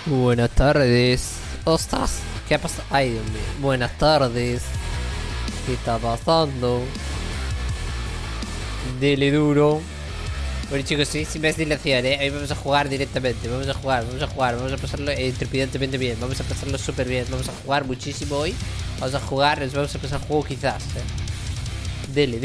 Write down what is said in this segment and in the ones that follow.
Buenas tardes. ¡Ostras! ¿Qué ha pasado? Ay, Dios mío. Buenas tardes. ¿Qué está pasando? Dele duro. Bueno, chicos, sin más dilación, hoy vamos a jugar directamente. Vamos a jugar. Vamos a pasarlo trepidantemente bien. Vamos a pasarlo súper bien. Vamos a jugar muchísimo hoy. Vamos a jugar, nos vamos a pasar el juego quizás. Dele.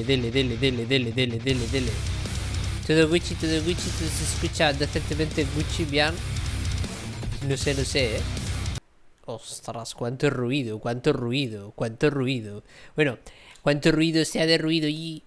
Todo Gucci, todo se escucha decentemente Gucci bien. No sé, Ostras, cuánto ruido. Bueno, cuánto ruido sea de ruido y...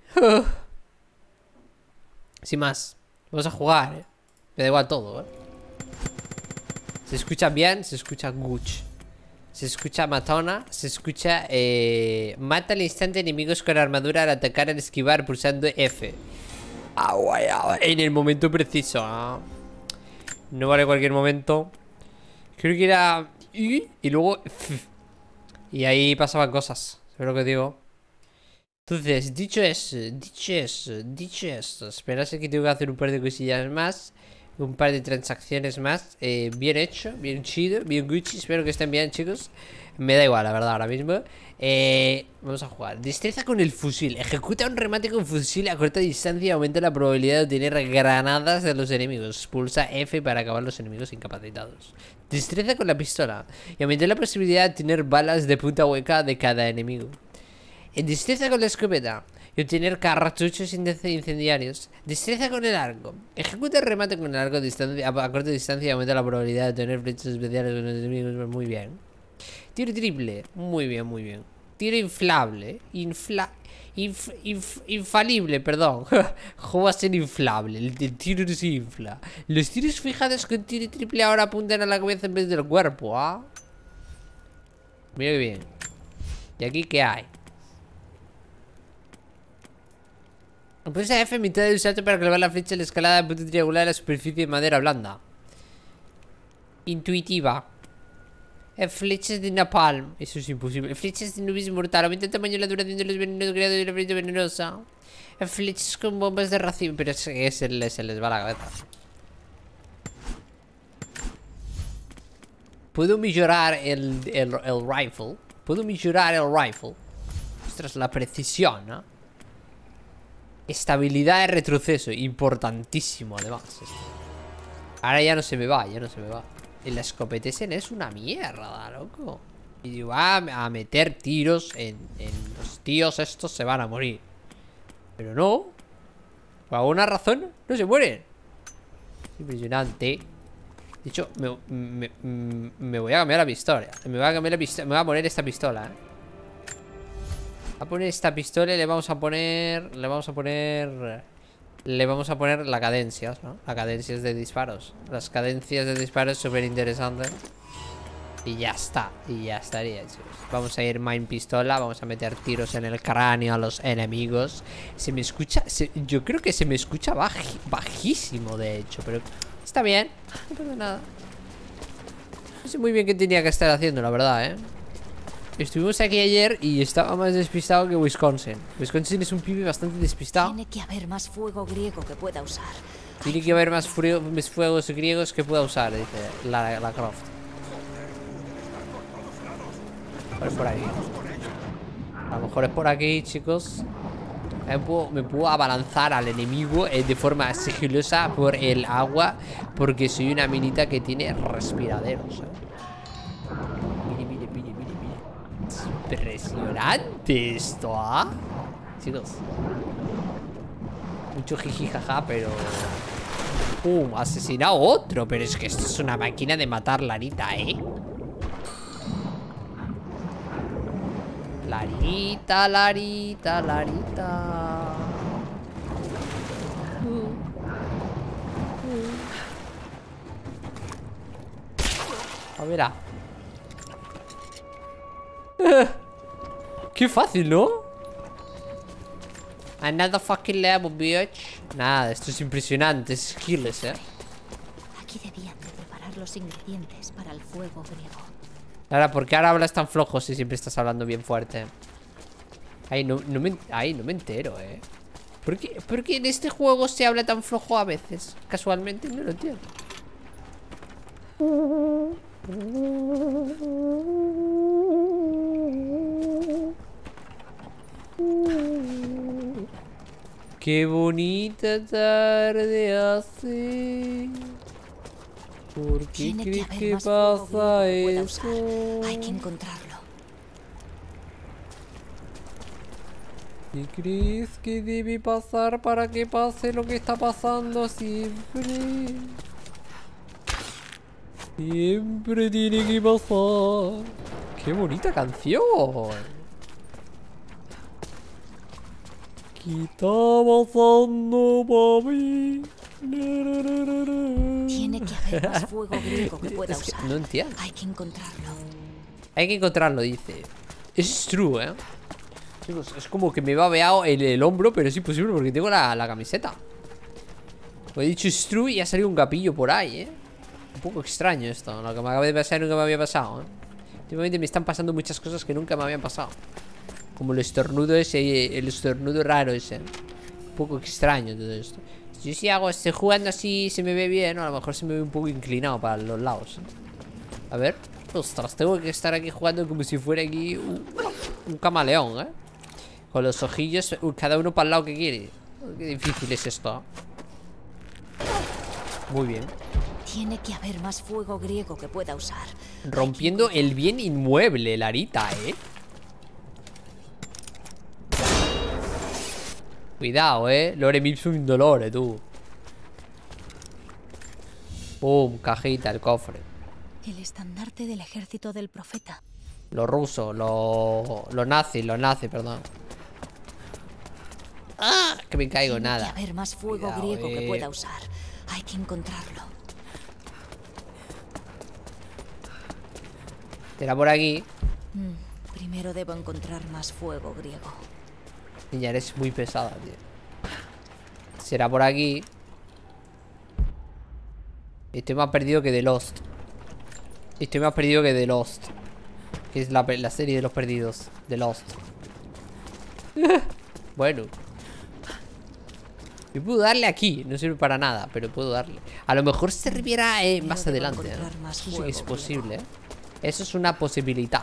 Sin más, vamos a jugar, Me da igual todo, Se escucha bien, se escucha Gucci. Se escucha matona, se escucha... mata al instante enemigos con armadura al atacar al esquivar pulsando F. En el momento preciso. No vale cualquier momento. Creo que era... Y luego... Y ahí pasaban cosas. ¿Sabes lo que digo? Entonces, dicho eso. Esperase que tengo que hacer un par de cosillas más. Un par de transacciones más. Bien hecho, bien chido, bien Gucci. Espero que estén bien, chicos. Me da igual, la verdad, ahora mismo. Vamos a jugar. Destreza con el fusil. Ejecuta un remate con fusil a corta distancia y aumenta la probabilidad de obtener granadas de los enemigos. Pulsa F para acabar los enemigos incapacitados. Destreza con la pistola y aumenta la posibilidad de tener balas de punta hueca de cada enemigo. Destreza con la escopeta y obtener cartuchos incendiarios. Destreza con el arco. Ejecuta el remate con el arco a corta distancia y aumenta la probabilidad de tener flechas especiales con los enemigos. Muy bien. Tiro triple. Muy bien. Tiro inflable. Infalible, perdón. ¿Cómo va a ser inflable? El tiro no se infla. Los tiros fijados con tiro triple ahora apuntan a la cabeza en vez del cuerpo, Mira que bien. ¿Y aquí qué hay? Pulsa F en mitad del salto para clavar la flecha en la escalada de punto triangular de la superficie de madera blanda. Intuitiva. Flechas de napalm. Eso es imposible. Flechas de nubes mortal. Aumenta el tamaño y la duración de los venenos creados de la flecha venenosa. Flechas con bombas de racimo. Pero es que se les va la cabeza. Puedo mejorar el rifle. Ostras, la precisión, Estabilidad de retroceso. Importantísimo, además. Ahora ya no se me va. El escopetesen es una mierda, loco. Y va a meter tiros en los tíos estos se van a morir. Pero no. Por alguna razón no se mueren. Impresionante. De hecho, me voy a cambiar la pistola. Me voy a poner esta pistola, Voy a poner esta pistola y le vamos a poner la cadencias, La cadencias de disparos. Las cadencias de disparos súper interesantes. Y ya está. Y ya estaría, chicos. Vamos a ir main pistola. Vamos a meter tiros en el cráneo a los enemigos. Se me escucha... yo creo que se me escucha bajísimo, de hecho. Pero está bien. No pasa nada. No sé muy bien qué tenía que estar haciendo, la verdad, Estuvimos aquí ayer y estaba más despistado que Wisconsin. Wisconsin es un pibe bastante despistado. Tiene que haber más fuego griego que pueda usar. Tiene que haber más fuegos griegos que pueda usar, dice la Croft. Por ahí. A lo mejor es por aquí, chicos. Me puedo abalanzar al enemigo de forma sigilosa por el agua. Porque soy una minita que tiene respiraderos, Impresionante esto, Chicos. Mucho jiji jaja, pero... asesinado otro. Pero es que esto es una máquina de matar Larita, Larita. A ver, qué fácil, ¿no? Another fucking level, bitch. Nada, esto es impresionante. Es skills, Aquí debían de preparar los ingredientes para el fuego griego. Ahora, ¿por qué ahora hablas tan flojo si siempre estás hablando bien fuerte? Ay, no me entero, ¿Por qué en este juego se habla tan flojo a veces? Casualmente, no lo entiendo. Qué bonita tarde hace. ¿Por qué Tiene que crees haber que más fuego pasa griego que pueda eso? usar. Hay que encontrarlo. ¿Qué crees que debe pasar para que pase lo que está pasando siempre? Siempre tiene que pasar. ¡Qué bonita canción! ¿Qué está pasando, papi? Tiene que haber más fuego griego que pueda Es que usar. no entiendo. Hay que encontrarlo. Hay que encontrarlo, dice. Es true, ¿eh? Chicos, es como que me va veado el hombro, pero es imposible porque tengo la camiseta. Lo he dicho es true y ha salido un capillo por ahí, ¿eh? Un poco extraño esto. Lo que me acaba de pasar nunca me había pasado, ¿eh? Últimamente me están pasando muchas cosas que nunca me habían pasado. Como el estornudo ese, el estornudo raro ese. Un poco extraño todo esto. Yo si hago, estoy jugando así, se me ve bien, ¿no? A lo mejor se me ve un poco inclinado para los lados, ¿eh? A ver. Ostras, tengo que estar aquí jugando como si fuera aquí un camaleón, ¿eh? Con los ojillos, cada uno para el lado que quiere. Qué difícil es esto. Muy bien. Tiene que haber más fuego griego que pueda usar. Rompiendo el bien inmueble, Larita, ¿eh? Cuidado, Lorem ipsum dolore, tú. Pum, cajita, el cofre. El estandarte del ejército del profeta. Los rusos, los nazis, perdón. ¡Ah! Que me caigo, Tiene nada. que haber más fuego Cuidado, griego que pueda usar. Hay que encontrarlo. Será por aquí. Primero debo encontrar más fuego griego. Niña, eres muy pesada, tío. Será por aquí. Estoy más perdido que The Lost. Estoy más perdido que The Lost. Que es la serie de los perdidos. The Lost. Bueno. Yo puedo darle aquí. No sirve para nada, pero puedo darle. A lo mejor serviría más adelante, ¿no? Eso sí es posible, ¿eh? Eso es una posibilidad.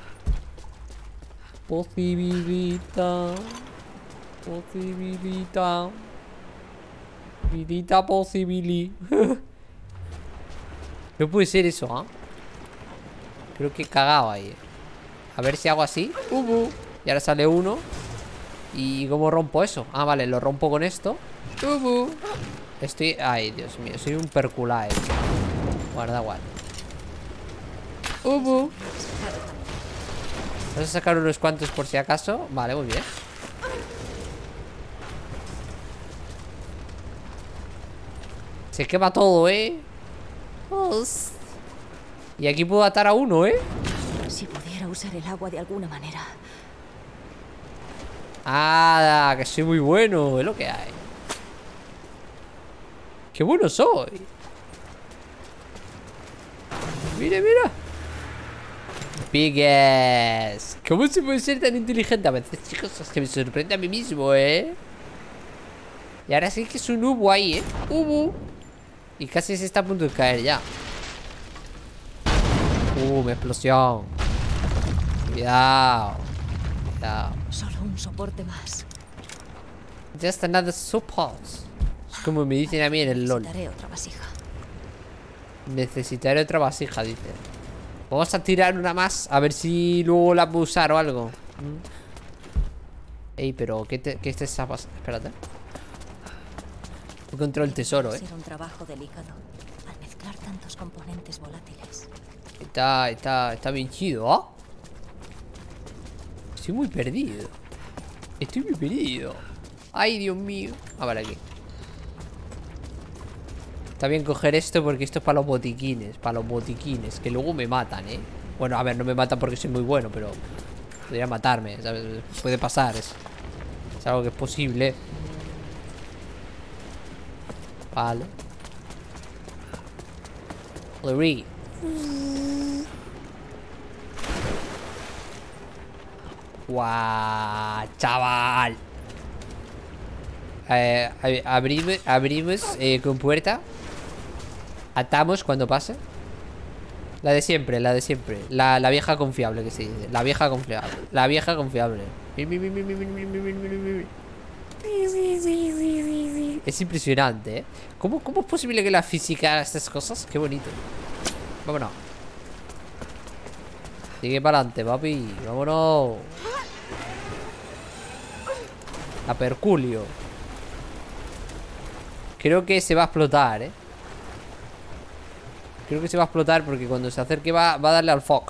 Posibilidad. Posibilidad. Vidita posibili. No puede ser eso, ¿ah? Creo que he cagado ahí. A ver si hago así. Y ahora sale uno. ¿Y cómo rompo eso? Ah, vale, lo rompo con esto. Estoy... Ay, Dios mío, soy un perculae. Guarda, guarda. Vamos a sacar unos cuantos por si acaso. Vale, muy bien. Se quema todo, ¿eh? Y aquí puedo atar a uno, ¿eh? Si pudiera usar el agua de alguna manera. Ah, que soy muy bueno. Es lo que hay. ¡Qué bueno soy! Mira, mira. Biggest. ¿Cómo se puede ser tan inteligente a veces, chicos? Es que me sorprende a mí mismo, ¿eh? Y ahora sí que es un hubo ahí, ¿eh? Hubo. Y casi se está a punto de caer ya. Una explosión. Cuidado. Cuidado. Solo un soporte más. Just another support. Es como me dicen a mí en el LOL. Necesitaré otra vasija. Necesitaré otra vasija, dice. Vamos a tirar una más. A ver si luego la puedo usar o algo. Ey, pero ¿qué está pasando? Espérate. Encontré el tesoro, Será un trabajo delicado al mezclar tantos componentes volátiles. Está bien chido, ¿ah? Estoy muy perdido. Estoy muy perdido. Ay, Dios mío. Ah, vale, aquí. Está bien coger esto porque esto es para los botiquines. Para los botiquines, que luego me matan, ¿eh? Bueno, a ver, no me matan porque soy muy bueno, pero podría matarme, ¿sabes? Puede pasar, es algo que es posible. Vale. Larry. ¡Guau! ¡Chaval! Abrimos con puerta. Atamos cuando pase. La de siempre, la de siempre. La vieja confiable que se dice. La vieja confiable. La vieja confiable. Es impresionante, ¿eh? ¿Cómo es posible que la física haga estas cosas? Qué bonito. Vámonos. Sigue para adelante, papi. Vámonos. A Perculio. Creo que se va a explotar, ¿eh? Creo que se va a explotar porque cuando se acerque va a darle al foc.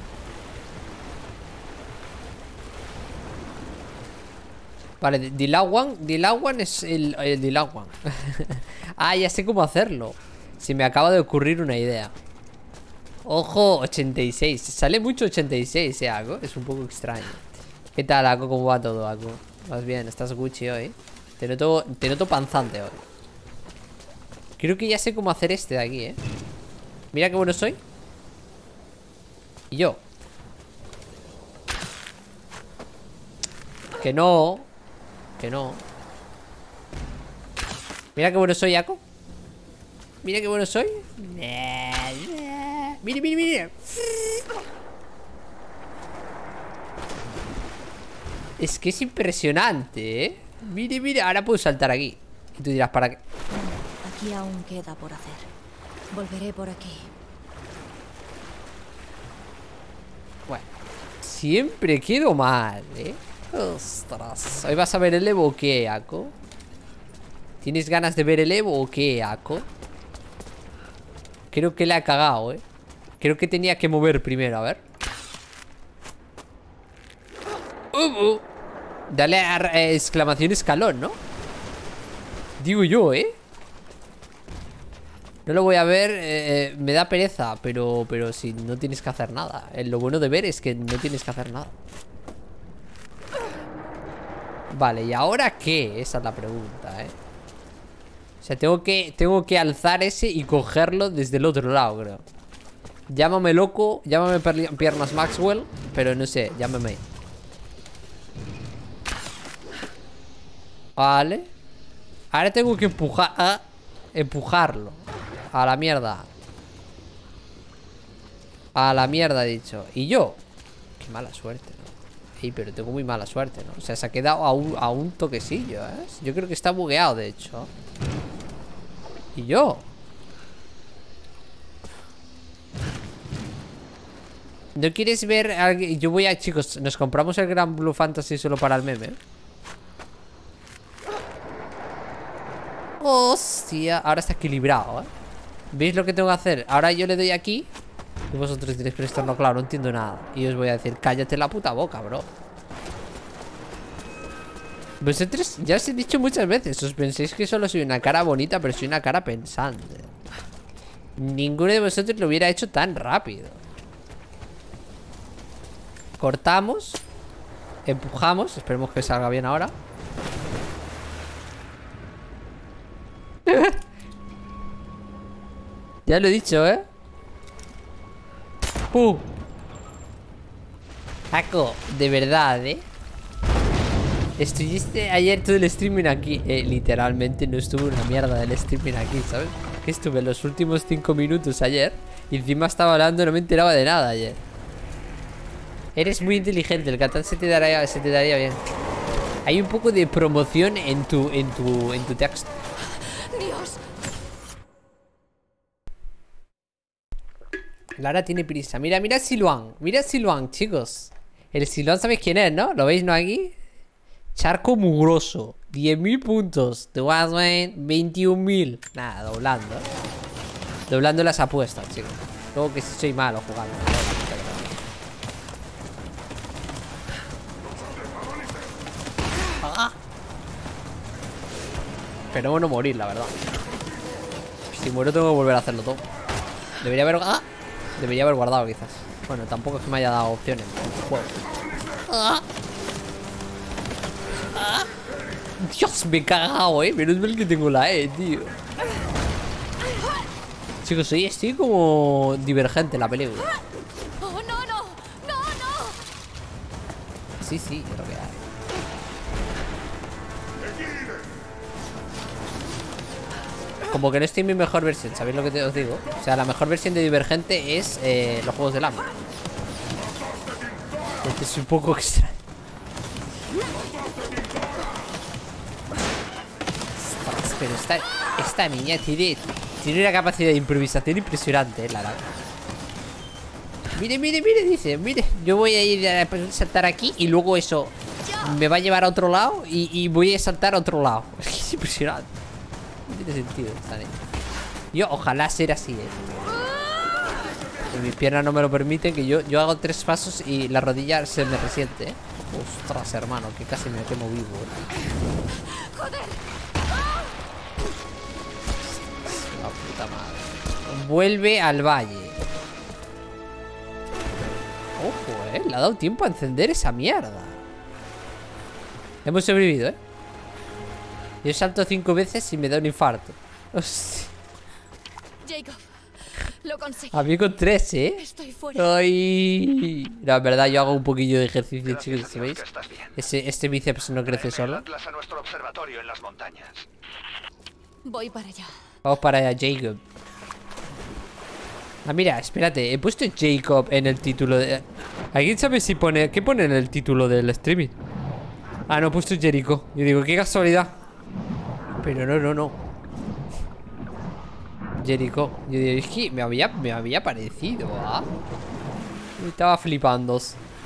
Vale, Dilawan es el Dilawan. Ah, ya sé cómo hacerlo. Se me acaba de ocurrir una idea. Ojo, 86. Sale mucho 86, Ako. Es un poco extraño. ¿Qué tal, Ako? ¿Cómo va todo, Ako? Más bien, estás Gucci hoy. Te noto panzante hoy. Creo que ya sé cómo hacer este de aquí, ¿eh? Mira qué bueno soy. Y yo. Que no. Que no. Mira qué bueno soy, Ako. Mira qué bueno soy. Mire, mire, mire. Es que es impresionante, ¿eh? Mire, mire. Ahora puedo saltar aquí. Y tú dirás, ¿para qué? Aquí aún queda por hacer. Volveré por aquí. Bueno, siempre quedo mal, ¿eh? Ostras. ¿Hoy vas a ver el Evo o qué, Ako? ¿Tienes ganas de ver el Evo o qué, Ako? Creo que le ha cagado, ¿eh? Creo que tenía que mover primero, a ver. Dale a exclamación escalón, ¿no? Digo yo, ¿eh? No lo voy a ver, me da pereza, pero si no tienes que hacer nada. Lo bueno de ver es que no tienes que hacer nada. Vale, ¿y ahora qué? Esa es la pregunta, ¿eh? O sea, tengo que alzar ese y cogerlo desde el otro lado, creo. Llámame loco, llámame piernas Maxwell, pero no sé, llámame. Vale. Ahora tengo que empujarlo. A la mierda. A la mierda, he dicho. Y yo. Qué mala suerte, ¿no? Ey, pero tengo muy mala suerte, ¿no? O sea, se ha quedado a un toquecillo, ¿eh? Yo creo que está bugueado, de hecho. Y yo. ¿No quieres ver a alguien? Yo voy a... Chicos, nos compramos el Gran Blue Fantasy solo para el meme. Hostia. Ahora está equilibrado, ¿eh? ¿Veis lo que tengo que hacer? Ahora yo le doy aquí y vosotros diréis, pero esto no, claro, no entiendo nada. Y os voy a decir, cállate la puta boca, bro. Vosotros, ya os he dicho muchas veces, os pensáis que solo soy una cara bonita, pero soy una cara pensante. Ninguno de vosotros lo hubiera hecho tan rápido. Cortamos. Empujamos, esperemos que salga bien ahora. Ya lo he dicho, ¿eh? Ako, de verdad, ¿eh? Estuviste ayer todo el streaming aquí. Literalmente no estuve una mierda del streaming aquí, ¿sabes? Que estuve los últimos 5 minutos ayer y encima estaba hablando, no me enteraba de nada ayer. Eres muy inteligente, el Catán se te daría bien. Hay un poco de promoción en tu texto. Dios. Lara tiene prisa. Mira, mira Siluan. Mira Siluan, chicos. El Siluan, ¿sabéis quién es, no? ¿Lo veis, no? Aquí. Charco mugroso. 10.000 puntos. The Wasman, 21.000. Nada, doblando. Doblando las apuestas, chicos. Luego que sí soy malo jugando. Pero bueno, morir, la verdad. Si muero tengo que volver a hacerlo todo. Debería haber guardado, quizás. Bueno, tampoco es que me haya dado opciones. Juego. Dios, me he cagado, menos mal que tengo la tío. Chicos, estoy como divergente en la película. Oh, no, no, no, no. Sí, es lo que hay. como que no estoy en mi mejor versión, ¿sabéis lo que os digo? O sea, la mejor versión de Divergente es los juegos del hambre. Entonces es un poco extraño. Ostras, pero esta niña tiene una capacidad de improvisación impresionante, la verdad. Mire, mire, mire, dice, mire, yo voy a ir a saltar aquí y luego eso me va a llevar a otro lado y voy a saltar a otro lado. Es que es impresionante. No tiene sentido esta niña. Yo ojalá ser así, mis piernas no me lo permiten, que yo hago 3 pasos y la rodilla se me resiente, Ostras, hermano, que casi me quemo vivo, ¡Joder! La puta madre. Vuelve al valle. Ojo, le ha dado tiempo a encender esa mierda. Hemos sobrevivido, Yo salto 5 veces y me da un infarto. Hostia. Jacob, lo conseguí. A mí con 3, Estoy fuera. Ay. No, en verdad yo hago un poquillo de ejercicio, chicos, Gracias a ¿sabéis? Dios que estás bien. Este bíceps no crece Tráeme solo. el Atlas a nuestro observatorio en las montañas. Voy para allá. Vamos para allá, Jacob. Ah, mira, espérate, he puesto Jacob en el título de... ¿Alguien sabe si pone... ¿Qué pone en el título del streaming? Ah, no, he puesto Jericho. Yo digo, qué casualidad. Pero no. Jericho. Yo digo, es que me había parecido, Me estaba flipando.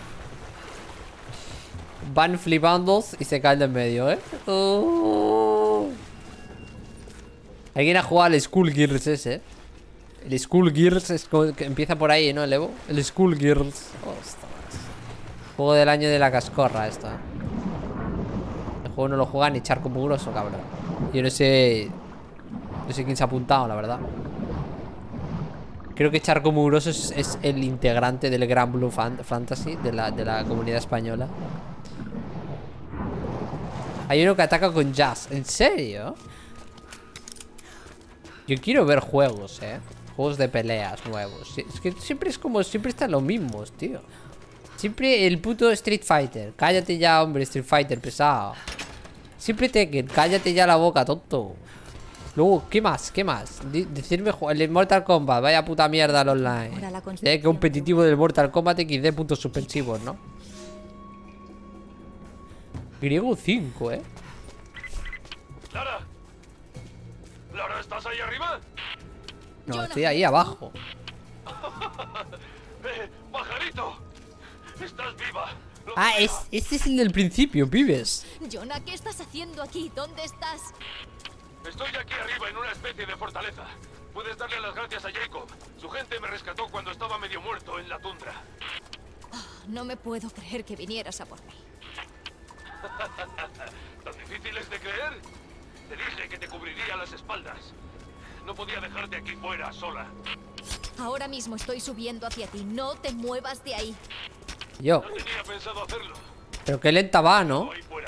Van flipando y se caen de en medio, Oh. Alguien ha jugado al Skullgirls ese, El Skullgirls es como que empieza por ahí, ¿no? El Evo. El Skullgirls. Ostras. Juego del año de la cascorra esto, El juego no lo juega ni Charco Mugroso, cabrón. Yo no sé quién se ha apuntado, la verdad. Creo que Charco Mugroso es el integrante del Gran Blue Fantasy de la comunidad española. Hay uno que ataca con jazz. ¿En serio? Yo quiero ver juegos, Juegos de peleas nuevos. Es que siempre es como... Siempre están los mismos, tío. Siempre el puto Street Fighter. Cállate ya, hombre, Street Fighter, pesado. Siempre Tekken. Cállate ya la boca, tonto. Luego, ¿qué más? ¿Qué más? Decirme el Mortal Kombat. Vaya puta mierda al online. Competitivo del Mortal Kombat XD puntos suspensivos, ¿no? Griego 5, ¡Lara! ¿Lara, estás ahí arriba? No, estoy ahí abajo. ¡Pajarito! ¡Estás viva! Ah, este es el del principio, pibes. Jonah, ¿qué estás haciendo aquí? ¿Dónde estás? Estoy aquí arriba en una especie de fortaleza. Puedes darle las gracias a Jacob. Su gente me rescató cuando estaba medio muerto en la tundra. No me puedo creer que vinieras a por mí. ¿Tan difícil es de creer? Te dije que te cubriría las espaldas. No podía dejarte aquí fuera, sola. Ahora mismo estoy subiendo hacia ti. No te muevas de ahí. Yo. No tenía pensado hacerlo. Pero qué lenta va, ¿no? Voy fuera.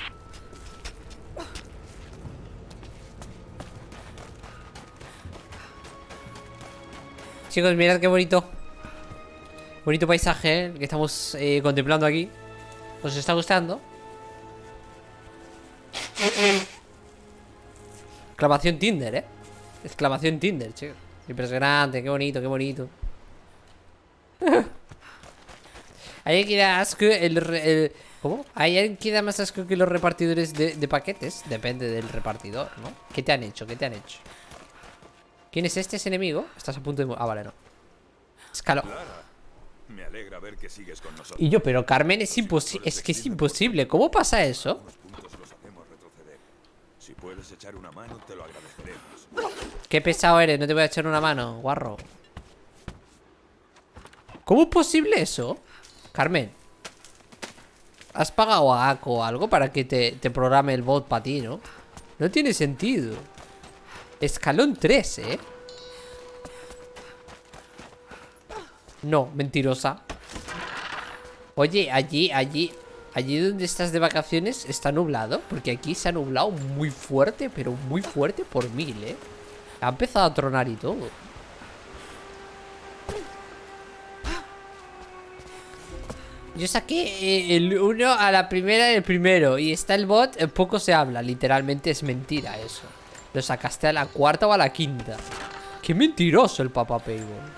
Chicos, mirad qué bonito. Bonito paisaje, que estamos contemplando aquí. ¿Os está gustando? Exclamación Tinder, Exclamación Tinder, chicos. Impresionante, qué bonito, qué bonito. Ahí queda asco ¿cómo? Ahí queda más asco que los repartidores de paquetes. Depende del repartidor, ¿no? ¿Qué te han hecho? ¿Qué te han hecho? ¿Quién es este? ¿Es enemigo? Estás a punto de... Ah, vale, no. Escaló. Me alegra ver que sigues con nosotros. Y yo, pero Carmen, es imposible. Es que es imposible. ¿Cómo pasa eso? Unos puntos los hacemos retroceder. Si puedes echar una mano, te lo agradeceremos. Qué pesado eres, no te voy a echar una mano, guarro. ¿Cómo es posible eso? Carmen, ¿has pagado a Ako o algo para que te programe el bot para ti, no? No tiene sentido. Escalón 3, No, mentirosa. Oye, allí donde estás de vacaciones está nublado. Porque aquí se ha nublado muy fuerte, pero muy fuerte por 1000, Ha empezado a tronar y todo. Yo saqué el 1 a la primera del primero. Y está el bot, poco se habla. Literalmente es mentira eso. ¿Lo sacaste a la cuarta o a la quinta? Qué mentiroso el Papa Paywall.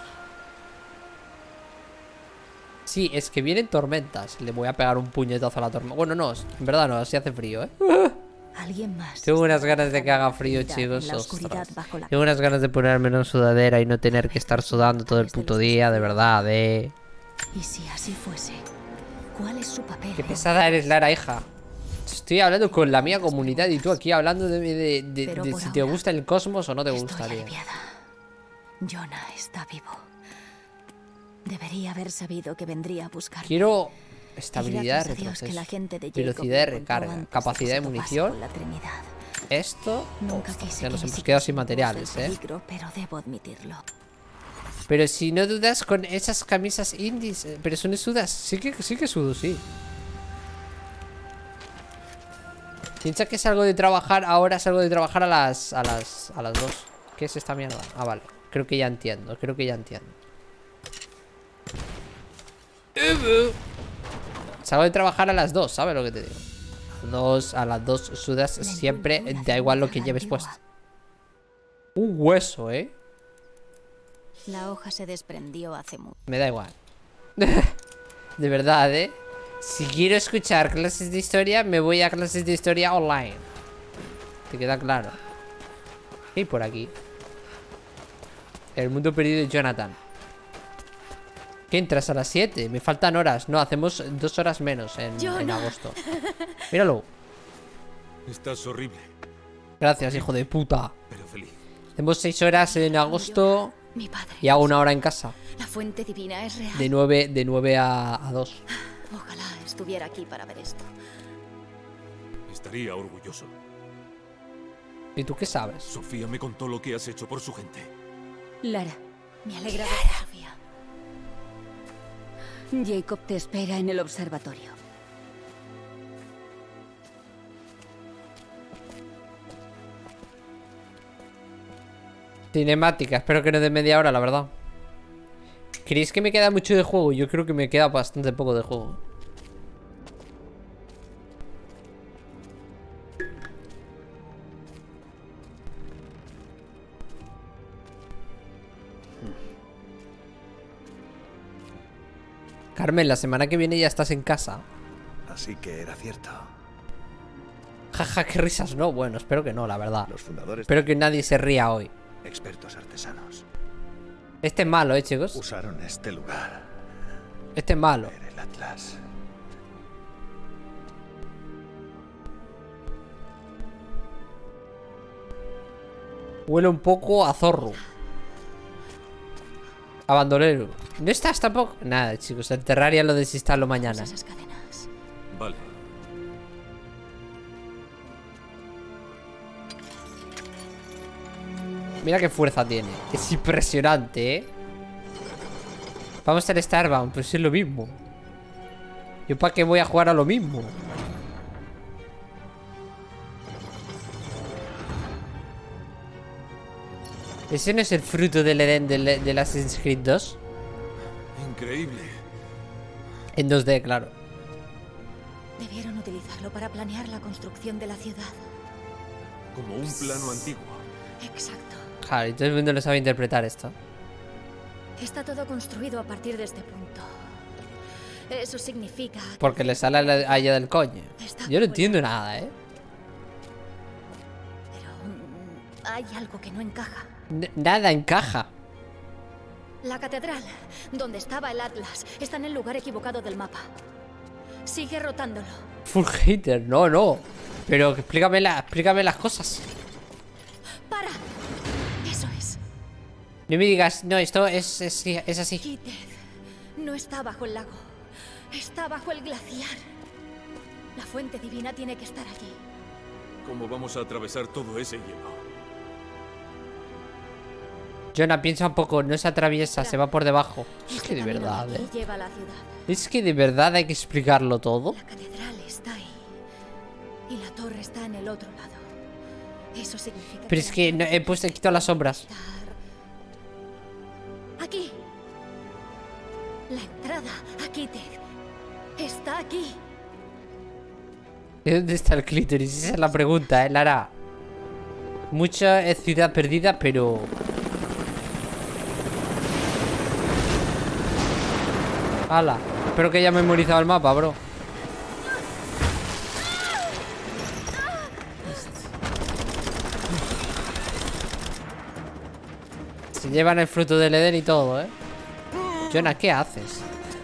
Sí, es que vienen tormentas. Le voy a pegar un puñetazo a la tormenta. Bueno, no, en verdad no, así hace frío, ¿eh? Alguien más. Tengo unas ganas de que haga frío, chicos. En la oscuridad Ostras. bajo la... Tengo unas ganas de ponerme una sudadera y no tener que estar sudando todo el puto día, de verdad, ¿eh? Y si así fuese, ¿cuál es su papel? Qué pesada eres, Lara, hija. Estoy hablando con la mía comunidad y tú aquí hablando de si te gusta el cosmos o no te gustaría. Jonah está vivo. Debería haber sabido que vendría a buscar. Quiero estabilidad de retroceso, velocidad de recarga, capacidad de munición. Esto. Ya nos hemos quedado sin materiales, peligro, pero debo admitirlo. Pero si no dudas con esas camisas indies. Pero eso no sudas. Sí que sudo, sí. Piensa que salgo de trabajar. Ahora salgo de trabajar a las 2. ¿Qué es esta mierda? Ah, vale. Creo que ya entiendo. Salgo de trabajar a las 2, ¿sabes lo que te digo? A las 2 sudas siempre, da igual lo que lleves puesto. Un hueso, ¿eh? La hoja se desprendió hace mucho. Me da igual. De verdad, ¿eh? Si quiero escuchar clases de historia, me voy a clases de historia online. ¿Te queda claro? Y por aquí. El mundo perdido de Jonathan. ¿Qué entras a las 7? Me faltan horas. No, hacemos 2 horas menos en agosto. Míralo. Estás horrible. Gracias, hijo de puta. Pero feliz. Hacemos 6 horas en agosto. Mi padre. Y hago 1 hora en casa. La fuente divina es real. De 9 a 2. Ojalá estuviera aquí para ver esto. Estaría orgulloso. ¿Y tú qué sabes? Sofía me contó lo que has hecho por su gente. Lara, me alegra ver a Sofía. Jacob te espera en el observatorio. Cinemática, espero que no de media hora, la verdad. ¿Creéis que me queda mucho de juego? Yo creo que me queda bastante poco de juego. Carmen, la semana que viene ya estás en casa. Así que era cierto. Jaja, qué risas, no. Bueno, espero que no, la verdad. Los fundadores, espero que nadie se ría hoy. expertos artesanos, Este es malo, chicos. usaron este lugar Este es malo. para ver el Atlas. Huele un poco a zorro. A bandolero. ¿No estás tampoco? Nada, chicos. El Terraria lo desinstalo mañana. Esas cadenas. Vale. Mira qué fuerza tiene. Es impresionante, ¿eh? Vamos al Starbound. Pues es lo mismo. ¿Yo para qué voy a jugar a lo mismo? ¿Ese no es el fruto del Edén del Assassin's Creed 2? Increíble. En 2D, claro. Debieron utilizarlo para planear la construcción de la ciudad. Como un plano antiguo. Exacto. Claro, y todo el mundo lo sabe interpretar esto. Está todo construido a partir de este punto. Eso significa que Porque le sale allá del coño. Yo no entiendo nada, ¿eh? Pero hay algo que no encaja. Nada encaja. La catedral, donde estaba el Atlas, está en el lugar equivocado del mapa. Sigue rotándolo. Full hater, no, no. Pero explícame las cosas. ¡Para! Eso es. No me digas, no, esto es así. Kitez no está bajo el lago. Está bajo el glaciar. La fuente divina tiene que estar allí. ¿Cómo vamos a atravesar todo ese hielo? Jonah, piensa un poco, no se atraviesa, se va por debajo. Es Este que de camino verdad, aquí lleva a la ciudad. Es que de verdad hay que explicarlo todo. La catedral está ahí. Y la torre está en el otro lado. Eso significa Pero es que no, he quitado las sombras. Aquí. La entrada a Kitez está aquí. ¿De dónde está el clítoris? Esa es la pregunta, Lara. Mucha ciudad perdida, pero... ¡Hala! Espero que haya memorizado el mapa, bro. Se llevan el fruto del Edén y todo, ¿eh? Jonah, ¿qué haces?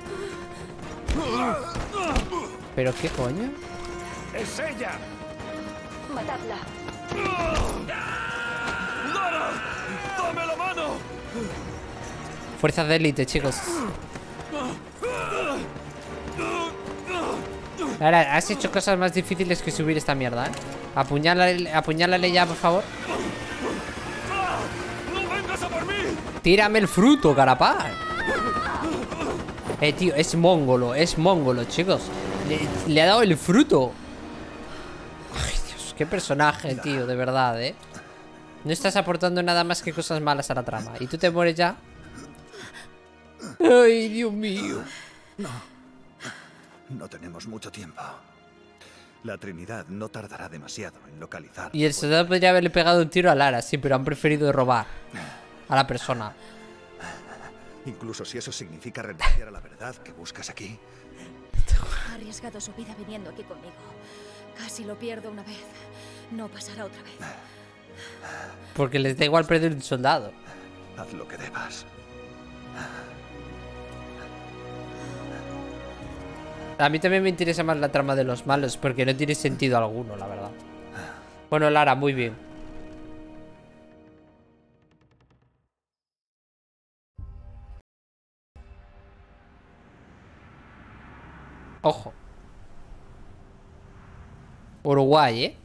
¿Pero qué coño? ¡Es ella! Matadla. ¡Lara! ¡Dame la mano! Fuerzas de élite, chicos. Ahora, has hecho cosas más difíciles que subir esta mierda, ¿eh? Apuñálale ya, por favor. ¡No vengas a por mí! Tírame el fruto, carapaz. Tío, es mongolo, chicos. Le ha dado el fruto. Ay, Dios, qué personaje, tío, de verdad, ¿eh? No estás aportando nada más que cosas malas a la trama. ¿Y tú te mueres ya? Ay, Dios mío. No tenemos mucho tiempo. La Trinidad no tardará demasiado en localizar. Y el soldado podría haberle pegado un tiro a Lara, sí, pero han preferido robar a la persona. Incluso si eso significa renunciar a la verdad que buscas aquí. Ha arriesgado su vida viniendo aquí conmigo. Casi lo pierdo una vez. No pasará otra vez. Porque les da igual perder un soldado. Haz lo que debas. A mí también me interesa más la trama de los malos, porque no tiene sentido alguno, la verdad. Bueno, Lara, muy bien. Ojo. Uruguay, ¿eh?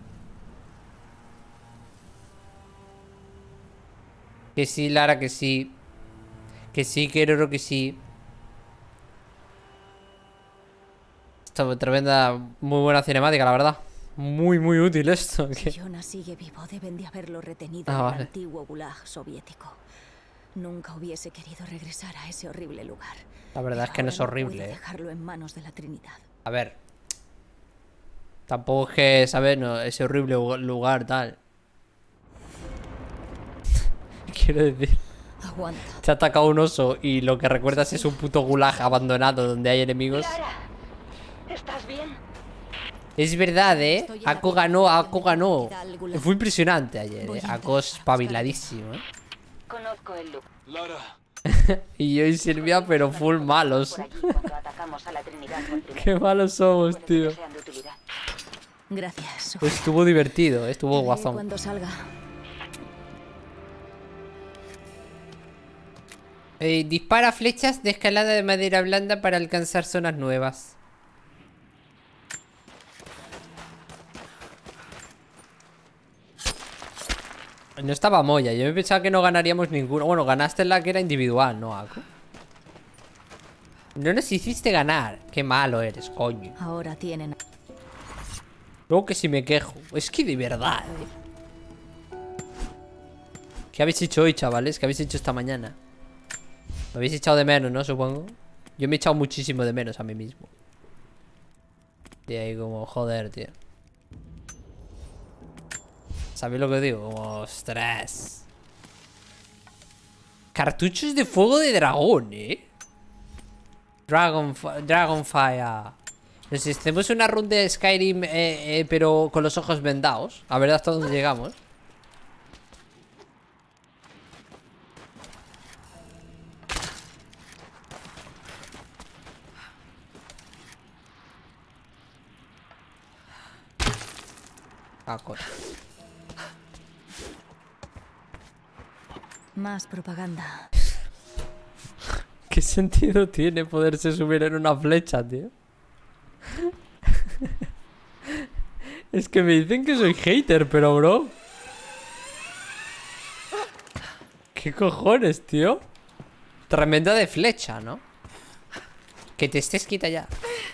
Que sí, Lara, que sí. Que sí, Keroro, que sí. Esto, tremenda, muy buena cinemática, la verdad. Muy, muy útil esto. Si Jonah sigue vivo, deben de haberlo retenido en vale. el antiguo gulag soviético. Nunca hubiese querido regresar a ese horrible lugar. La verdad es que no es horrible, puede ¿eh? dejarlo en manos de la Trinidad. A ver. Tampoco es que, ¿sabes? No, ese horrible lugar, tal. Quiero decir, Aguanta. te ha atacado un oso y lo que recuerdas es un puto gulag abandonado donde hay enemigos. ¿Estás bien? Es verdad, ¿eh? Ako ganó. Fue impresionante ayer, Voy ¿eh? a Ako es intentar espabiladísimo, ¿eh? Conozco el lugar. Lara, Y yo y Silvia, pero full malos. Por allí cuando atacamos a la Trinidad por primera Qué malos somos, vez. tío. Sean de utilidad. Gracias, Sofía. Estuvo divertido, estuvo Te veré guazón. cuando salga. Dispara flechas de escalada de madera blanda para alcanzar zonas nuevas. No estaba Moya, yo me pensaba que no ganaríamos ninguno. Bueno, ganaste la que era individual, ¿no, Aku? No nos hiciste ganar. Qué malo eres, coño. Ahora tienen. Luego que si me quejo. Es que de verdad, ¿Qué habéis hecho hoy, chavales? ¿Qué habéis hecho esta mañana? Me habéis echado de menos, ¿no? Supongo. Yo me he echado muchísimo de menos a mí mismo. Y ahí como, joder, tío. ¿Sabéis lo que digo? Como, ostras. Cartuchos de fuego de dragón, ¿eh? Dragonfire. Nos hacemos una run de Skyrim, pero con los ojos vendados. A ver hasta dónde llegamos. Ah, coño. Más propaganda. ¿Qué sentido tiene poderse subir en una flecha, tío? Es que me dicen que soy hater, pero bro. ¿Qué cojones, tío? Tremenda de flecha, ¿no? Que te estés quita ya.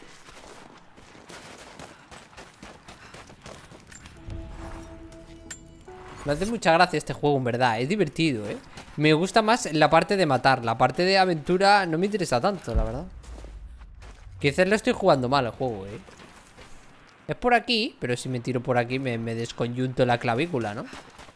Me hace mucha gracia este juego, en verdad. Es divertido, ¿eh? Me gusta más la parte de matar. La parte de aventura no me interesa tanto, la verdad. Quizás lo estoy jugando mal el juego, ¿eh? Es por aquí, pero si me tiro por aquí me desconyunto la clavícula, ¿no?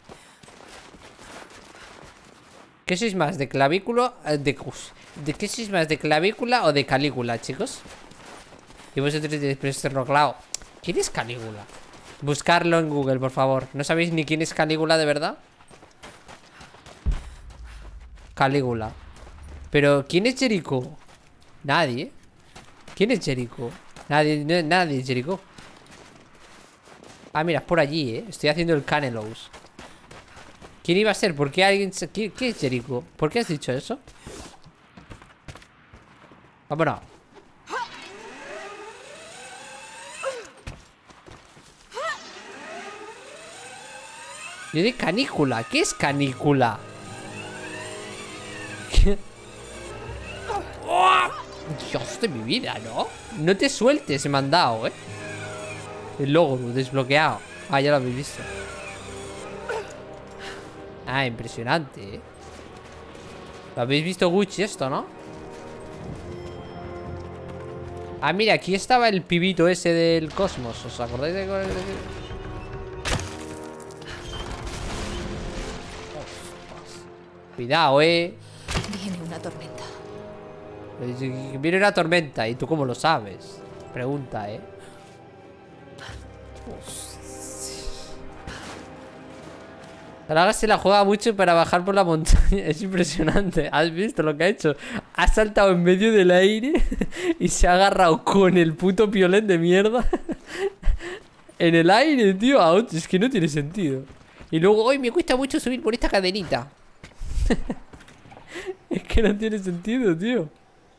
¿Qué sois más? ¿De clavícula? ¿De qué sois más? ¿De clavícula o de Calígula, chicos? Y vosotros diréis, pero este Roclao, ¿quién es Calígula? Buscarlo en Google, por favor. ¿No sabéis ni quién es Calígula de verdad? Calígula. Pero, ¿quién es Jericho? Nadie. ¿Quién es Jericho? Nadie, nadie es Jericho. Ah, mira, es por allí, Estoy haciendo el Canelos. ¿Quién iba a ser? ¿Por qué alguien se... ¿Qué es Jericho? ¿Por qué has dicho eso? Vámonos. Yo de canícula. ¿Qué es canícula? ¿Qué? ¡Oh! Dios de mi vida, ¿no? No te sueltes, me han dado, El logro desbloqueado. Ah, ya lo habéis visto. Ah, impresionante, ¿Lo habéis visto, Gucci, esto, no? Ah, mira, aquí estaba el pibito ese del Cosmos. ¿Os acordáis de...? Cuidado, Viene una tormenta. Viene una tormenta. ¿Y tú cómo lo sabes? Pregunta, Talaga se la juega mucho para bajar por la montaña. Es impresionante. ¿Has visto lo que ha hecho? Ha saltado en medio del aire y se ha agarrado con el puto piolín de mierda en el aire, tío. Es que no tiene sentido. Y luego, hoy me cuesta mucho subir por esta cadenita. Es que no tiene sentido, tío.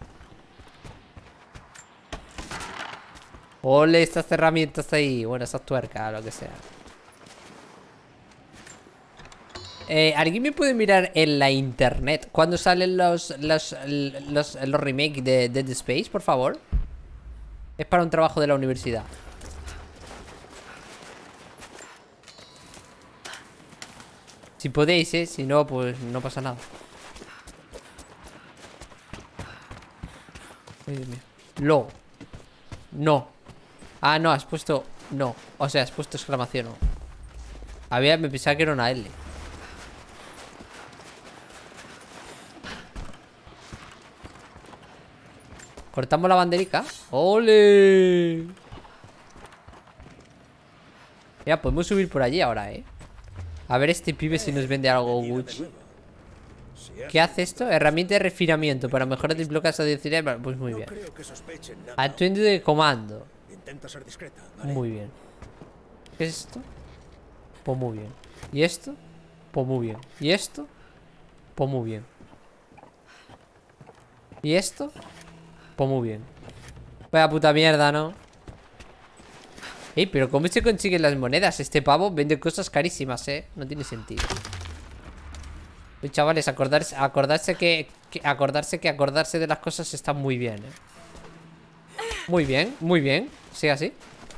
Ole, estas herramientas ahí. Bueno, esas tuercas, lo que sea. ¿Alguien me puede mirar en la internet cuando salen los remakes de Dead Space, por favor? Es para un trabajo de la universidad. Si podéis, si no, pues no pasa nada. Ay, Dios mío. No. Ah, no, has puesto... No. O sea, has puesto exclamación. No. Me pensaba que era una L. Cortamos la banderica. ¡Ole! Ya, podemos subir por allí ahora, A ver este pibe si nos vende algo Gucci. ¿Qué hace esto? Herramienta de refinamiento para mejorar desbloqueos adicionales. Pues muy bien. Atuendo de comando. Muy bien. ¿Qué es esto? Pues muy bien. ¿Y esto? Pues muy bien. ¿Y esto? Pues muy bien. ¿Y esto? Pues muy bien. Vaya puta mierda, ¿no? Pero ¿cómo se consiguen las monedas? Este pavo vende cosas carísimas, No tiene sentido. Uy, chavales, acordarse de las cosas está muy bien, Muy bien, muy bien. Sigue así.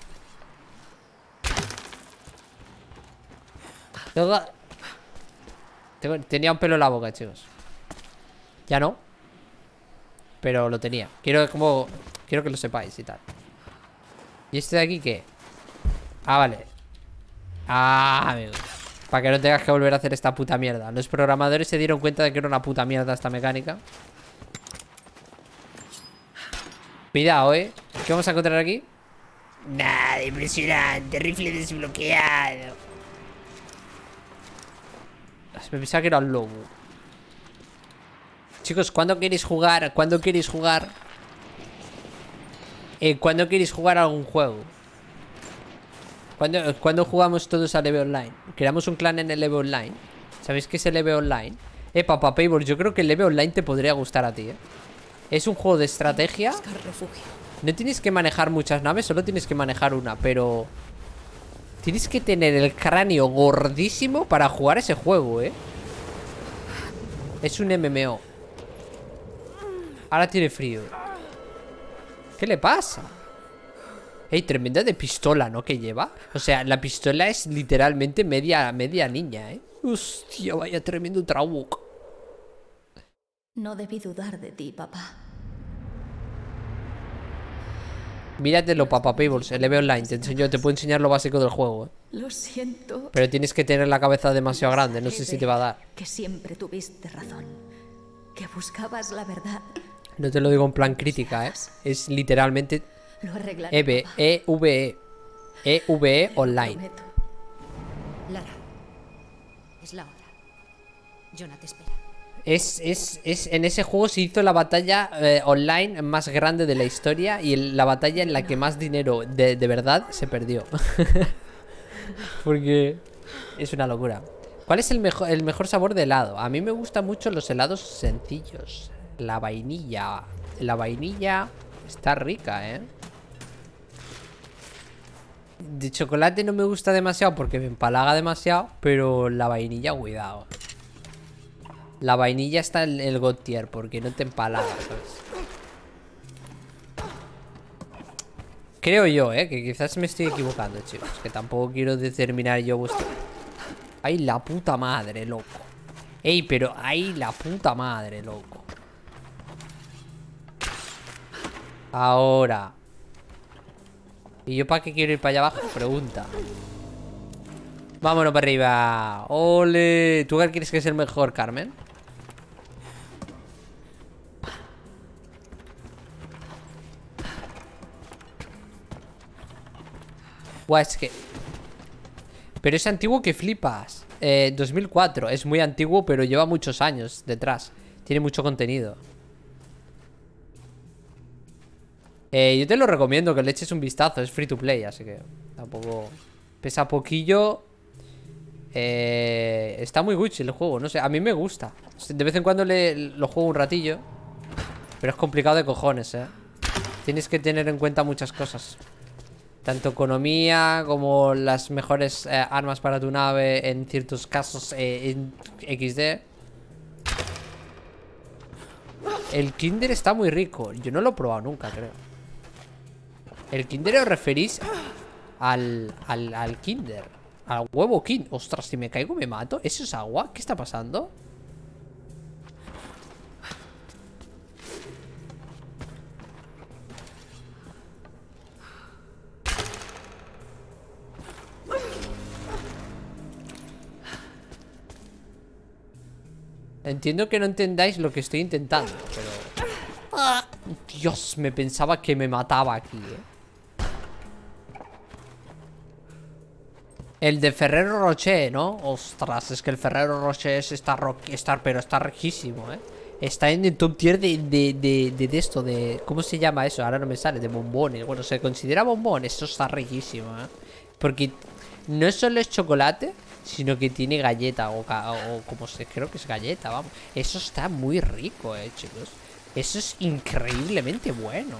Tenía un pelo en la boca, chicos. Ya no. Pero lo tenía. Quiero que lo sepáis y tal. ¿Y este de aquí qué? Ah, vale. Ah, amigo. Para que no tengas que volver a hacer esta puta mierda. Los programadores se dieron cuenta de que era una puta mierda esta mecánica. Cuidado, ¿Qué vamos a encontrar aquí? Nada, impresionante. Rifle desbloqueado. Me pensaba que era el lobo. Chicos, ¿cuándo queréis jugar? ¿Cuándo queréis jugar? ¿Cuándo queréis jugar a algún juego? ¿Cuándo jugamos todos a EVE Online? Creamos un clan en el EVE Online. ¿Sabéis qué es el EVE Online? Papá Payball, yo creo que el EVE Online te podría gustar a ti, Es un juego de estrategia. No tienes que manejar muchas naves, solo tienes que manejar una, pero... Tienes que tener el cráneo gordísimo para jugar ese juego, Es un MMO. Ahora tiene frío. ¿Qué le pasa? Tremenda de pistola, ¿no? Que lleva. O sea, la pistola es literalmente media niña, Hostia, vaya tremendo trabuco. No debí dudar de ti, papá. Míratelo, Papa Pables, el EVE Online. Te puedo enseñar lo básico del juego, Lo siento. Pero tienes que tener la cabeza demasiado grande. No sé si te va a dar. Que siempre tuviste razón. Que buscabas la verdad. No te lo digo en plan crítica, Es literalmente Lo arreglaré. EVE, papá. EVE, EVE Online. Prometo. Lara, es la hora. Jonah te espera. En ese juego se hizo la batalla online más grande de la historia y la batalla en la que más dinero de verdad se perdió. Porque es una locura. ¿Cuál es el mejor sabor de helado? A mí me gustan mucho los helados sencillos. La vainilla. La vainilla está rica, De chocolate no me gusta demasiado porque me empalaga demasiado, pero la vainilla, cuidado. La vainilla está en el God tier porque no te empalaga, ¿sabes? Creo yo, que quizás me estoy equivocando, chicos. Que tampoco quiero determinar yo vuestro... ¡Ay, la puta madre, loco! ¡Ey, pero ay, la puta madre, loco! Ahora. ¿Y yo para qué quiero ir para allá abajo? Pregunta. Vámonos para arriba. ¡Ole! ¿Tú qué crees que es el mejor, Carmen? Buah, es que... Pero es antiguo que flipas. 2004. Es muy antiguo, pero lleva muchos años detrás. Tiene mucho contenido. Yo te lo recomiendo que le eches un vistazo. Es free to play, así que tampoco... Pesa poquillo. Está muy Gucci el juego, no sé, a mí me gusta. De vez en cuando lo juego un ratillo. Pero es complicado de cojones, Tienes que tener en cuenta muchas cosas. Tanto economía como las mejores armas para tu nave. En ciertos casos en XD. El Kinder está muy rico. Yo no lo he probado nunca, creo. ¿El Kinder os referís al Kinder? Al huevo Kinder. Ostras, si me caigo me mato. ¿Eso es agua? ¿Qué está pasando? Entiendo que no entendáis lo que estoy intentando, pero... ¡Ah! Dios, me pensaba que me mataba aquí, El de Ferrero Rocher, ¿no? Ostras, es que el Ferrero Rocher pero está riquísimo, Está en el top tier de esto, de... ¿Cómo se llama eso? Ahora no me sale, de bombones. Bueno, se considera bombón, eso está riquísimo, Porque no solo es chocolate, sino que tiene galleta o como se... Creo que es galleta, vamos. Eso está muy rico, chicos. Eso es increíblemente bueno,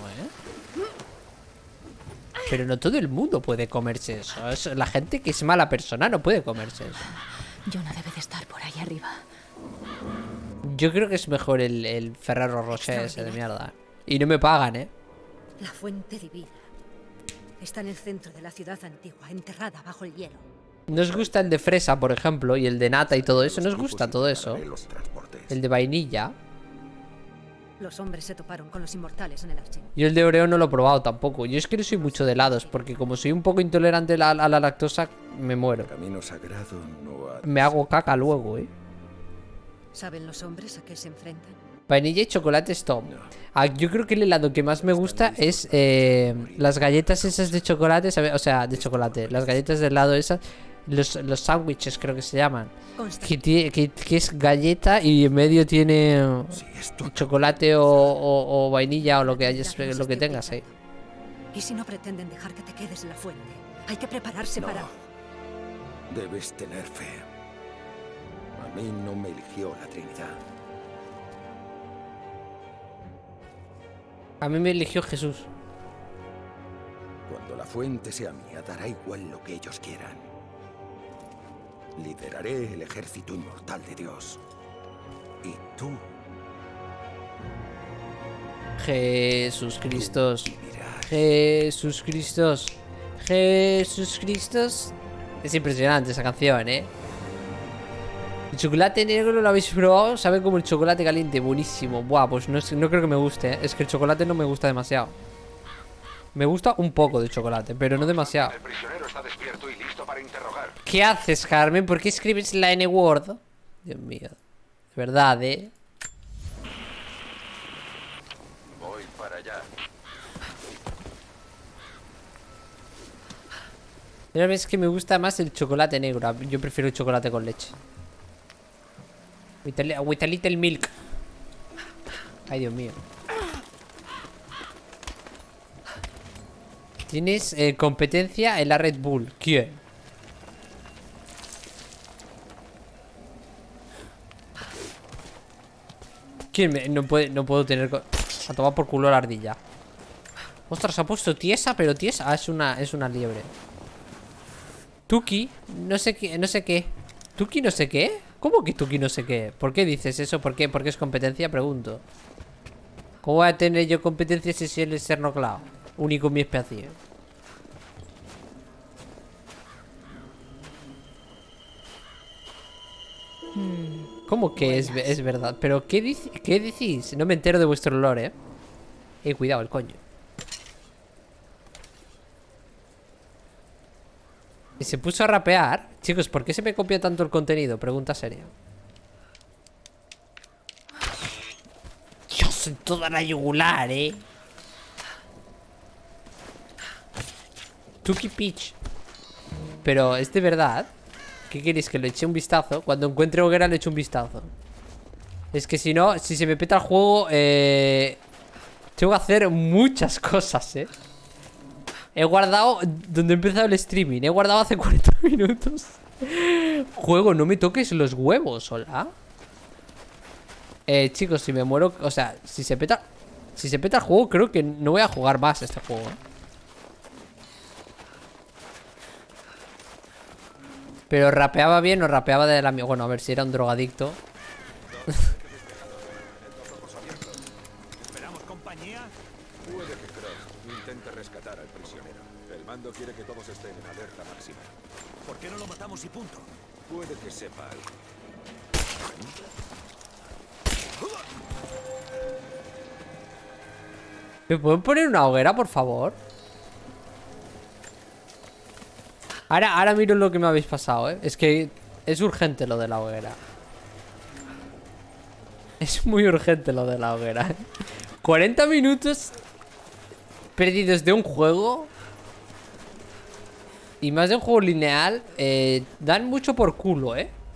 Pero no todo el mundo puede comerse eso. La gente que es mala persona no puede comerse eso. Jonah debe de estar por ahí arriba. Yo creo que es mejor el Ferrero Rocher ese de mierda. Y no me pagan, La fuente divina. Está en el centro de la ciudad antigua, enterrada bajo el hielo. Nos gusta el de fresa, por ejemplo, y el de nata y todo eso. Nos gusta todo eso. El de vainilla. Los hombres se toparon con los inmortales en el archivo. Yo el de Oreo no lo he probado tampoco. Yo es que no soy mucho de helados, porque como soy un poco intolerante a la lactosa, me muero. Camino sagrado no ha... Me hago caca luego, ¿Saben los hombres a qué se enfrentan? Vainilla y chocolate stop. Yo creo que el helado que más me gusta es las galletas esas de chocolate, o sea, de chocolate. Las galletas de helado esas. Los sándwiches creo que se llaman. Que es galleta y en medio tiene chocolate o vainilla o lo que tengas ahí. ¿Y si no pretenden dejar que te quedes en la fuente? Hay que prepararse para... Debes tener fe. A mí no me eligió la Trinidad. A mí me eligió Jesús. Cuando la fuente sea mía, dará igual lo que ellos quieran. Lideraré el ejército inmortal de Dios. Y tú Jesús Cristos. Jesús Cristos. Jesús Cristos. Es impresionante esa canción, El chocolate negro lo habéis probado. Sabe como el chocolate caliente. Buenísimo. Buah, pues no creo que me guste, Es que el chocolate no me gusta demasiado. Me gusta un poco de chocolate, pero no demasiado. El prisionero está despierto y listo para interrogar. ¿Qué haces, Carmen? ¿Por qué escribes la N-word? Dios mío. De verdad, ¿eh? Voy para allá. Pero es que me gusta más el chocolate negro. Yo prefiero el chocolate con leche. With a little milk. Ay, Dios mío. Tienes competencia en la Red Bull. ¿Quién? ¿Quién no puedo tener... A tomar por culo la ardilla. Ostras, se ha puesto tiesa, pero tiesa. Ah, es una liebre. Tuki, no sé qué. ¿Tuki no sé qué? ¿Cómo que Tuki no sé qué? ¿Por qué dices eso? ¿Por qué? ¿Porque es competencia? Pregunto. ¿Cómo voy a tener yo competencia si soy el Cernoclao? Único en mi especie. ¿Cómo que es verdad? ¿Pero qué decís? No me entero de vuestro lore, cuidado, el coño. Y se puso a rapear. Chicos, ¿por qué se me copia tanto el contenido? Pregunta seria. Yo soy toda la yugular, Tuki Peach. Pero es de verdad. ¿Qué queréis? Que le eche un vistazo. Cuando encuentre hoguera le echo un vistazo. Es que si no, si se me peta el juego, tengo que hacer muchas cosas, He guardado donde he empezado el streaming. He guardado hace 40 minutos. Juego, no me toques los huevos, hola. Chicos, si me muero, o sea, si se peta el juego, creo que no voy a jugar más este juego, Pero rapeaba bien o rapeaba de la... Bueno, a ver si era un drogadicto. ¿Esperamos compañía? Puede que Cross intente rescatar al prisionero. El mando quiere que todos estén en alerta máxima. ¿Por qué no lo matamos y punto? Puede que sepa algo. ¿Me pueden poner una hoguera, por favor? Ahora miro lo que me habéis pasado, Es que es urgente lo de la hoguera. Es muy urgente lo de la hoguera, 40 minutos perdidos de un juego. Y más de un juego lineal. Dan mucho por culo,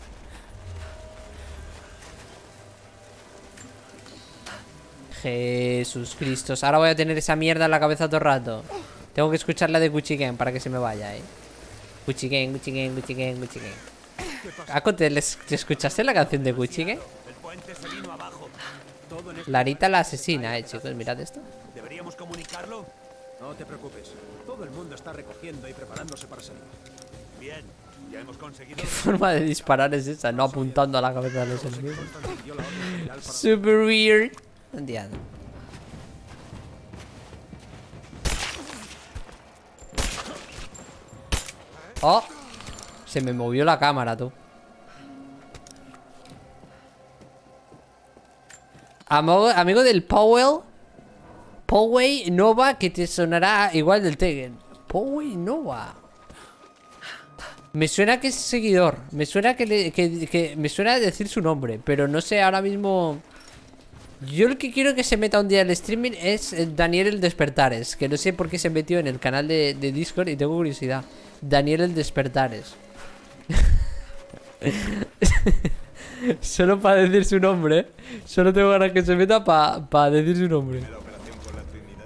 Jesús Cristo. Ahora voy a tener esa mierda en la cabeza todo el rato. Tengo que escuchar la de Gucci Gang para que se me vaya, Gucci Gang, Gucci Gang, Gucci Gang, Gucci Gang. Aco, ¿te escuchaste la canción de Gucci Gang? El puente se vino abajo. Todo en Larita la asesina, chicos, mirad esto. ¿Deberíamos comunicarlo? No te preocupes. Todo el mundo está recogiendo y preparándose para salir. Bien, ya hemos conseguido... ¿Qué forma de disparar es esa? No apuntando a la cabeza de los enemigos. Super weird. No entiendo. Oh, se me movió la cámara, tú. Amigo del Powell Nova, que te sonará igual del Tekken. Powell Nova. Me suena que es seguidor. Me suena que me suena decir su nombre, pero no sé ahora mismo. Yo el que quiero que se meta un día al streaming es Daniel el Despertares, que no sé por qué se metió en el canal de Discord y tengo curiosidad. Daniel el Despertares. Solo para decir su nombre. Solo tengo ganas que se meta para decir su nombre. ¿La operación con la Trinidad?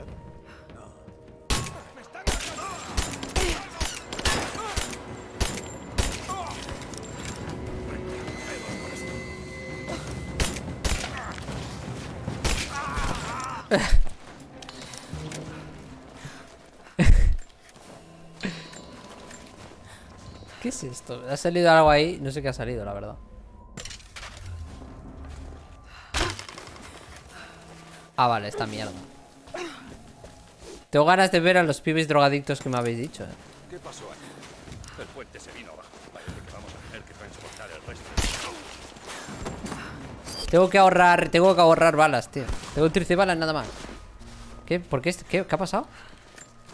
¿Qué es esto? ¿Ha salido algo ahí? No sé qué ha salido, la verdad. Ah, vale, esta mierda. Tengo ganas de ver a los pibes drogadictos que me habéis dicho, ¿Qué pasó aquí? El puente se vino abajo. Parece que vamos a tener que transportar el resto. Tengo que ahorrar balas, tío. Tengo 13 balas nada más. ¿Qué? ¿Por qué? ¿Qué ha pasado?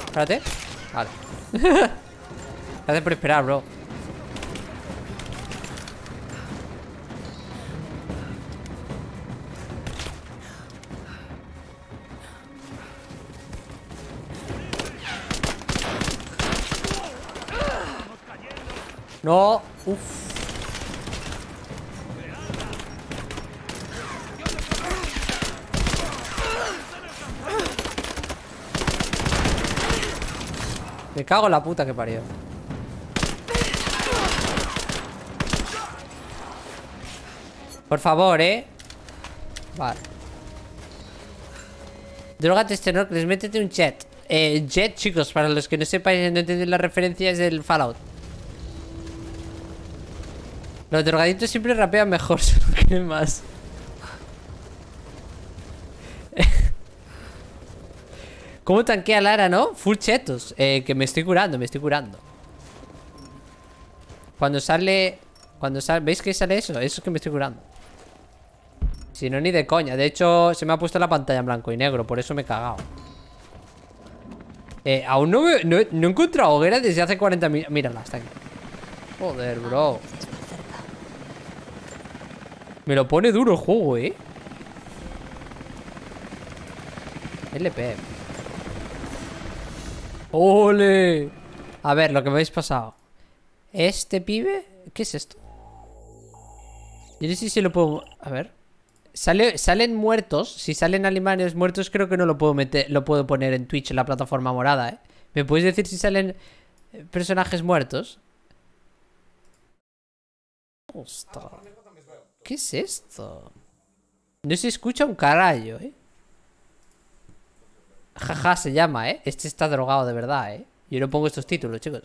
Espérate. Vale. Gracias por esperar, bro. No. Uf. Me cago en la puta que parió. Por favor, Vale. Drogate Snorkels, métete un jet. Jet, chicos, para los que no sepáis, no entienden la referencia, es del Fallout. Los drogaditos siempre rapean mejor, se lo creen más. ¿Cómo tanquea Lara, no? Full chetos. Que me estoy curando, me estoy curando. Cuando sale... ¿Veis que sale eso? Eso es que me estoy curando. Si no, ni de coña. De hecho, se me ha puesto la pantalla en blanco y negro. Por eso me he cagado. Aún no he encontrado hoguera desde hace 40 minutos. Mírala, está aquí. Joder, bro. Me lo pone duro el juego, LP. ¡Ole! A ver, lo que me habéis pasado. Este pibe... ¿Qué es esto? Yo no sé si lo puedo... A ver. Salen muertos. Si salen alemanes muertos, creo que no lo puedo meter. Lo puedo poner en Twitch, en la plataforma morada, ¿Me puedes decir si salen personajes muertos? Ostras. ¿Qué es esto? No se escucha un carajo, Jaja, se llama, Este está drogado de verdad, Yo no pongo estos títulos, chicos.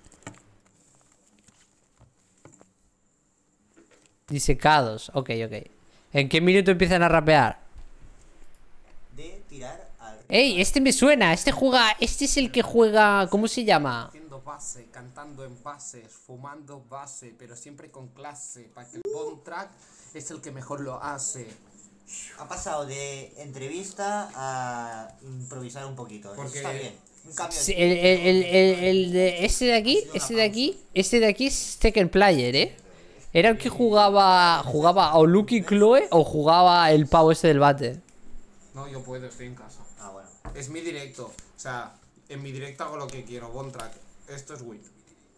Disecados, ok. ¿En qué minuto empiezan a rapear? De tirar al... ¡Ey! Este me suena, este es el que juega... ¿Cómo se llama? Haciendo base, cantando en bases, fumando base, pero siempre con clase, para que el bon track es el que mejor lo hace. Ha pasado de entrevista a improvisar un poquito. Porque... Está bien. Un cambio. Sí, ese de aquí es Tekken Player, Era el que jugaba o Lucky Chloe o jugaba el pavo ese del bate. No, yo puedo, estoy en casa. Ah, bueno. Es mi directo, o sea, en mi directo hago lo que quiero, bon track. Esto es Wii.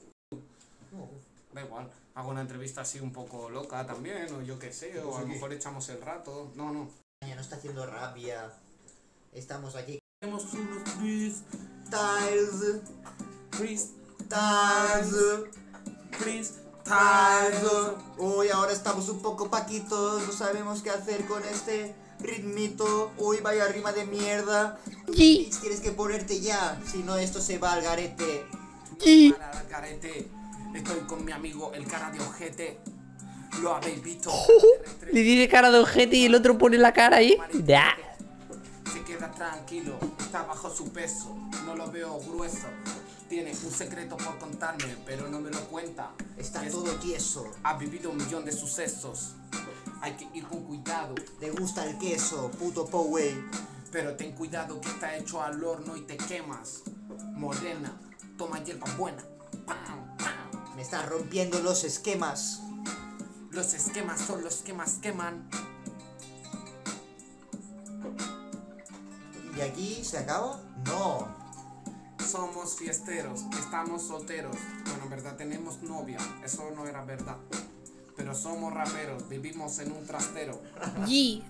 Da igual, hago una entrevista así un poco loca también, o yo qué sé, o a lo mejor echamos el rato. No. Ya no está haciendo rabia. Estamos aquí. Tenemos unos freestyles. Uy, ahora estamos un poco paquitos. No sabemos qué hacer con este ritmito. Uy, vaya rima de mierda. Sí. Tienes que ponerte ya. Si no, esto se va al garete. Para el garete. Estoy con mi amigo el cara de ojete. Lo habéis visto. Le dice cara de ojete y el otro pone la cara ahí. Ya. Se queda tranquilo, está bajo su peso. No lo veo grueso. Tiene un secreto por contarme, pero no me lo cuenta. Está todo tieso. Ha vivido 1.000.000 de sucesos. Hay que ir con cuidado. Te gusta el queso, puto Poway. Pero ten cuidado que está hecho al horno y te quemas. Morena, toma hierba buena. Pam, pam. Me estás rompiendo los esquemas. Los esquemas son los que más queman. ¿Y aquí se acaba? No. Somos fiesteros, estamos solteros. Bueno, en verdad tenemos novia, eso no era verdad. Pero somos raperos, vivimos en un trastero. Yi.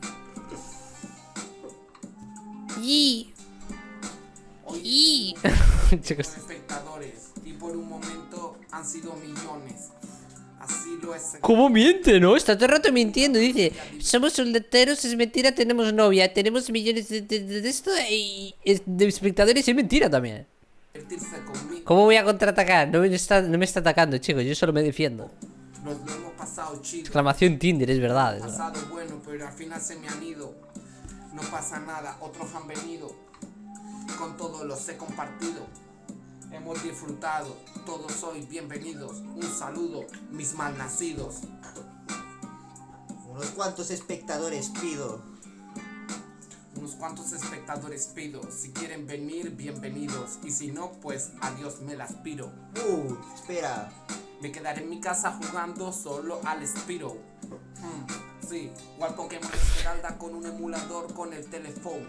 Chicos. Espectadores, y por un momento han sido millones. Así lo es. ¿Cómo miente, no? Está todo el rato mintiendo. Dice, somos solteros, es mentira, tenemos novia, tenemos millones de esto y de espectadores, es mentira también. ¿Cómo voy a contraatacar? No me está atacando, chicos, yo solo me defiendo. Nos lo hemos pasado, chicos. Exclamación Tinder, es verdad. Es pasado bueno, pero al final se me han ido. No pasa nada, otros han venido. Con todos los he compartido. Hemos disfrutado, todos sois bienvenidos. Un saludo, mis malnacidos. Unos cuantos espectadores pido. Unos cuantos espectadores pido. Si quieren venir, bienvenidos. Y si no, pues adiós, me las piro. Espera. Me quedaré en mi casa jugando solo al Spiro. Sí, o al Pokémon Esmeralda con un emulador con el teléfono.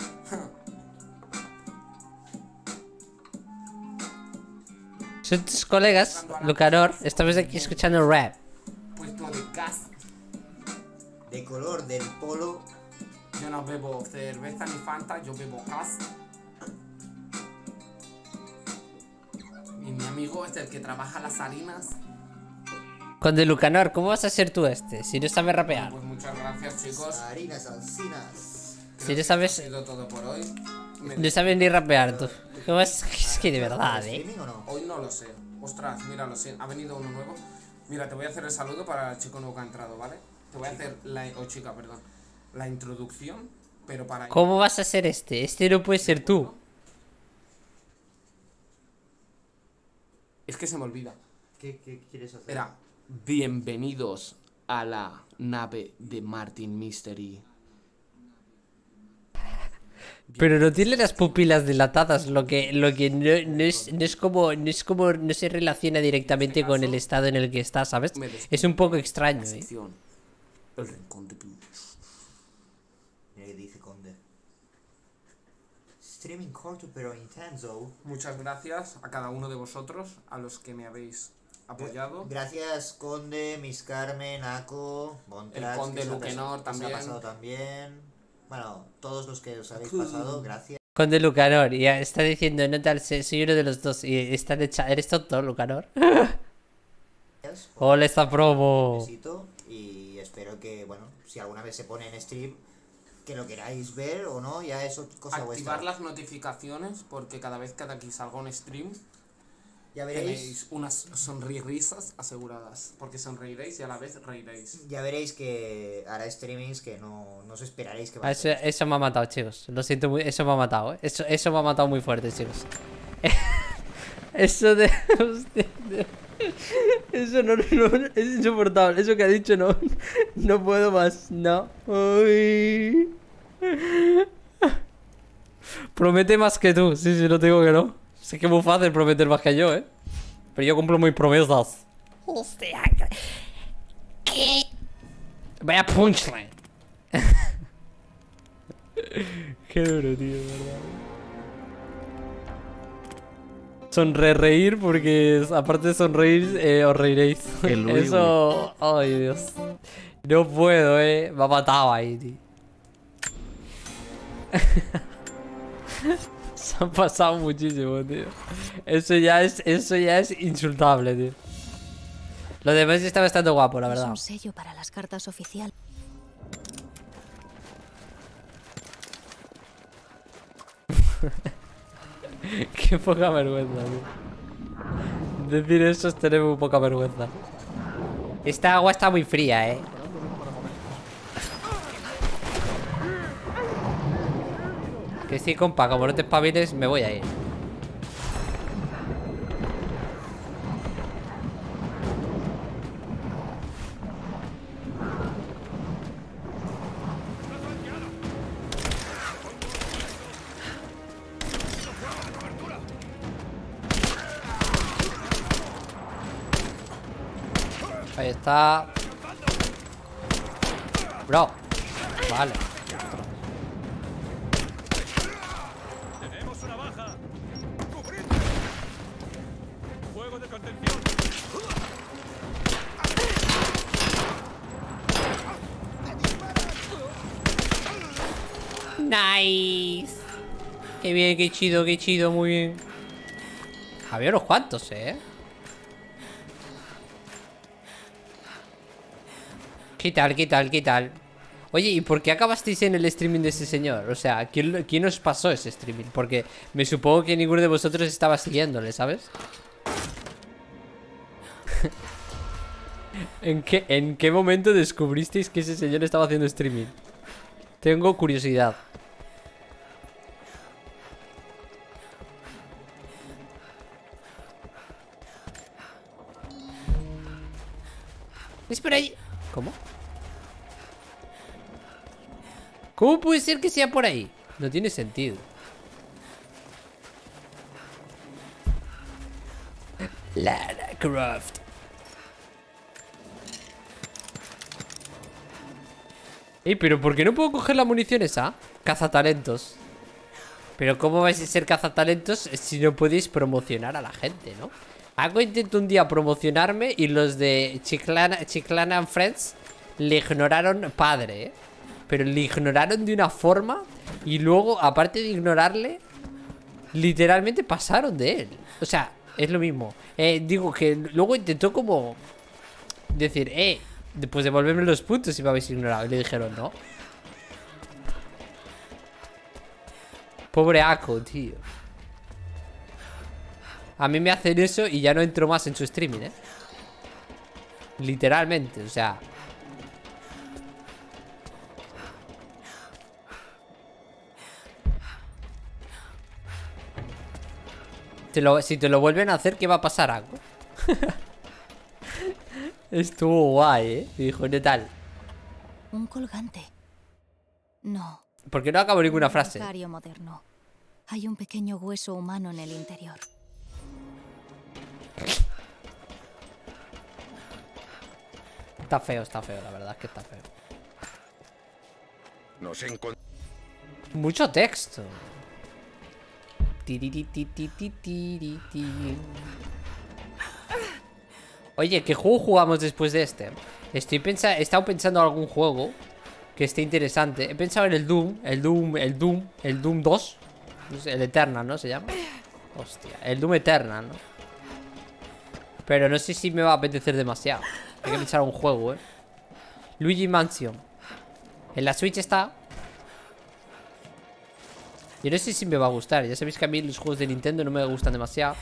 Son tus colegas, Lucanor. Estamos aquí escuchando rap. Puesto de gas. De color del polo. Yo no bebo cerveza ni Fanta, yo bebo gas. Y mi amigo es el que trabaja las harinas. Conde Lucanor, ¿cómo vas a ser tú este? Si no sabes rapear. Pues muchas gracias, chicos. Harinas alcinas. Si no sabes. Ha sido todo por hoy. No sabes ni rapear tú. ¿Cómo es? Es que de verdad, ¿Streaming o no? Hoy no lo sé. Ostras, mira, lo sé. Ha venido uno nuevo. Mira, te voy a hacer el saludo para el chico nuevo que ha entrado, ¿vale? Te voy a hacer chica, perdón. La introducción, pero para... ¿Cómo vas a ser este? Este no puede ser tú. Es que se me olvida. ¿Qué quieres hacer? Era, bienvenidos a la nave de Martin Mystery. Pero no tiene las pupilas dilatadas, lo que no se relaciona directamente con el estado en el que está, ¿sabes? Es un poco extraño, ¿eh? El rincón de Pius. Dice Conde. Streaming corto pero intenso. Muchas gracias a cada uno de vosotros, a los que me habéis apoyado. Gracias Conde, Miss Carmen, Ako, Montrax, El Conde Lucanor también. también. Ha pasado también. Bueno, todos los que os habéis pasado, gracias. Conde Lucanor, y está diciendo, no tal, soy uno de los dos. Y está ¿eres tonto, Lucanor? Hola, esta promo. Un besito y espero que, bueno, si alguna vez se pone en stream, que lo queráis ver o no, ya eso cosa vuestra. Activar las notificaciones porque cada vez que de aquí salga un stream Ya veréis. tenéis unas sonrisas aseguradas, porque sonreiréis y a la vez reiréis. Ya veréis que hará streamings que no os esperaréis que va Ah, a ser. eso me ha matado, chicos. Lo siento muy, eso me ha matado, ¿eh? Eso me ha matado muy fuerte, chicos. Eso de... Hostia, eso no, es insoportable. Eso que ha dicho no puedo más. No. Uy. Promete más que tú. Sí, no te digo que no. Sé que es muy fácil prometer más que yo, ¿eh? Pero yo cumplo mis promesas. Hostia. ¿Qué? Vaya punchline. Qué duro, tío, verdad. Sonreír porque aparte de sonreír, os reiréis. Eso... Ay, Dios. No puedo, me ha matado ahí, tío. Se han pasado muchísimo, tío. Eso ya es insultable, tío. Lo demás está bastante guapo, la verdad. Es un sello para las cartas oficiales. Qué poca vergüenza, tío. Decir eso es tener muy poca vergüenza. Esta agua está muy fría, Que sí, compa, como no te espabiles, me voy a ir. Ahí está. Bro. Vale. Tenemos una baja. ¡Cubrid! Fuego de contención. Nice. Qué bien, qué chido, muy bien. Había unos cuantos, ¿Qué tal? Oye, ¿y por qué acabasteis en el streaming de ese señor? O sea, ¿quién os pasó ese streaming? Porque me supongo que ninguno de vosotros estaba siguiéndole, ¿sabes? ¿En qué momento descubristeis que ese señor estaba haciendo streaming? Tengo curiosidad. Espera ahí. ¿Cómo? ¿Cómo puede ser que sea por ahí? No tiene sentido. Lara Croft. Pero ¿por qué no puedo coger la munición esa? Cazatalentos. Pero ¿cómo vais a ser cazatalentos si no podéis promocionar a la gente, no? Hago intento un día promocionarme y los de Chiclana and Friends le ignoraron padre, ¿eh? Pero le ignoraron de una forma y luego, aparte de ignorarle, literalmente pasaron de él. O sea, es lo mismo. Digo que luego intentó como decir, después devolverme los puntos si me habéis ignorado. Y le dijeron, no. Pobre Ako, tío. A mí me hacen eso y ya no entro más en su streaming, ¿eh? Literalmente, o sea. Si te lo vuelven a hacer, ¿qué va a pasar, Ako? Estuvo guay, ¿eh? Y dijo, ¿qué tal? Un colgante. No. Porque no acabo ninguna frase. Un relicario moderno. Hay un pequeño hueso humano en el interior. Está feo, la verdad es que está feo. Nos encontramos. Mucho texto. Oye, ¿qué juego jugamos después de este? He estado pensando en algún juego que esté interesante. He pensado en el Doom 2. El Eternal, ¿no? Se llama. Hostia, el Doom Eternal, ¿no? Pero no sé si me va a apetecer demasiado. Hay que pensar en un juego, Luigi Mansion. En la Switch está. Yo no sé si me va a gustar. Ya sabéis que a mí los juegos de Nintendo no me gustan demasiado.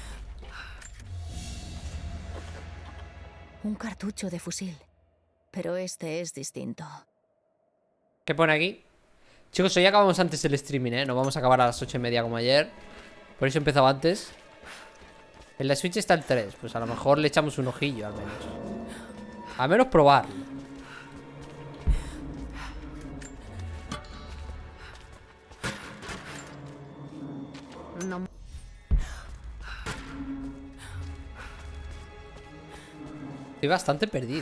Un cartucho de fusil. Pero este es distinto. ¿Qué pone aquí? Chicos, hoy acabamos antes el streaming, No vamos a acabar a las 8:30 como ayer. Por eso he empezado antes. En la Switch está el 3. Pues a lo mejor le echamos un ojillo, al menos. Al menos probar. No. Estoy bastante perdido,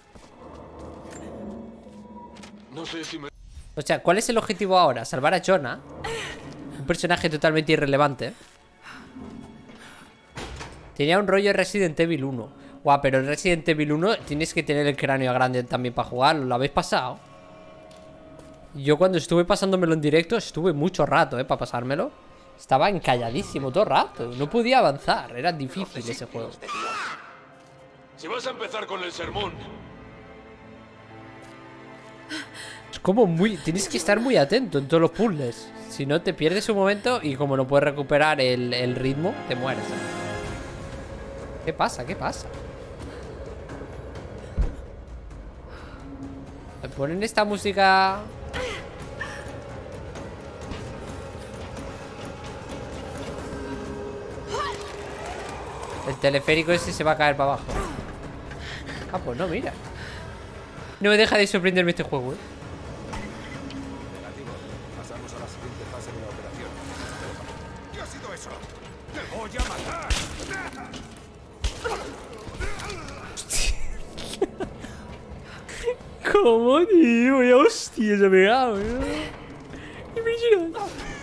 No sé si me... O sea, ¿cuál es el objetivo ahora? Salvar a Jonah. Un personaje totalmente irrelevante. Tenía un rollo Resident Evil 1. Guau, pero en Resident Evil 1 tienes que tener el cráneo grande también para jugarlo. ¿Lo habéis pasado? Yo cuando estuve pasándomelo en directo estuve mucho rato, para pasármelo. Estaba encalladísimo todo el rato. No podía avanzar. Era difícil ese juego. Si vas a empezar con el sermón... Es como muy... Tienes que estar muy atento en todos los puzzles. Si no te pierdes un momento y como no puedes recuperar el ritmo, te mueres. ¿Qué pasa? ¿Qué pasa? ¿Me ponen esta música? El teleférico ese se va a caer para abajo. Ah, pues no, mira. No me deja de sorprenderme este juego, Negativo. Pasamos a la siguiente fase de la operación. ¿Qué ha sido eso? ¡Te voy a matar! ¿Cómo, tío? ¡Ya hostia, se ha pegado, Impresionante.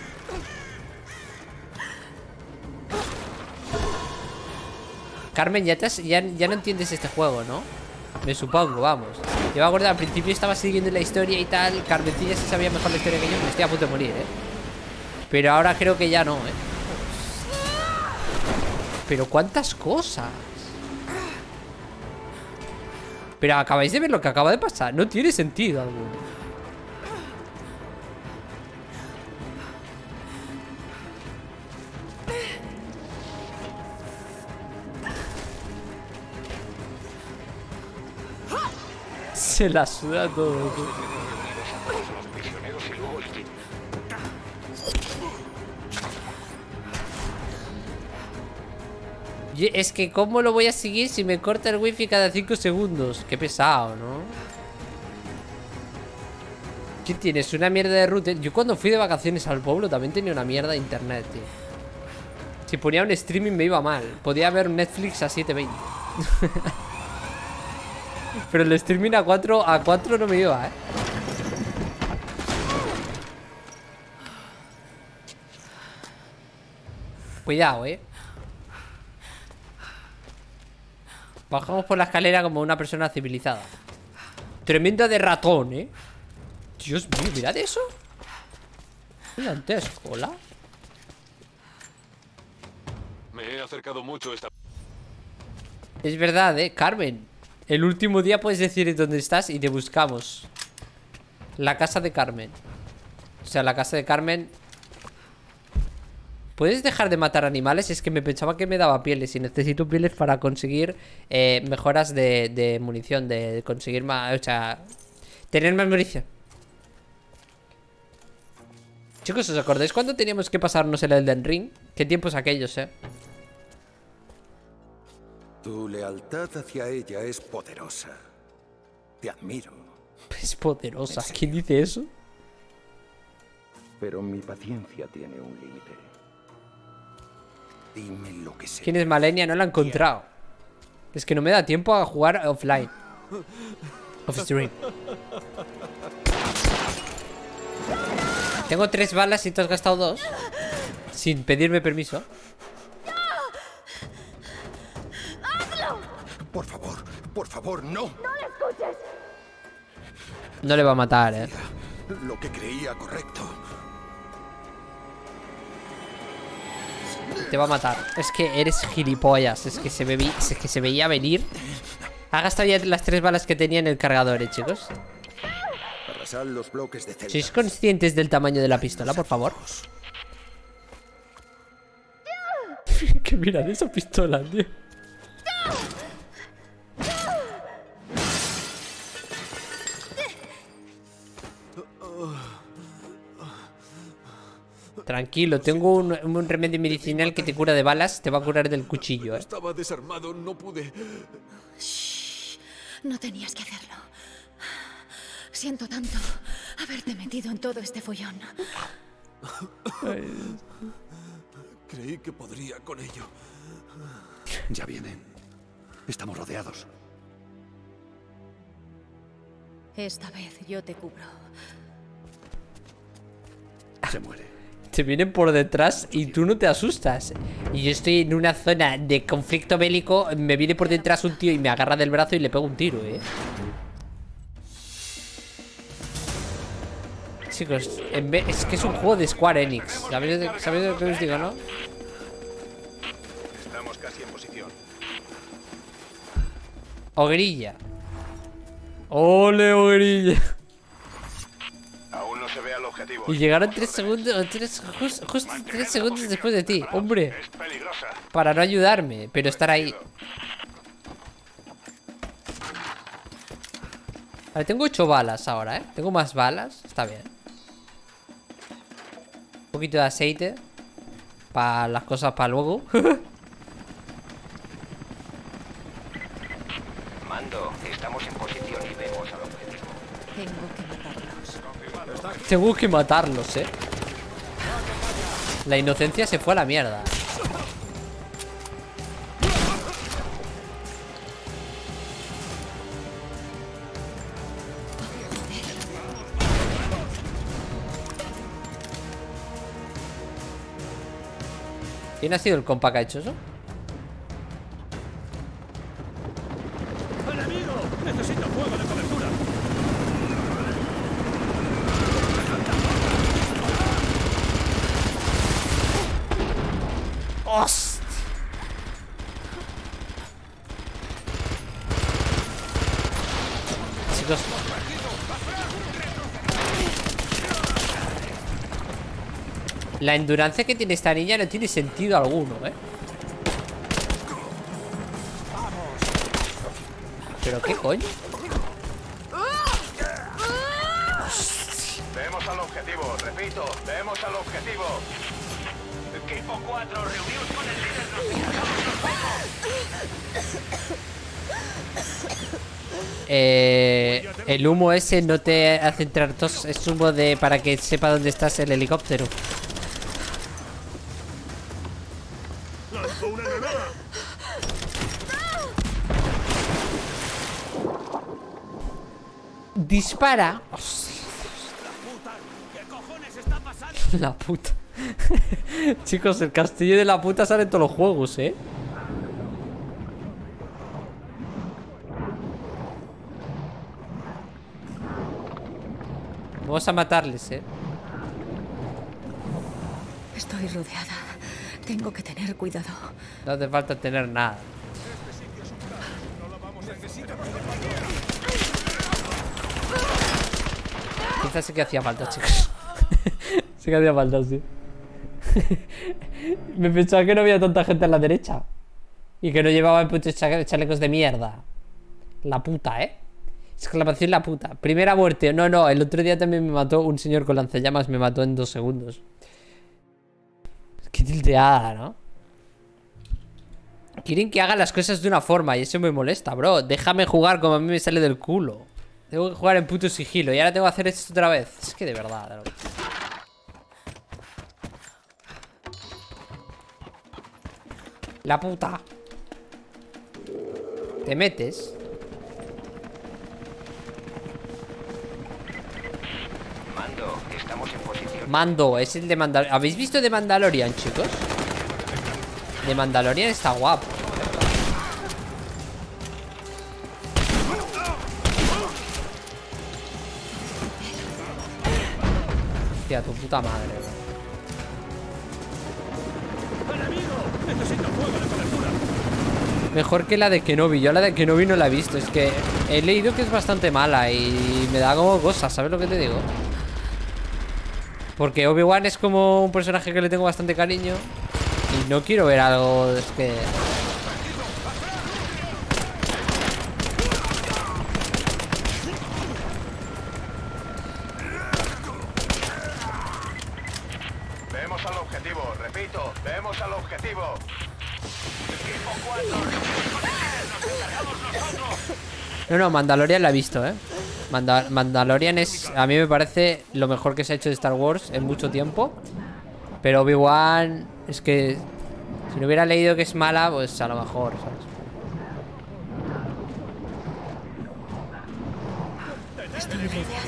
Carmen, ya no entiendes este juego, ¿no? Me supongo, vamos. Yo me acuerdo, al principio estaba siguiendo la historia y tal. Carmencilla se sabía mejor la historia que yo. Me estoy a punto de morir, Pero ahora creo que ya no, Pero cuántas cosas. Pero acabáis de ver lo que acaba de pasar. No tiene sentido alguno. Se la suda todo, Es que ¿cómo lo voy a seguir si me corta el wifi cada 5 segundos? Qué pesado, ¿no? ¿Qué tienes? Una mierda de router. Yo cuando fui de vacaciones al pueblo también tenía una mierda de internet, tío. Si ponía un streaming me iba mal. Podía ver un Netflix a 720. Pero el streaming a 4 no me iba, Cuidado, Bajamos por la escalera como una persona civilizada. Tremenda de ratón, Dios mío, mirad eso. Gigantesco, ¿hola? Me he acercado mucho esta... Es verdad, Carmen. El último día puedes decir dónde estás y te buscamos. La casa de Carmen. O sea, la casa de Carmen. ¿Puedes dejar de matar animales? Es que me pensaba que me daba pieles y necesito pieles para conseguir mejoras de munición, de conseguir más, o sea, tener más munición. Chicos, ¿os acordáis cuando teníamos que pasarnos el Elden Ring? ¿Qué tiempos aquellos, Tu lealtad hacia ella es poderosa. Te admiro. Es poderosa. ¿Quién dice eso? Pero mi paciencia tiene un límite. Dime lo que sé. ¿Quién es Malenia? No la he encontrado. Es que no me da tiempo a jugar offline. Off stream. Tengo 3 balas y tú has gastado 2. Sin pedirme permiso. Por favor, no. No le va a matar, Lo que creía correcto. Te va a matar. Es que eres gilipollas. Es que se veía venir. Ha gastado ya las 3 balas que tenía en el cargador, chicos. Arrasar los bloques de celdas. ¿Sois conscientes del tamaño de la pistola, por favor? Que mirad esa pistola, tío. Tranquilo, tengo un remedio medicinal que te cura de balas. Te va a curar del cuchillo, Estaba desarmado, no pude. Shh, no tenías que hacerlo. Siento tanto haberte metido en todo este follón. Creí que podría con ello. Ya vienen. Estamos rodeados. Esta vez yo te cubro. Se muere. Te vienen por detrás y tú no te asustas. Y yo estoy en una zona de conflicto bélico. Me viene por detrás un tío y me agarra del brazo y le pego un tiro, Chicos, es que es un juego de Square Enix. ¿Sabéis lo que os digo, no? Estamos casi en posición. Ogrilla. ¡Ole, ogrilla! Aún no se ve al objetivo. Y llegaron 3 segundos, justo 3 segundos después de ti. Hombre, Es peligrosa. para no ayudarme, pero estar ahí. Vale, tengo 8 balas ahora, Tengo más balas, está bien. Un poquito de aceite para las cosas para luego. Mando, estamos en posición y vemos al objetivo. Tengo que matarlos. Tengo que matarlos, La inocencia se fue a la mierda. ¿Quién ha sido el compa que ha hecho eso? ¡Enemigo! ¡Necesito fuego de cobertura! ¡Hostia! Chicos, la endurancia que tiene esta niña no tiene sentido alguno, ¿Pero qué coño? Vemos al objetivo, repito, vemos al objetivo. Equipo 4, reunidos con el líder, nos el humo ese no te hace entrar tos. Es humo de para que sepa dónde estás el helicóptero. ¡Lanzo una granada! Dispara. ¿Qué cojones está pasando? La puta. Chicos, el castillo de la puta sale en todos los juegos, ¿eh? Vamos a matarles, ¿eh? Estoy rodeada. Tengo que tener cuidado. No hace falta tener nada. Quizás sí que hacía falta, chicos. Sí que hacía falta, sí. Me pensaba que no había tanta gente a la derecha. Y que no llevaban putos chalecos de mierda. La puta, ¿eh? Exclamación la puta. Primera muerte. No, no, el otro día también me mató un señor con lanzallamas. Me mató en 2 segundos. Qué tilteada, ¿no? Quieren que haga las cosas de una forma y eso me molesta, bro. Déjame jugar como a mí me sale del culo. Tengo que jugar en puto sigilo y ahora tengo que hacer esto otra vez. Es que de verdad, bro. La puta. Te metes. Mando, estamos en posición. Mando, es el de Mandalorian. ¿Habéis visto de Mandalorian, chicos? De Mandalorian está guapo. Hostia, tu puta madre, bro. Mejor que la de Kenobi. Yo la de Kenobi no la he visto. Es que he leído que es bastante mala y me da como cosas, ¿sabes lo que te digo? Porque Obi-Wan es como un personaje que le tengo bastante cariño y no quiero ver algo. Es que... Vemos al objetivo, repito, vemos al objetivo. Equipo 4, nos encargamos nosotros. No, Mandalorian la he visto, ¿eh? Mandalorian es, a mí me parece lo mejor que se ha hecho de Star Wars en mucho tiempo. Pero Obi-Wan es que si no hubiera leído que es mala, pues a lo mejor, ¿sabes? Estoy rodeada.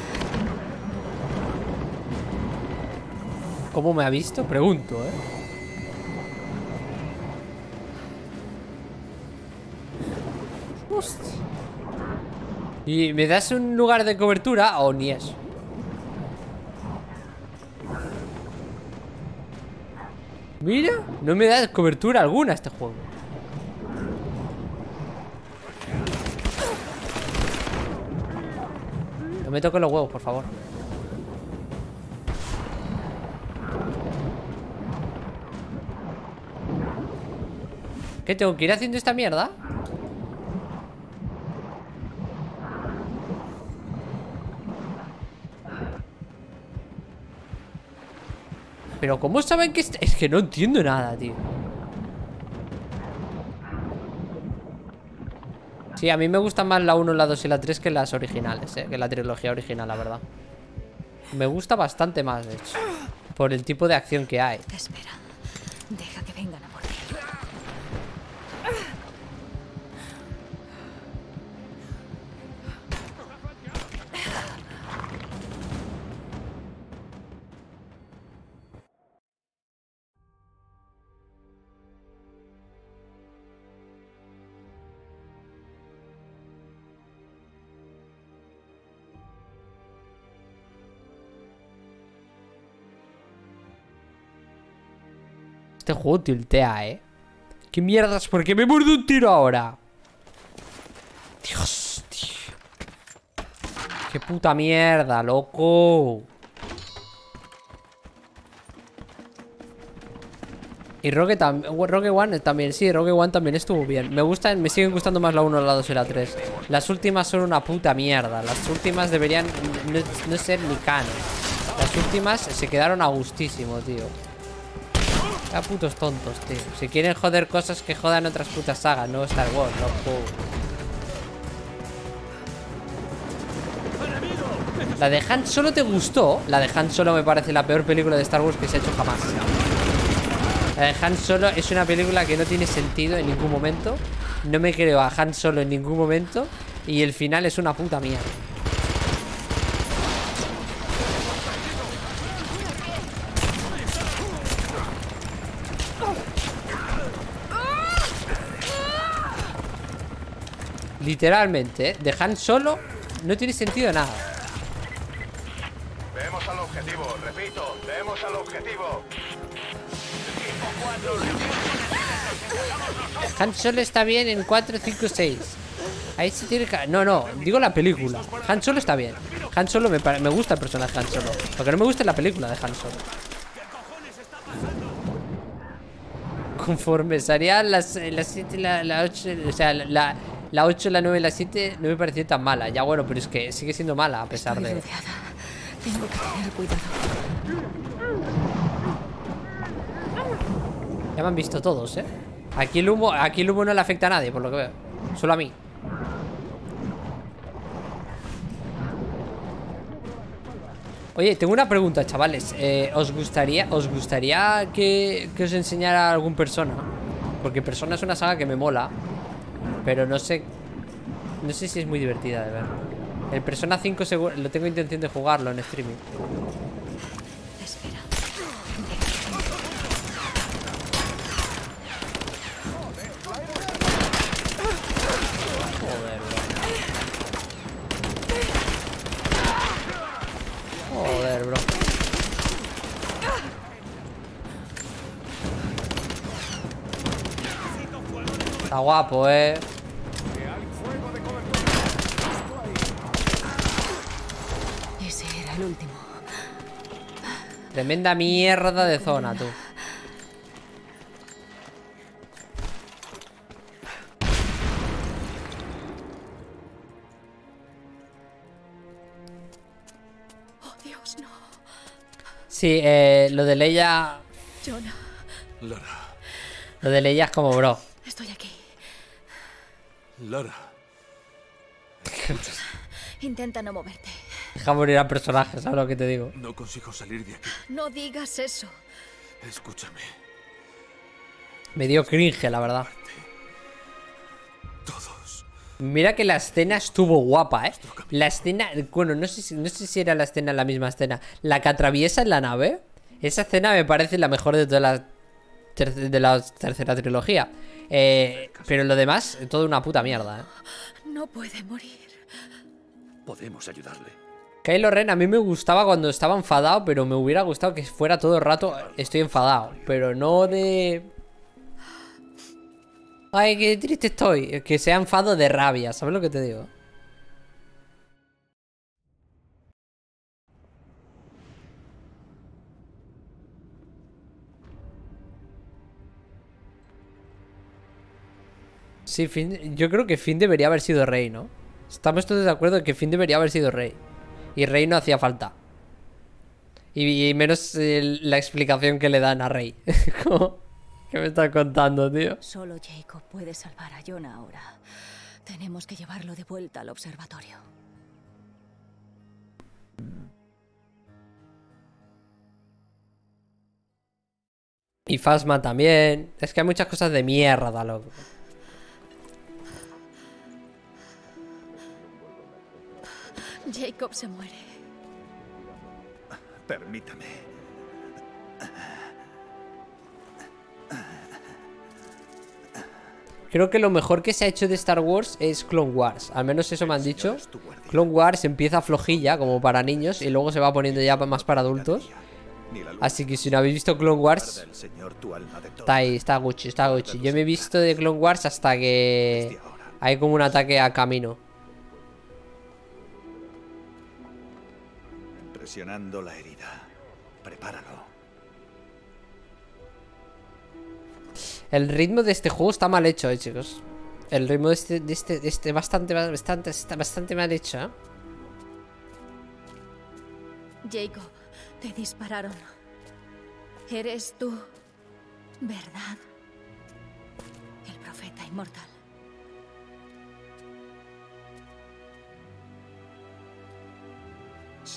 ¿Cómo me ha visto? Pregunto, ¿eh? Hostia. ¿Y me das un lugar de cobertura o ni eso? Mira, no me da cobertura alguna este juego. No me toques los huevos, por favor. ¿Qué tengo que ir haciendo esta mierda? Pero ¿cómo saben que es que no entiendo nada, tío? Sí, a mí me gustan más la 1, la 2 y la 3 que las originales, que la trilogía original, la verdad. Me gusta bastante más, de hecho. Por el tipo de acción que hay. Espera. Deja que vengan a por ti. Este juego tiltea, ¿Qué mierdas? ¿Por qué me muerde un tiro ahora? Dios, tío. Qué puta mierda, loco. Y Rogue One también, sí, Rogue One también estuvo bien. Me siguen gustando más la 1, la 2 y la 3. Las últimas son una puta mierda. Las últimas deberían no ser ni canon. Las últimas se quedaron a gustísimo, tío. A putos tontos, tío. Si quieren joder cosas, que jodan otras putas sagas, no Star Wars, no juego. La de Han Solo te gustó. La de Han Solo me parece la peor película de Star Wars que se ha hecho jamás. La de Han Solo es una película que no tiene sentido en ningún momento. No me creo a Han Solo en ningún momento. Y el final es una puta mierda. Literalmente, de Han Solo no tiene sentido nada. Vemos al objetivo, repito, vemos al objetivo. Han Solo está bien en 4, 5, 6. Ahí sí tiene que... No, digo la película. Han Solo está bien. Han Solo me gusta el personaje Han Solo. Lo que no me gusta es la película de Han Solo. Conforme salían las 7, la 8... O sea, la 8, la 9 y la 7 no me pareció tan mala. Ya bueno, pero es que sigue siendo mala a pesar de... Tengo que tener cuidado. Ya me han visto todos, ¿eh? Aquí el humo no le afecta a nadie, por lo que veo. Solo a mí. Oye, tengo una pregunta, chavales. ¿Os gustaría que os enseñara algún Persona? Porque Persona es una saga que me mola, pero no sé si es muy divertida de ver. El Persona 5 seguro, lo tengo intención de jugarlo en streaming. Espera. Joder, bro. Está guapo, Ese era el último. Tremenda mierda de zona, tú. Oh, Dios, no. Sí, lo de Leia... Jonah. Lara. Lo de Leia es como, bro. Estoy aquí. Lara. Intenta no moverte. Deja morir a personajes, ¿sabes lo que te digo? No consigo salir de aquí. No digas eso. Escúchame. Me dio cringe, la verdad. Todos. Mira que la escena estuvo guapa, ¿eh? La escena... Bueno, no sé si era la escena, la misma escena. La que atraviesa en la nave. Esa escena me parece la mejor de toda la tercera trilogía. Pero lo demás, todo una puta mierda, ¿eh? No puede morir. Podemos ayudarle. Kylo Ren a mí me gustaba cuando estaba enfadado, pero me hubiera gustado que fuera todo el rato estoy enfadado, pero no de... Ay, qué triste estoy. Que sea enfado de rabia, ¿sabes lo que te digo? Sí, yo creo que Finn debería haber sido rey, ¿no? Estamos todos de acuerdo en que Finn debería haber sido rey. Y Rey no hacía falta. Y menos la explicación que le dan a Rey. ¿Qué me estás contando, tío? Solo Jacob puede salvar a Jonah ahora. Tenemos que llevarlo de vuelta al observatorio. Y Phasma también. Es que hay muchas cosas de mierda, loco. Jacob se muere. Permítame. Creo que lo mejor que se ha hecho de Star Wars es Clone Wars. Al menos eso me han dicho. Clone Wars empieza flojilla, como para niños, y luego se va poniendo ya más para adultos. Así que si no habéis visto Clone Wars, está ahí, está Gucci, está Gucci. Yo me he visto de Clone Wars hasta que hay como un ataque a camino. Presionando la herida. Prepáralo. El ritmo de este juego está mal hecho, chicos. El ritmo de este bastante mal hecho, ¿eh? Jacob, te dispararon. ¿Eres tú, verdad? El profeta inmortal.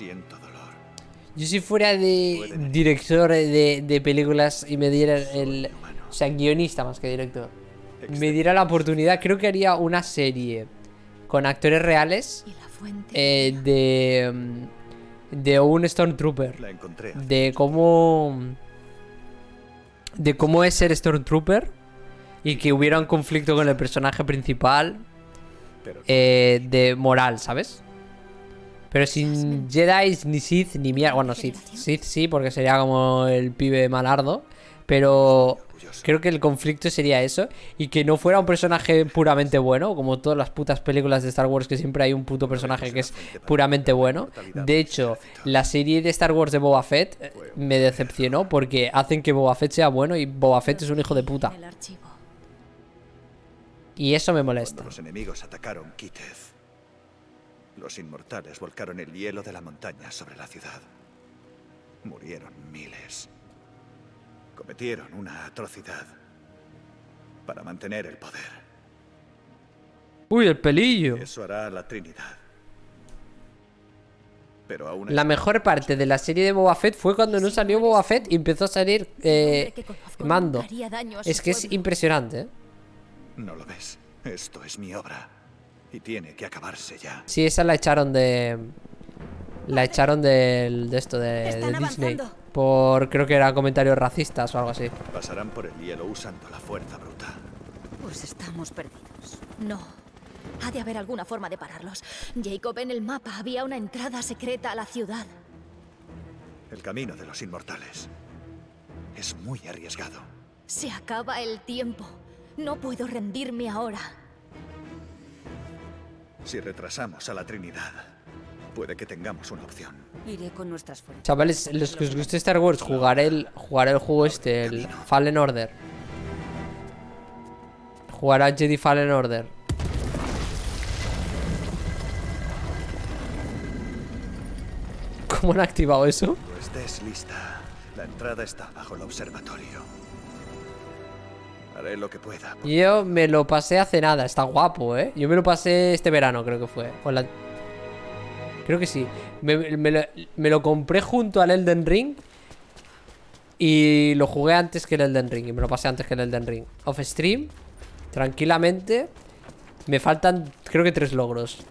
Siento dolor. Yo si fuera de director de películas y me diera el... O sea, guionista más que director. Me diera la oportunidad, creo que haría una serie con actores reales de un Stormtrooper. La encontré. De cómo es ser Stormtrooper y que hubiera un conflicto con el personaje principal de moral, ¿sabes? Pero sin Jedi ni Sith ni mierda. Bueno, Sith sí, porque sería como el pibe malardo. Pero creo que el conflicto sería eso. Y que no fuera un personaje puramente bueno, como todas las putas películas de Star Wars, que siempre hay un puto personaje que es puramente bueno. De hecho, la serie de Star Wars de Boba Fett me decepcionó, porque hacen que Boba Fett sea bueno y Boba Fett es un hijo de puta. Y eso me molesta. Cuando los enemigos atacaron Kitez, los inmortales volcaron el hielo de la montaña sobre la ciudad. Murieron miles. Cometieron una atrocidad para mantener el poder. Uy, el pelillo. Eso hará la Trinidad. Pero aún la mejor parte de la serie de Boba Fett fue cuando no salió Boba Fett y empezó a salir Mando. Es que es impresionante, ¿eh? No lo ves. Esto es mi obra. Y tiene que acabarse ya. Sí, esa la echaron de... La echaron de esto, de Disney. Por, creo que eran comentarios racistas o algo así. Pasarán por el hielo usando la fuerza bruta. Pues estamos perdidos. No. Ha de haber alguna forma de pararlos. Jacob, en el mapa había una entrada secreta a la ciudad. El camino de los inmortales es muy arriesgado. Se acaba el tiempo. No puedo rendirme ahora. Si retrasamos a la Trinidad, puede que tengamos una opción. Iré con nuestras fuerzas. Chavales, los que os guste Star Wars, jugaré el juego este, el Fallen Order. Jugará Jedi Fallen Order. ¿Cómo han activado eso? Cuando estés lista, la entrada está bajo el observatorio. Haré lo que pueda. Yo me lo pasé hace nada, está guapo, ¿eh? Yo me lo pasé este verano, creo que fue. Creo que sí. Me lo compré junto al Elden Ring. Y lo jugué antes que el Elden Ring. Y me lo pasé antes que el Elden Ring. Off stream, tranquilamente. Me faltan, creo que 3 logros.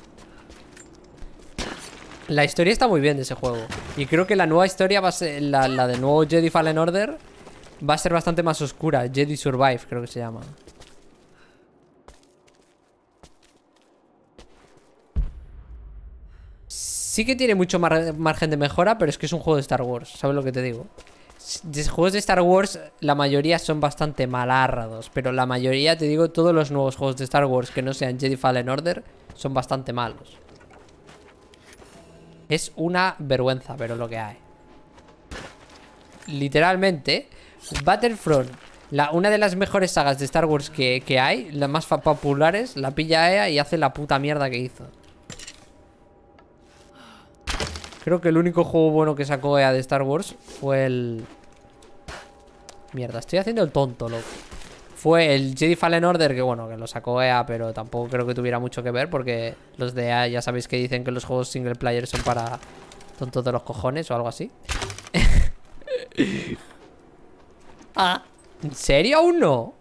La historia está muy bien de ese juego. Y creo que la nueva historia va a ser la de nuevo Jedi Fallen Order. Va a ser bastante más oscura. Jedi Survive, creo que se llama. Sí que tiene mucho margen de mejora, pero es que es un juego de Star Wars. ¿Sabes lo que te digo? De juegos de Star Wars, la mayoría son bastante malardos. Pero la mayoría, te digo, todos los nuevos juegos de Star Wars que no sean Jedi Fallen Order son bastante malos. Es una vergüenza, pero lo que hay. Literalmente, Battlefront, una de las mejores sagas de Star Wars que hay, las más populares, la pilla EA y hace la puta mierda que hizo. Creo que el único juego bueno que sacó EA de Star Wars fue el... Mierda, estoy haciendo el tonto, loco. Fue el Jedi Fallen Order, que bueno, que lo sacó EA, pero tampoco creo que tuviera mucho que ver, porque los de EA ya sabéis que dicen que los juegos single player son para tontos de los cojones o algo así. Ah, ¿en serio aún no?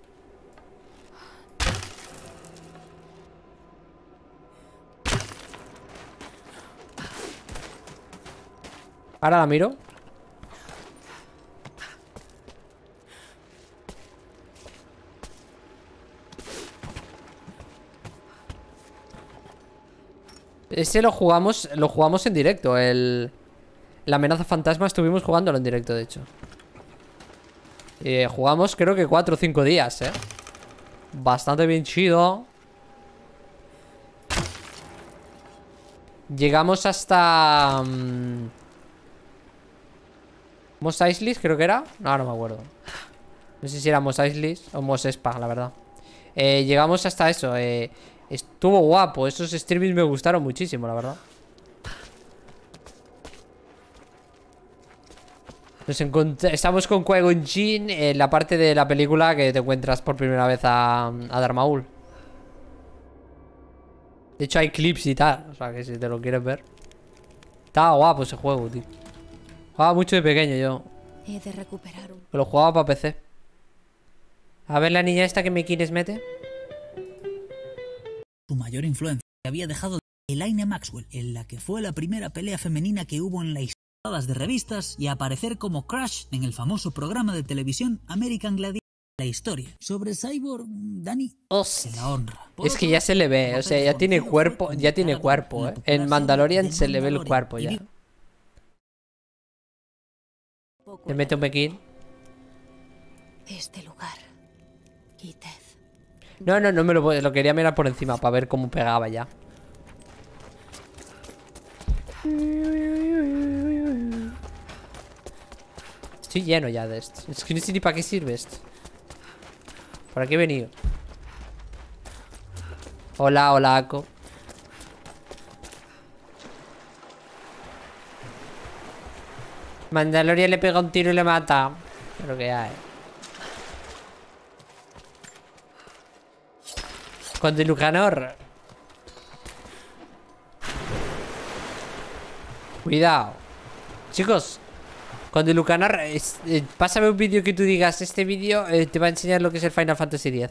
Ahora la miro. Ese lo jugamos en directo. La amenaza fantasma estuvimos jugándolo en directo, de hecho. Jugamos creo que 4 o 5 días, bastante bien chido. Llegamos hasta... Mos Eisley, creo que era. No me acuerdo. No sé si era Mos Eisley o Mos Espa, la verdad. Llegamos hasta eso. Estuvo guapo. Esos streamings me gustaron muchísimo, la verdad. Estamos con Qui-Gon Jinn en la parte de la película que te encuentras por primera vez a Darth Maul. De hecho hay clips y tal. O sea que si te lo quieres ver. Estaba guapo ese juego, tío. Jugaba mucho de pequeño yo. He de recuperar un... Lo jugaba para PC. A ver la niña esta que me quieres mete. Su mayor influencia había dejado Elaine Maxwell, en la que fue la primera pelea femenina que hubo en la historia de revistas y aparecer como Crash en el famoso programa de televisión American Gladiator. La historia sobre Cyborg, Dani, se la honra. Es que ya se le ve, o sea, ya tiene cuerpo, En Mandalorian se le ve el cuerpo ya. Le mete un pequín. Este lugar. Kitez. No me lo quería mirar por encima para ver cómo pegaba ya. Estoy lleno ya de esto. Es que no sé ni para qué sirve esto. ¿Para qué he venido? Hola, hola, Ako. Mandalorian le pega un tiro y le mata. Pero que hay. Conde Lucanor. Cuidado. Chicos, Conde Lucanor, pásame un vídeo que tú digas. Este vídeo te va a enseñar lo que es el Final Fantasy X.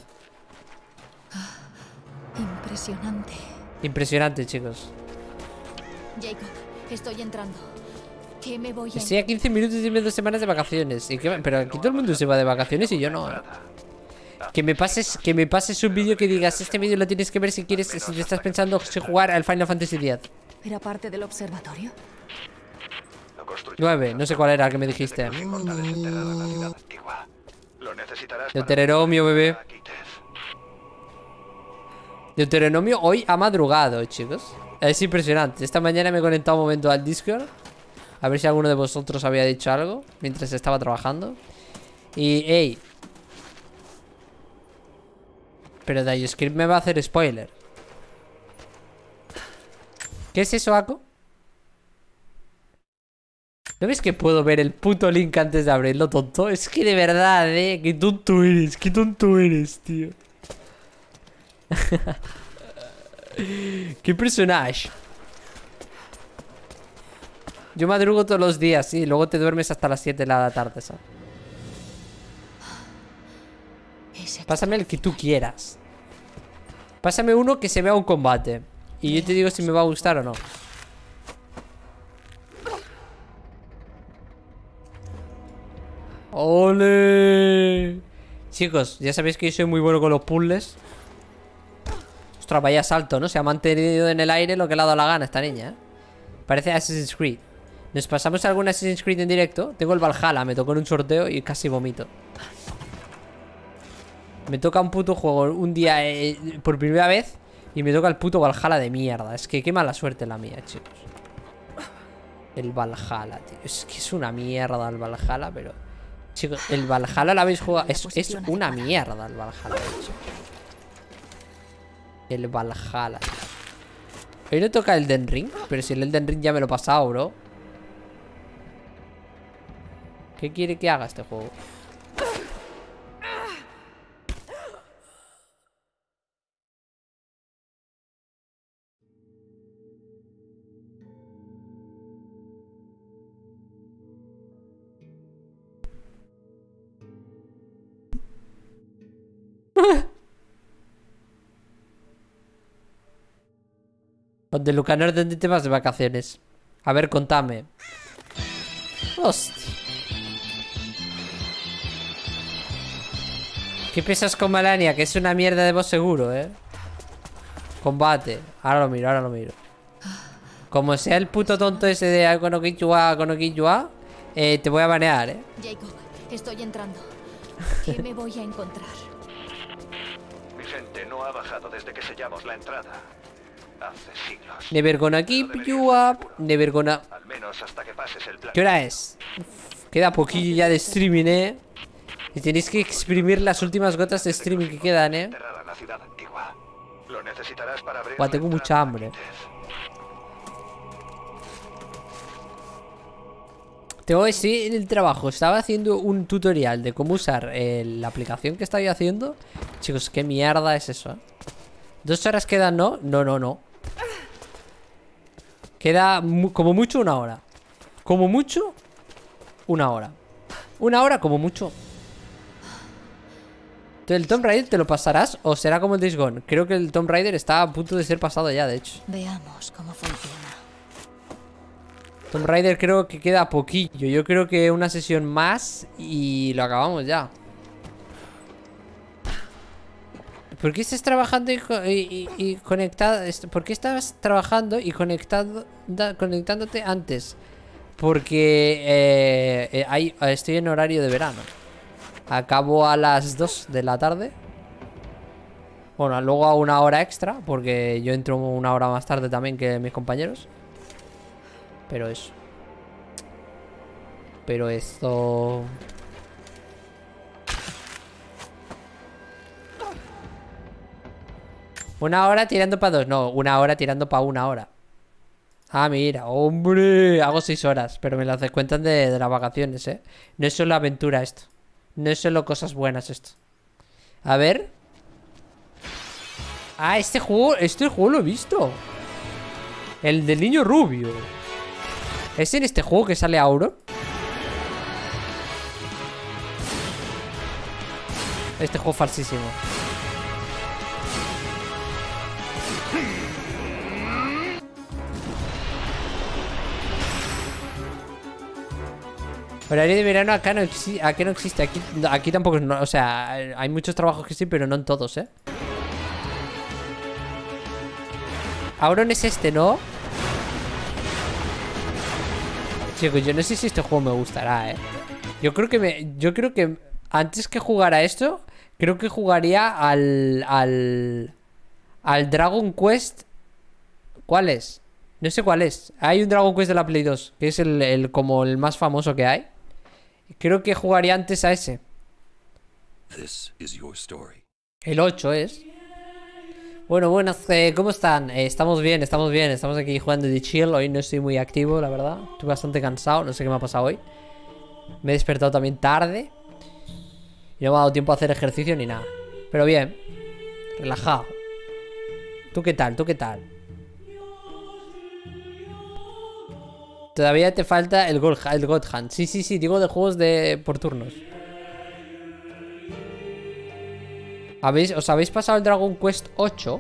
Impresionante. Impresionante, chicos. Jacob, estoy entrando. ¿Qué me voy a... Estoy a 15 minutos y 2 semanas de vacaciones. Pero aquí todo el mundo se va de vacaciones y yo no. Que me pases un vídeo que digas, este vídeo lo tienes que ver si quieres, si te estás pensando si jugar al Final Fantasy X. ¿Era parte del observatorio? 9, no sé cuál era el que me dijiste. Deuteronomio, bebé. Deuteronomio hoy ha madrugado, chicos. Es impresionante. Esta mañana me he conectado un momento al Discord. A ver si alguno de vosotros había dicho algo mientras estaba trabajando. Y, hey. Pero Dioscript me va a hacer spoiler. ¿Qué es eso, Ako? ¿No ves que puedo ver el puto link antes de abrirlo, tonto? Es que de verdad, qué tonto eres, tío. Qué personaje. Yo madrugo todos los días, sí. Luego te duermes hasta las 7 de la tarde, ¿sabes? Pásame el que tú quieras. Pásame uno que se vea un combate y yo te digo si me va a gustar o no. ¡Ole! Chicos, ya sabéis que yo soy muy bueno con los puzzles. Ostras, vaya salto, ¿no? Se ha mantenido en el aire lo que le ha dado la gana a esta niña, ¿eh? Parece Assassin's Creed. ¿Nos pasamos algún Assassin's Creed en directo? Tengo el Valhalla, me tocó en un sorteo y casi vomito. Me toca un puto juego un día por primera vez y me toca el puto Valhalla de mierda. Es que qué mala suerte la mía, chicos. El Valhalla, tío. Es que es una mierda el Valhalla, pero... Chicos, el Valhalla lo habéis jugado. Es una mierda el Valhalla, de hecho. El Valhalla. Hoy no toca el Elden Ring, pero si el Elden Ring ya me lo he pasado, bro. ¿Qué quiere que haga este juego? Conde Lucanor, ¿dónde te vas de vacaciones? A ver, contame. Hostia. ¿Qué pesas con Malania? Que es una mierda de voz seguro, Combate. Ahora lo miro. Como sea el puto tonto ese de Konokichua, te voy a banear, Jacob, estoy entrando. ¿Qué me voy a encontrar? Mi gente no ha bajado desde que sellamos la entrada. Hace siglos. Never gonna keep you up. Never gonna... Al menos hasta que pases el plan. ¿Qué hora es? Uf, queda poquillo ya de streaming, Y tenéis que exprimir las últimas gotas de streaming que quedan, La ciudad antigua. Lo necesitarás para abrir. Buah, tengo mucha hambre. Te voy a decir, en el trabajo estaba haciendo un tutorial de cómo usar la aplicación que estaba haciendo. Chicos, qué mierda es eso, 2 horas quedan, ¿no? No. Queda como mucho una hora. Como mucho, una hora. Una hora como mucho. ¿El Tomb Raider te lo pasarás o será como el Days Gone? Creo que el Tomb Raider está a punto de ser pasado ya, de hecho. Veamos cómo funciona. Tomb Raider creo que queda poquillo. Yo creo que una sesión más y lo acabamos ya. ¿Por qué estás trabajando y conectado? ¿Por qué estás trabajando y conectándote antes? Porque estoy en horario de verano. Acabo a las 2 de la tarde. Bueno, luego a una hora extra, porque yo entro una hora más tarde también que mis compañeros. Pero eso. Pero esto... Una hora tirando para 2. No, una hora tirando para una hora. Ah, mira, hombre. Hago 6 horas, pero me las descuentan de las vacaciones, ¿eh? No es solo aventura esto. No es solo cosas buenas esto. A ver. Ah, este juego lo he visto. El del niño rubio. ¿Es en este juego que sale Auron? Este juego falsísimo. Horario de verano acá no existe. Aquí tampoco, o sea, hay muchos trabajos que sí, pero no en todos, ¿eh? Auron es este, ¿no? Chicos, yo no sé si este juego me gustará, ¿eh? Yo creo que antes que jugar a esto, creo que jugaría al Dragon Quest. ¿Cuál es? No sé cuál es. Hay un Dragon Quest de la Play 2, que es como el más famoso que hay. Creo que jugaría antes a ese. El 8 es. Bueno, buenas, ¿cómo están? Estamos bien. Estamos aquí jugando de chill. Hoy no estoy muy activo, la verdad. Estoy bastante cansado, no sé qué me ha pasado hoy. Me he despertado también tarde. Y no me ha dado tiempo a hacer ejercicio ni nada. Pero bien, relajado. ¿Tú qué tal? Todavía te falta el God Hand. Sí, digo de juegos por turnos. ¿Os habéis pasado el Dragon Quest 8?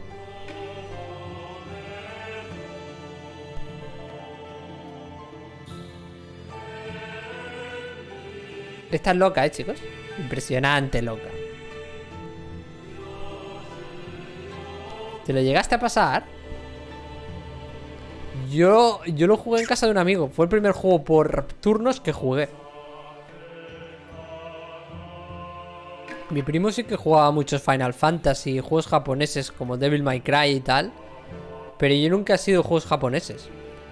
Estás loca, chicos. Impresionante loca. ¿Te lo llegaste a pasar? Yo lo jugué en casa de un amigo. Fue el primer juego por turnos que jugué. Mi primo sí que jugaba muchos Final Fantasy, juegos japoneses como Devil May Cry y tal. Pero yo nunca he sido juegos japoneses.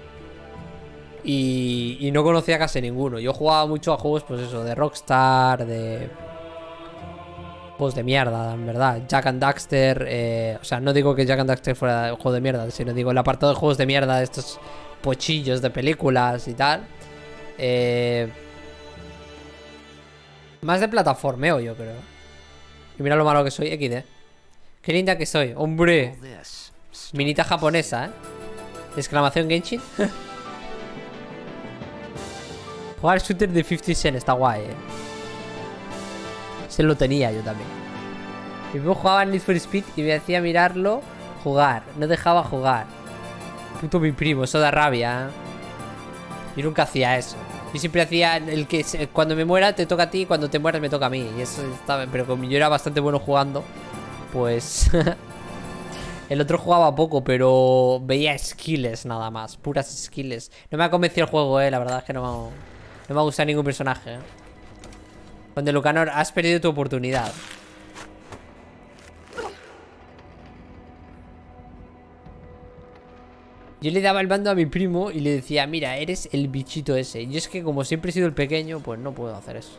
Y no conocía casi ninguno. Yo jugaba mucho a juegos, pues eso, de Rockstar, de... juegos de mierda, en verdad. Jak and Daxter, o sea, no digo que Jak and Daxter fuera un juego de mierda, sino digo el apartado de juegos de mierda, de estos pochillos de películas y tal. Más de plataformeo, yo creo. Y mira lo malo que soy, XD. Qué linda que soy, hombre. Minita japonesa, exclamación Genshin. Jugar shooter de 50 Cent está guay, Se lo tenía yo también. Mi primo jugaba en Need for Speed y me hacía mirarlo jugar. No dejaba jugar. Puto mi primo, eso da rabia, Yo nunca hacía eso. Yo siempre hacía el que cuando me muera te toca a ti y cuando te mueras me toca a mí. Y eso estaba, pero como yo era bastante bueno jugando, pues... El otro jugaba poco, pero veía skills nada más. Puras skills. No me ha convencido el juego, la verdad es que no me ha gustado ningún personaje. Donde Lucanor, has perdido tu oportunidad. Yo le daba el mando a mi primo y le decía, mira, eres el bichito ese. Y es que como siempre he sido el pequeño, pues no puedo hacer eso.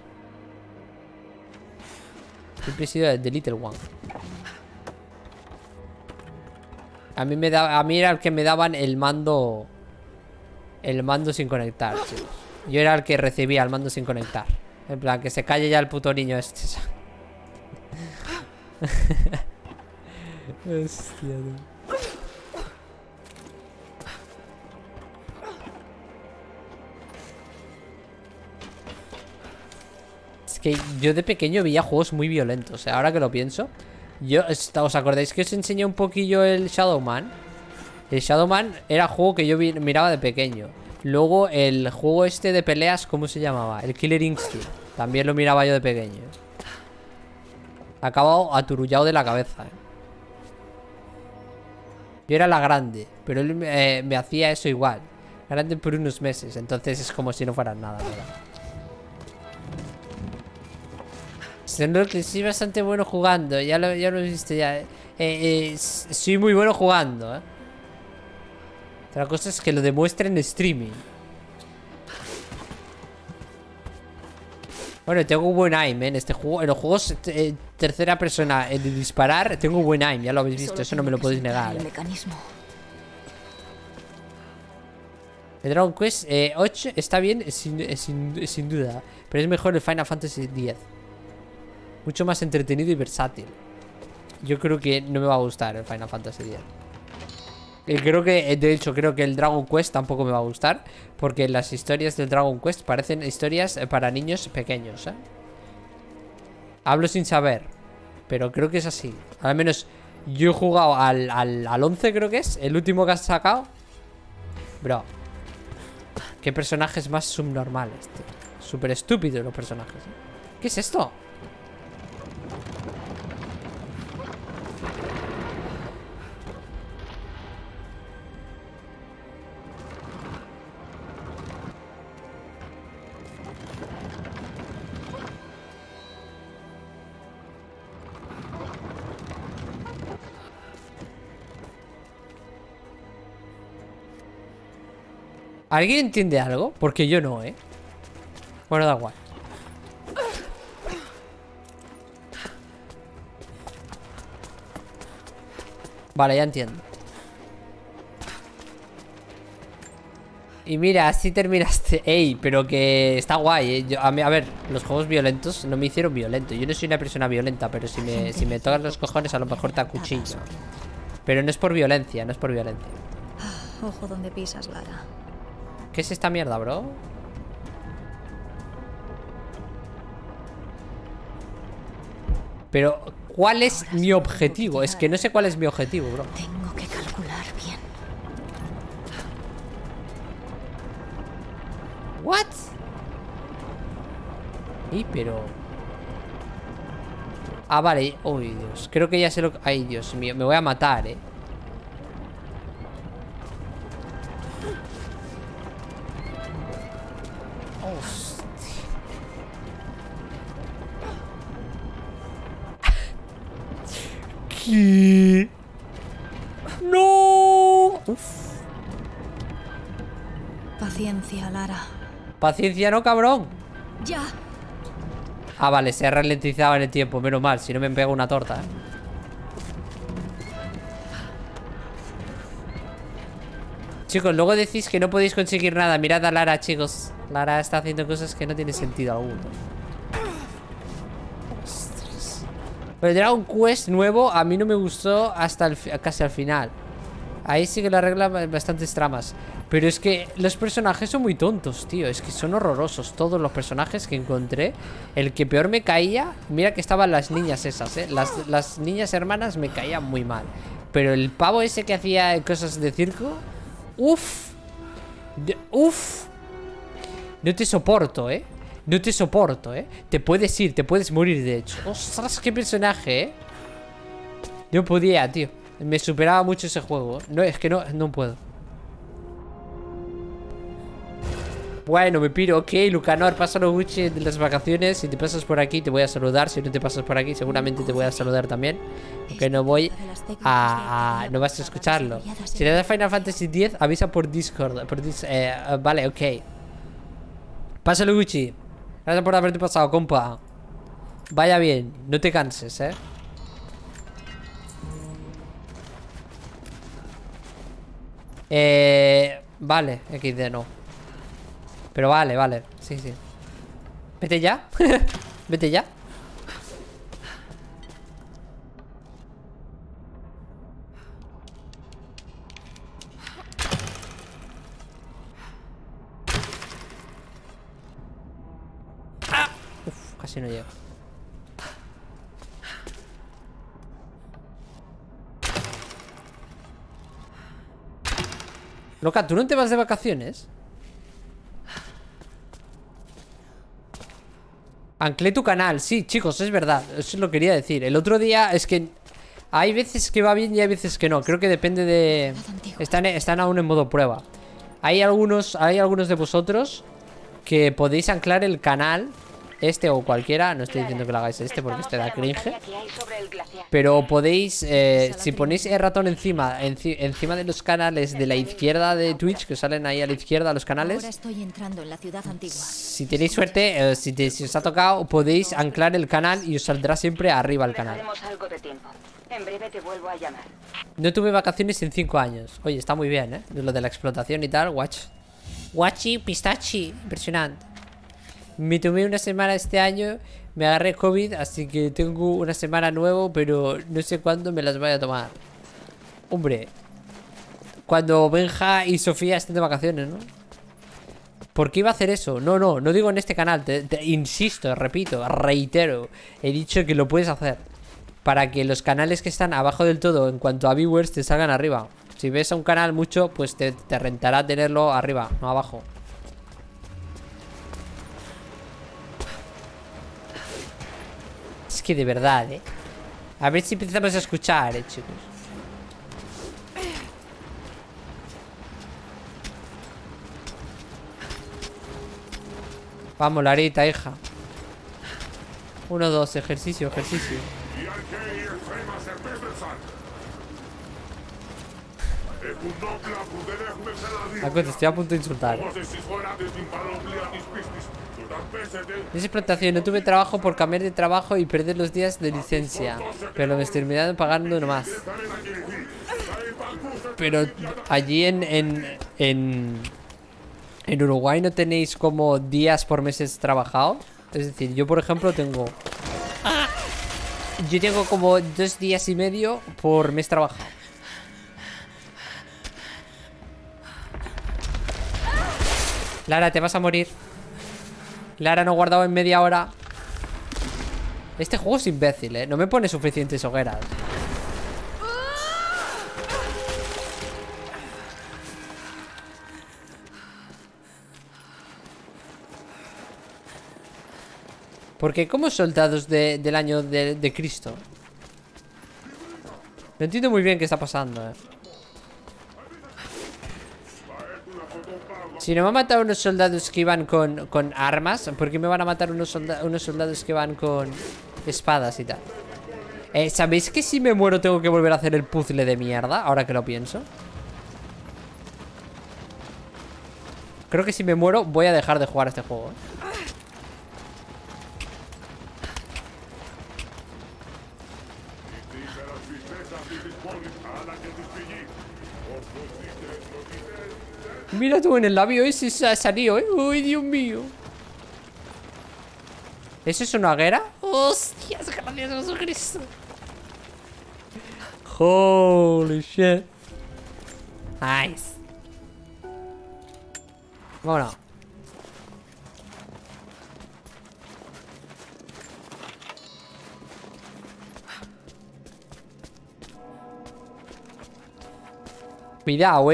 Siempre he sido the little one. A mí era el que me daban el mando. El mando sin conectar, chicos. Yo era el que recibía el mando sin conectar. En plan, que se calle ya el puto niño este. Hostia, Es que yo de pequeño veía juegos muy violentos, ¿eh? Ahora que lo pienso. ¿Os acordáis que os enseñé un poquillo el Shadowman? El Shadowman era juego que yo miraba de pequeño. Luego el juego este de peleas, ¿cómo se llamaba? El Killer Instinct. También lo miraba yo de pequeño. Acabado aturullado de la cabeza, ¿eh? Yo era la grande, pero él me hacía eso igual. Grande por unos meses, entonces es como si no fuera nada, ¿verdad? Que soy bastante bueno jugando. Ya lo he visto ya. Soy muy bueno jugando, ¿eh? Otra cosa es que lo demuestre en streaming. Bueno, tengo buen aim, ¿eh? En este juego. En los juegos tercera persona de disparar, tengo buen aim. Ya lo habéis visto, eso no me lo podéis negar. El Dragon Quest 8 está bien, sin duda. Pero es mejor el Final Fantasy X. Mucho más entretenido y versátil. Yo creo que no me va a gustar el Final Fantasy X. De hecho, creo que el Dragon Quest tampoco me va a gustar. Porque las historias del Dragon Quest parecen historias para niños pequeños, ¿eh? Hablo sin saber, pero creo que es así. Al menos yo he jugado al 11, creo que es el último que has sacado. Bro, qué personajes más subnormales, tío. Súper estúpidos los personajes, ¿eh? ¿Qué es esto? ¿Alguien entiende algo? Porque yo no, ¿eh? Bueno, da igual. Vale, ya entiendo. Y mira, así terminaste. Ey, pero que está guay, ¿eh? A ver, los juegos violentos no me hicieron violento. Yo no soy una persona violenta, pero si me tocas los cojones a lo mejor te acuchillo. Pero no es por violencia, no es por violencia. Ojo donde pisas, Lara. ¿Qué es esta mierda, bro? Pero, ¿cuál es mi objetivo? Es que no sé cuál es mi objetivo, bro. Tengo que calcular bien. ¿What? Pero... Ah, vale. Uy, Dios. Creo que ya sé lo que... Ay, Dios mío. Me voy a matar, ¿eh? ¿Qué? ¡No! Uf. Paciencia, Lara. Paciencia, no, cabrón. Ya. Ah, vale, se ha ralentizado en el tiempo. Menos mal, si no me pego una torta, ¿eh? Chicos, luego decís que no podéis conseguir nada. Mirad a Lara, chicos. Lara está haciendo cosas que no tienen sentido alguno. Pero el Dragon Quest nuevo a mí no me gustó hasta casi al final. Ahí sí que lo arreglan bastantes tramas. Pero es que los personajes son muy tontos, tío. Es que son horrorosos todos los personajes que encontré. El que peor me caía, mira que estaban las niñas esas, las niñas hermanas me caían muy mal. Pero el pavo ese que hacía cosas de circo, uff. Uff. No te soporto, no te soporto, te puedes ir, te puedes morir, de hecho. Ostras, qué personaje, No podía, tío. Me superaba mucho ese juego. No, es que no puedo. Bueno, me piro. Ok, Lucanor, pásalo Gucci de las vacaciones. Si te pasas por aquí te voy a saludar. Si no te pasas por aquí seguramente te voy a saludar también. Aunque no voy no vas a escucharlo. Si le das Final Fantasy X, avisa por Discord. Vale, ok. Pásalo Gucci. Gracias por haberte pasado, compa. Vaya bien, no te canses, Vale, XD no. Pero vale, sí. Vete ya. Vete ya. Uf, casi no llego. Loca, ¿tú no te vas de vacaciones? Anclé tu canal. Sí, chicos, es verdad. Eso lo quería decir. El otro día es que hay veces que va bien y hay veces que no. Creo que depende de... Están aún en modo prueba. Hay algunos de vosotros que podéis anclar el canal, este o cualquiera. No estoy diciendo que lo hagáis este porque este da cringe. Pero podéis, si ponéis el ratón encima de los canales de la izquierda de Twitch, que salen ahí a la izquierda los canales. Ahora estoy entrando en la ciudad antigua. Si tenéis suerte, si os ha tocado, podéis anclar el canal y os saldrá siempre arriba el canal. Algo de tiempo. En breve te vuelvo a llamar. No tuve vacaciones en 5 años. Oye, está muy bien, lo de la explotación y tal, guachi, pistachi, impresionante. Me tomé una semana este año, me agarré COVID, así que tengo una semana nuevo, pero no sé cuándo me las voy a tomar. Hombre, cuando Benja y Sofía estén de vacaciones, ¿no? ¿Por qué iba a hacer eso? No digo en este canal, insisto, repito, reitero. He dicho que lo puedes hacer para que los canales que están abajo del todo en cuanto a viewers te salgan arriba. Si ves a un canal mucho, pues te rentará tenerlo arriba, no abajo. Es que de verdad, a ver si empezamos a escuchar, chicos. Vamos, Larita, hija. 1, 2, ejercicio. Te estoy a punto de insultar. Es explotación, no tuve trabajo por cambiar de trabajo y perder los días de licencia. Pero me terminaron pagando nomás. Pero allí en Uruguay no tenéis como días por meses trabajados. Es decir, yo por ejemplo tengo... Yo tengo como 2 días y medio por mes trabajado. Lara, te vas a morir. Lara, no he guardado en media hora. Este juego es imbécil, no me pone suficientes hogueras. Porque como soldados del año de Cristo. No entiendo muy bien qué está pasando, Si no me han matado unos soldados que iban con armas, ¿por qué me van a matar unos soldados que van con espadas y tal? ¿Sabéis que si me muero tengo que volver a hacer el puzzle de mierda? Ahora que lo pienso. Creo que si me muero voy a dejar de jugar a este juego, Mira tú en el labio ese salió, Uy, Dios mío. ¿Eso es una hoguera? ¡Hostias, gracias a Jesucristo! Holy shit. Nice. Vámonos. Cuidado,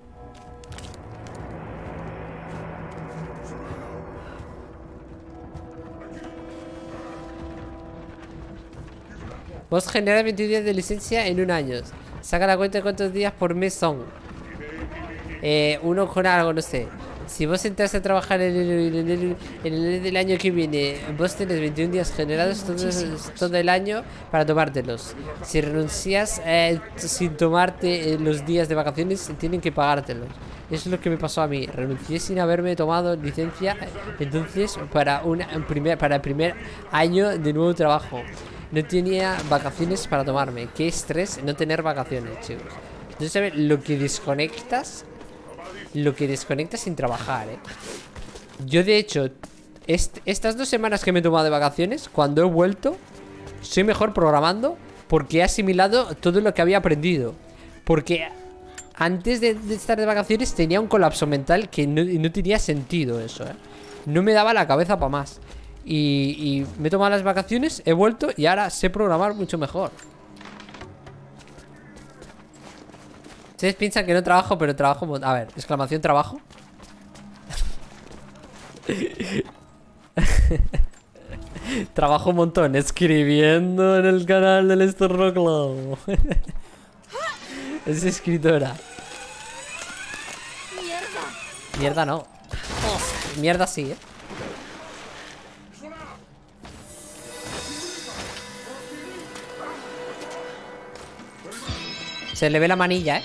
Vos generas 21 días de licencia en 1 año. Saca la cuenta de cuántos días por mes son. Uno con algo, no sé. Si vos entras a trabajar en el del año que viene, vos tenés 21 días generados todo el año para tomártelos. Si renuncias sin tomarte los días de vacaciones, tienen que pagártelos. Eso es lo que me pasó a mí. Renuncié sin haberme tomado licencia. Entonces, para el primer año de nuevo trabajo, no tenía vacaciones para tomarme. Qué estrés no tener vacaciones, chicos. Entonces, ¿sabes? Lo que desconectas sin trabajar, Yo, de hecho, estas 2 semanas que me he tomado de vacaciones, cuando he vuelto, soy mejor programando porque he asimilado todo lo que había aprendido. Porque antes de estar de vacaciones tenía un colapso mental que no tenía sentido eso, No me daba la cabeza para más. Y me he tomado las vacaciones, he vuelto y ahora sé programar mucho mejor. Ustedes piensan que no trabajo, pero trabajo... A ver, exclamación trabajo. Trabajo un montón escribiendo en el canal del Estorro Club. Es escritora. ¡Mierda! Mierda no. Mierda sí, Se le ve la manilla,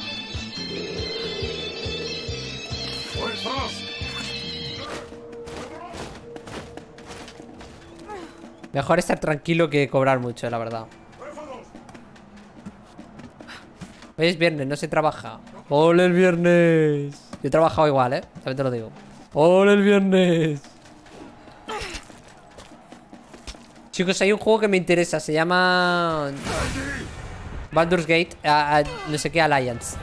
Mejor estar tranquilo que cobrar mucho, la verdad. Hoy es viernes, no se trabaja. ¡Ole el viernes! Yo he trabajado igual, también te lo digo. ¡Ole el viernes! Chicos, hay un juego que me interesa. Se llama... Baldur's Gate, no sé qué Alliance.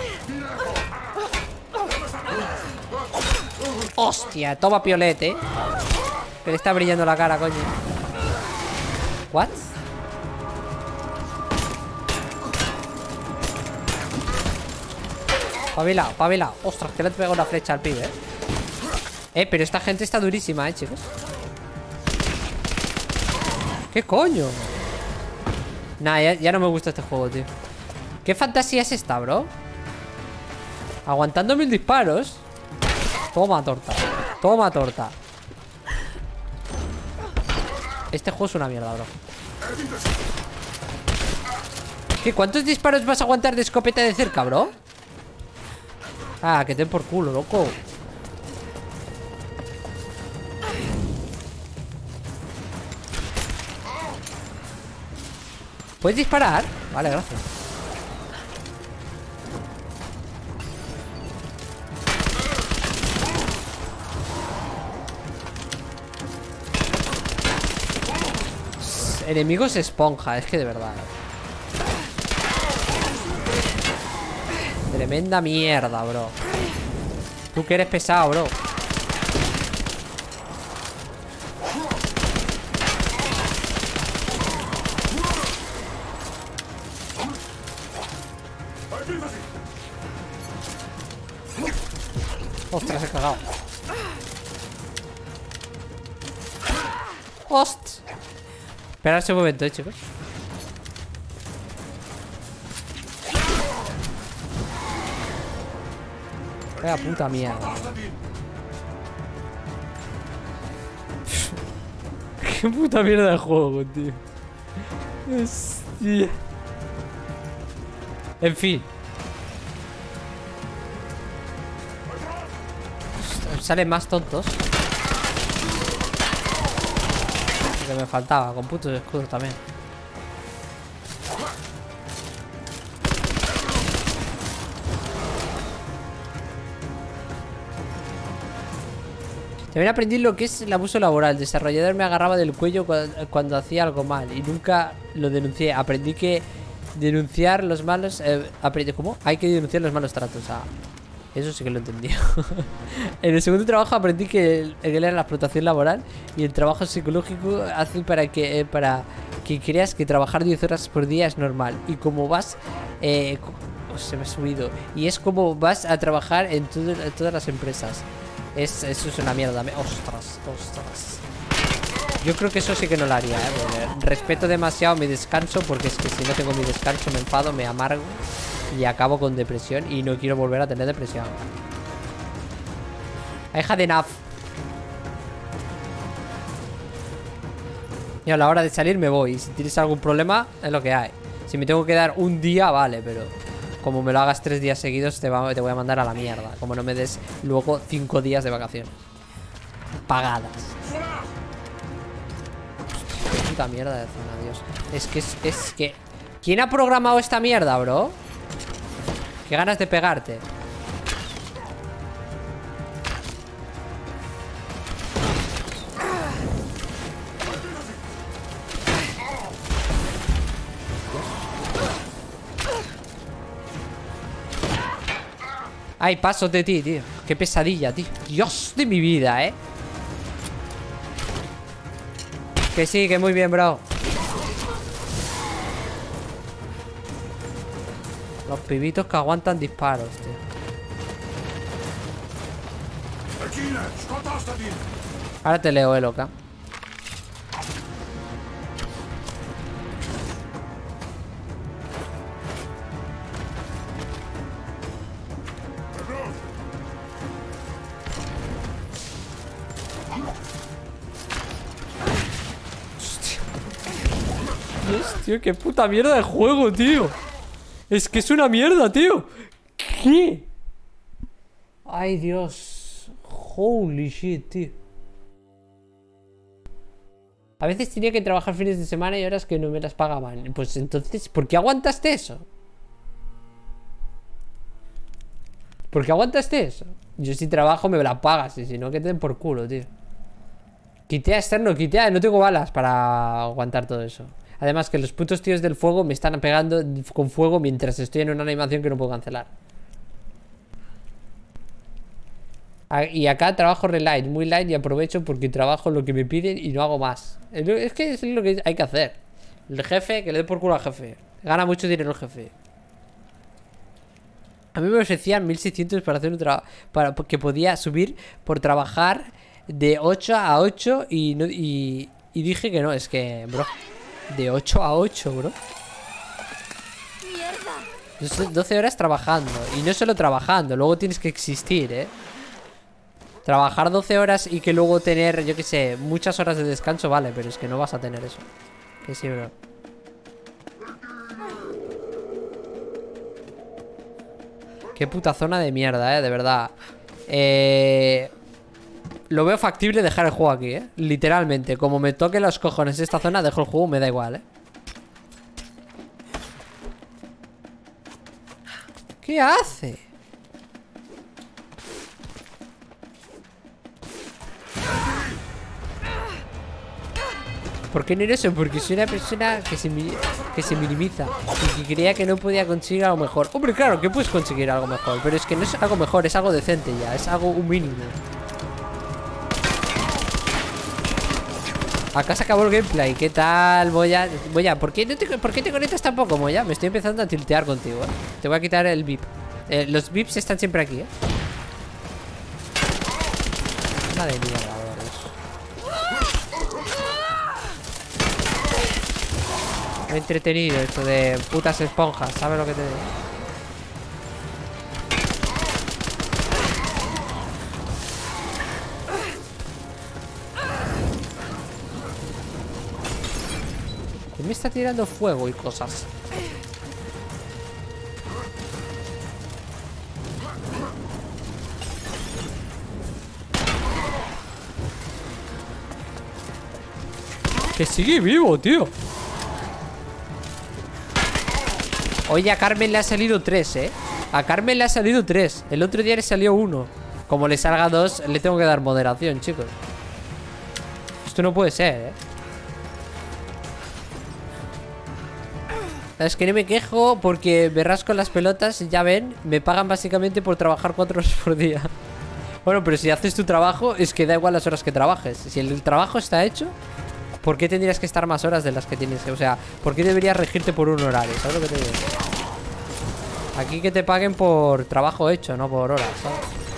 Hostia, toma piolete. Que le está brillando la cara, coño. What? Pavilao, pavilao. Ostras, que le he pegado una flecha al pibe, pero esta gente está durísima, chicos. ¿Qué coño? Nah, ya no me gusta este juego, tío. ¿Qué fantasía es esta, bro? Aguantando 1000 disparos. Toma torta. Toma torta. Este juego es una mierda, bro. ¿Qué? ¿Cuántos disparos vas a aguantar de escopeta de cerca, bro? Ah, que te den por culo, loco. ¿Puedes disparar? Vale, gracias. Enemigos esponja, es que de verdad. Tremenda mierda, bro. Tú que eres pesado, bro. Ostras, he cagado. Host. Esperad un momento, chicos. Vaya puta mierda. Qué puta mierda de juego, tío. Hostia. En fin. Salen más tontos. Lo que me faltaba, con putos escudos también. También aprendí lo que es el abuso laboral. El desarrollador me agarraba del cuello cuando hacía algo mal y nunca lo denuncié. Aprendí que denunciar los malos... ¿Cómo? Hay que denunciar los malos tratos. Eso sí que lo entendí. En el segundo trabajo aprendí que era la explotación laboral y el trabajo psicológico hace para que creas que trabajar 10 horas por día es normal. Y como vas... se me ha subido. Y es como vas a trabajar en todas las empresas. Eso es una mierda. Ostras, ostras. Yo creo que eso sí que no lo haría, respeto demasiado mi descanso, porque es que si no tengo mi descanso me enfado, me amargo y acabo con depresión y no quiero volver a tener depresión. I had enough. Y a la hora de salir me voy. Si tienes algún problema, es lo que hay. Si me tengo que dar un día, vale, pero como me lo hagas 3 días seguidos, te voy a mandar a la mierda. Como no me des luego 5 días de vacaciones pagadas. Hostia, puta mierda de zona, Dios. Es que ¿quién ha programado esta mierda, bro? Qué ganas de pegarte. Ay, paso de ti, tío. Qué pesadilla, tío. Dios de mi vida, Que sí, que muy bien, bro. Los pibitos que aguantan disparos, tío. Ahora te leo, loca. Dios, tío, qué puta mierda de juego, tío. Es que es una mierda, tío. ¿Qué? Ay, Dios. Holy shit, tío. A veces tenía que trabajar fines de semana y horas que no me las pagaban. Pues entonces, ¿por qué aguantaste eso? ¿Por qué aguantaste eso? Yo si trabajo me la pagas y si no, que te den por culo, tío. Quitea externo, quitea. No tengo balas para aguantar todo eso. Además que los putos tíos del fuego me están pegando con fuego mientras estoy en una animación que no puedo cancelar. Y acá trabajo re light, muy light, y aprovecho porque trabajo lo que me piden y no hago más. Es que es lo que hay que hacer. El jefe, que le dé por culo al jefe. Gana mucho dinero el jefe. A mí me ofrecían 1600 para hacer un trabajo, que podía subir por trabajar de 8 a 8 y dije que no, es que, bro, de 8 a 8, bro. Mierda. 12 horas trabajando. Y no solo trabajando, luego tienes que existir, Trabajar 12 horas y que luego tener, yo qué sé, muchas horas de descanso, vale, pero es que no vas a tener eso. Que sí, bro. Qué puta zona de mierda, de verdad. Lo veo factible dejar el juego aquí, literalmente. Como me toque los cojones esta zona, dejo el juego, me da igual, ¿Qué hace? ¿Por qué no era eso? Porque soy una persona que se minimiza y que creía que no podía conseguir algo mejor. Hombre, claro que puedes conseguir algo mejor, pero es que no es algo mejor, es algo decente ya. Es algo un mínimo. Acá se acabó el gameplay. ¿Qué tal, Moya? Moya, ¿por qué te conectas tan poco, Moya? Me estoy empezando a tiltear contigo, Te voy a quitar el VIP. Los VIPs están siempre aquí, Madre mía, me he entretenido esto de putas esponjas, ¿sabes lo que te digo? ¿Quién me está tirando fuego y cosas? Que sigue vivo, tío. Oye, a Carmen le ha salido 3, A Carmen le ha salido 3. El otro día le salió 1. Como le salga 2, le tengo que dar moderación, chicos. Esto no puede ser, Es que no me quejo porque me rasco las pelotas. Ya ven, me pagan básicamente por trabajar 4 horas por día. Bueno, pero si haces tu trabajo, es que da igual las horas que trabajes. Si el trabajo está hecho, ¿por qué tendrías que estar más horas de las que tienes que? O sea, ¿por qué deberías regirte por un horario? ¿Sabes lo que te digo? Aquí que te paguen por trabajo hecho, no por horas, ¿sabes?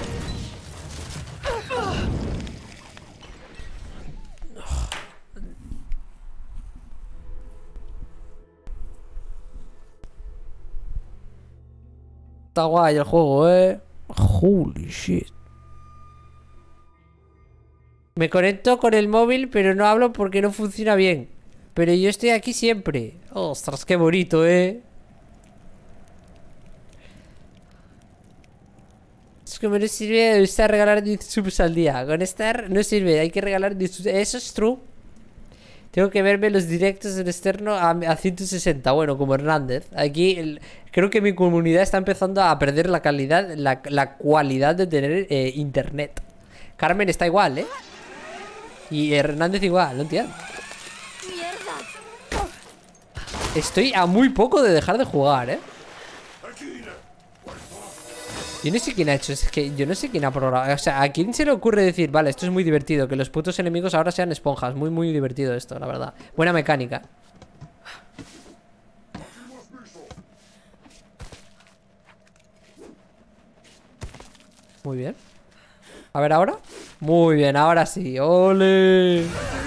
Está guay el juego, Holy shit. Me conecto con el móvil, pero no hablo porque no funciona bien. Pero yo estoy aquí siempre. Ostras, qué bonito, Es que me no sirve estar regalar 10 subs al día. Con Star no sirve, hay que regalar 10 subs. Eso es true. Tengo que verme los directos en externo a 160. Bueno, como Hernández. Aquí creo que mi comunidad está empezando a perder la calidad, la cualidad de tener internet. Carmen está igual, Y Hernández igual, no entiendo. Estoy a muy poco de dejar de jugar, Yo no sé quién ha hecho, es que yo no sé quién ha programado. O sea, ¿a quién se le ocurre decir, vale, esto es muy divertido, que los putos enemigos ahora sean esponjas? Muy, muy divertido esto, la verdad. Buena mecánica. Muy bien. A ver, ¿ahora? Muy bien, ahora sí. ¡Ole!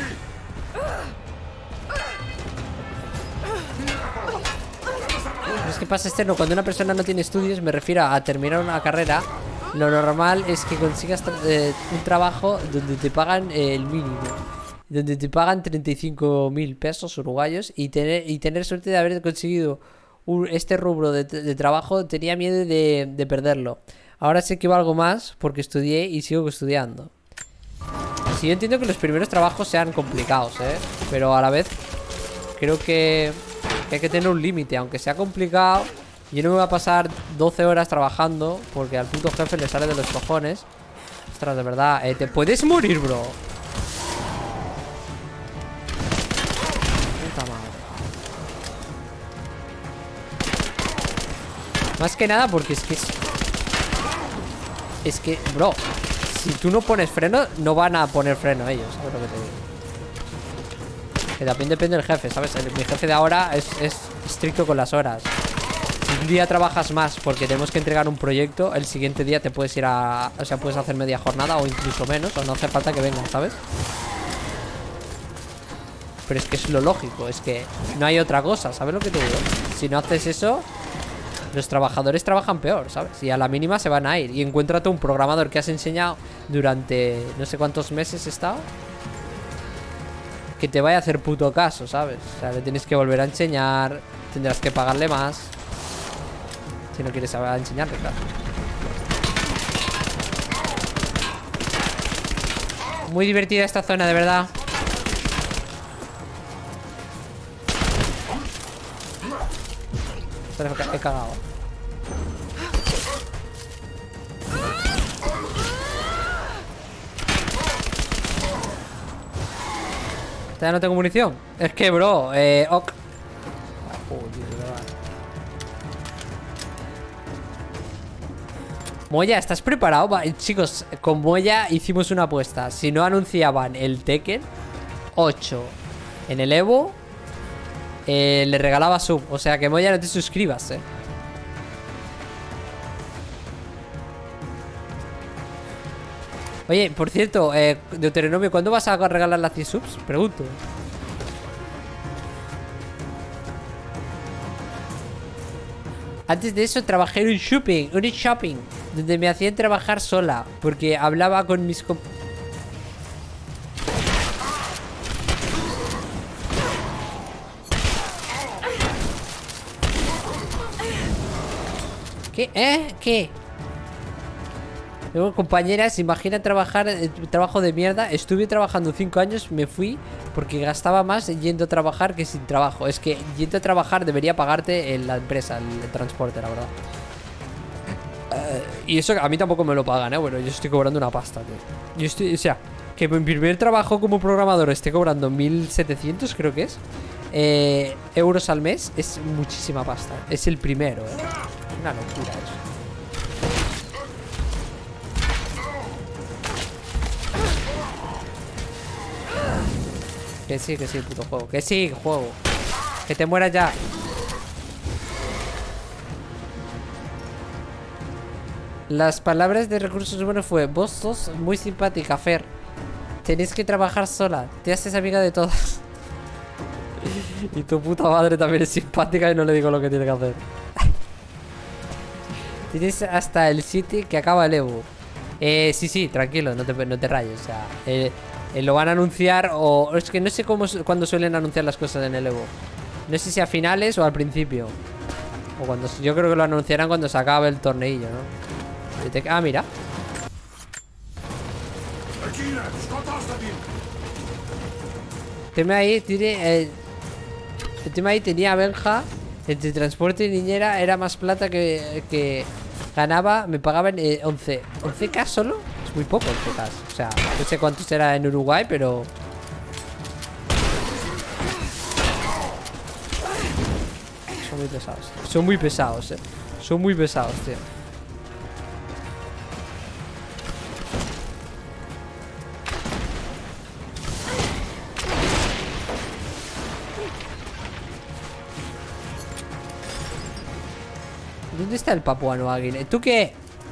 Es que pasa externo, cuando una persona no tiene estudios, me refiero a terminar una carrera, lo normal es que consigas un trabajo donde te pagan el mínimo, donde te pagan 35.000 pesos uruguayos y tener suerte de haber conseguido este rubro de trabajo. Tenía miedo de perderlo. Ahora sé que valgo más porque estudié y sigo estudiando. Sí, yo entiendo que los primeros trabajos sean complicados, pero a la vez creo que hay que tener un límite. Aunque sea complicado, yo no me voy a pasar 12 horas trabajando porque al puto jefe le sale de los cojones. Ostras, de verdad, te puedes morir, bro. Puta madre. Más que nada porque es que, bro, si tú no pones freno, no van a poner freno ellos, ¿sabes lo que te digo? Que también depende del jefe, ¿sabes? Mi jefe de ahora es estricto con las horas. Si un día trabajas más porque tenemos que entregar un proyecto, el siguiente día te puedes ir a... O sea, puedes hacer media jornada o incluso menos, o no hace falta que vengas, ¿sabes? Pero es que es lo lógico, es que no hay otra cosa, ¿sabes lo que te digo? Si no haces eso, los trabajadores trabajan peor, ¿sabes? Y a la mínima se van a ir. Y encuéntrate un programador que has enseñado durante no sé cuántos meses he estado, que te vaya a hacer puto caso, ¿sabes? O sea, le tienes que volver a enseñar, tendrás que pagarle más si no quieres saber enseñarle, claro. Muy divertida esta zona, de verdad. He cagado. Ya no tengo munición. Es que, bro, ok. Moya, ¿estás preparado? Chicos, con Moya hicimos una apuesta. Si no anunciaban el Tekken 8 en el Evo, le regalaba sub. O sea que, Moya, no te suscribas, Oye, por cierto, Deuteronomio, ¿cuándo vas a regalar las 100 subs? Pregunto. Antes de eso trabajé en un shopping, donde me hacían trabajar sola, porque hablaba con mis ¿Qué? ¿Qué? Luego, compañeras, imagina trabajar trabajo de mierda. Estuve trabajando 5 años, me fui porque gastaba más yendo a trabajar que sin trabajo. Es que yendo a trabajar debería pagarte en la empresa, el transporte, la verdad. Y eso a mí tampoco me lo pagan, Bueno, yo estoy cobrando una pasta, tío. Yo estoy, o sea, que mi primer trabajo como programador esté cobrando 1.700, creo que es, euros al mes, es muchísima pasta. Es el primero, Una locura eso. Que sí, puto juego. Que sí, juego. Que te mueras ya. Las palabras de recursos humanos fue: vos sos muy simpática, Fer. Tenés que trabajar sola. Te haces amiga de todas. Y tu puta madre también es simpática y no le digo lo que tiene que hacer. Tienes hasta el City que acaba el Evo. Sí, tranquilo, no te rayes. O sea, lo van a anunciar o... Es que no sé cuándo suelen anunciar las cosas en el Evo. No sé si a finales o al principio. O cuando... Yo creo que lo anunciarán cuando se acabe el torneillo, ¿no? Ah, mira. El tema ahí tiene... el tema ahí tenía Benja. Entre transporte y niñera era más plata que ganaba. Me pagaban 11. ¿11k solo? Es muy poco 11k. O sea, no sé cuánto será en Uruguay, pero... Son muy pesados. Son muy pesados, Son muy pesados, tío. ¿Dónde está el Papua Nueva Guinea? ¿Tú qué?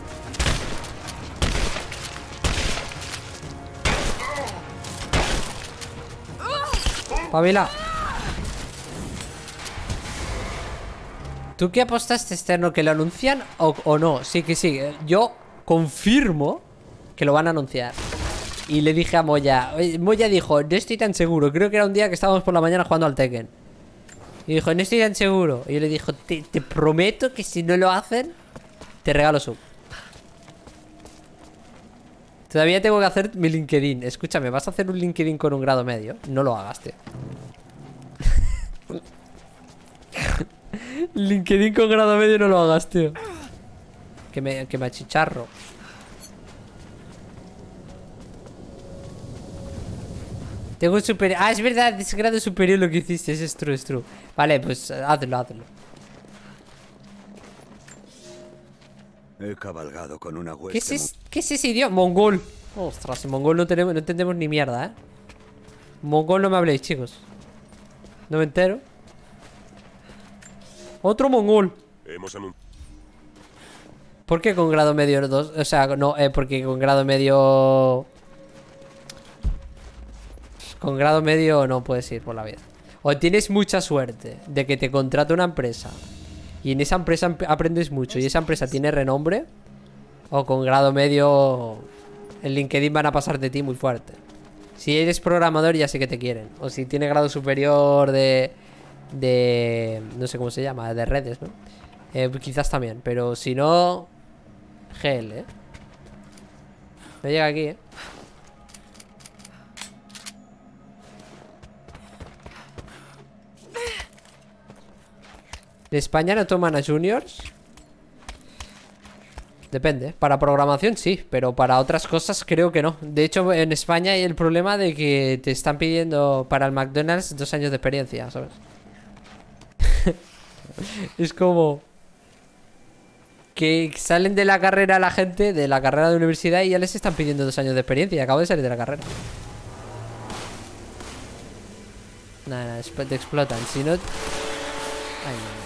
Pavila. ¿Tú qué apostaste externo? ¿Que lo anuncian o no? Sí que sí. Yo confirmo que lo van a anunciar. Y le dije a Moya. Moya dijo, no estoy tan seguro. Creo que era un día que estábamos por la mañana jugando al Tekken. Y dijo, no estoy tan seguro. Y yo le dije, te prometo que si no lo hacen, te regalo sub. Todavía tengo que hacer mi LinkedIn. Escúchame, ¿vas a hacer un LinkedIn con un grado medio? No lo hagas, tío. LinkedIn con grado medio no lo hagas, tío. Que me achicharro. Tengo un superior. Ah, es verdad, es grado superior lo que hiciste. Es true, es true. Vale, pues hazlo, hazlo. He cabalgado con una hueste. ¿Qué es ese idioma? Mongol. Ostras, en mongol no entendemos ni mierda, Mongol no me habléis, chicos. No me entero. Otro mongol. ¿Por qué con grado medio 2? O sea, no, porque con grado medio... Con grado medio no puedes ir por la vida. O tienes mucha suerte de que te contrate una empresa y en esa empresa aprendes mucho y esa empresa tiene renombre. O con grado medio en LinkedIn van a pasar de ti muy fuerte. Si eres programador ya sé que te quieren. O si tienes grado superior de no sé cómo se llama, de redes, ¿no? Quizás también, pero si no... GL, Me llega aquí, ¿De España no toman a juniors? Depende. Para programación sí, pero para otras cosas creo que no. De hecho, en España hay el problema de que te están pidiendo para el McDonald's 2 años de experiencia, ¿sabes? Es como... que salen de la carrera la gente, de la carrera de universidad, y ya les están pidiendo 2 años de experiencia y acabo de salir de la carrera. Nada, te explotan. Si no... Ay, no.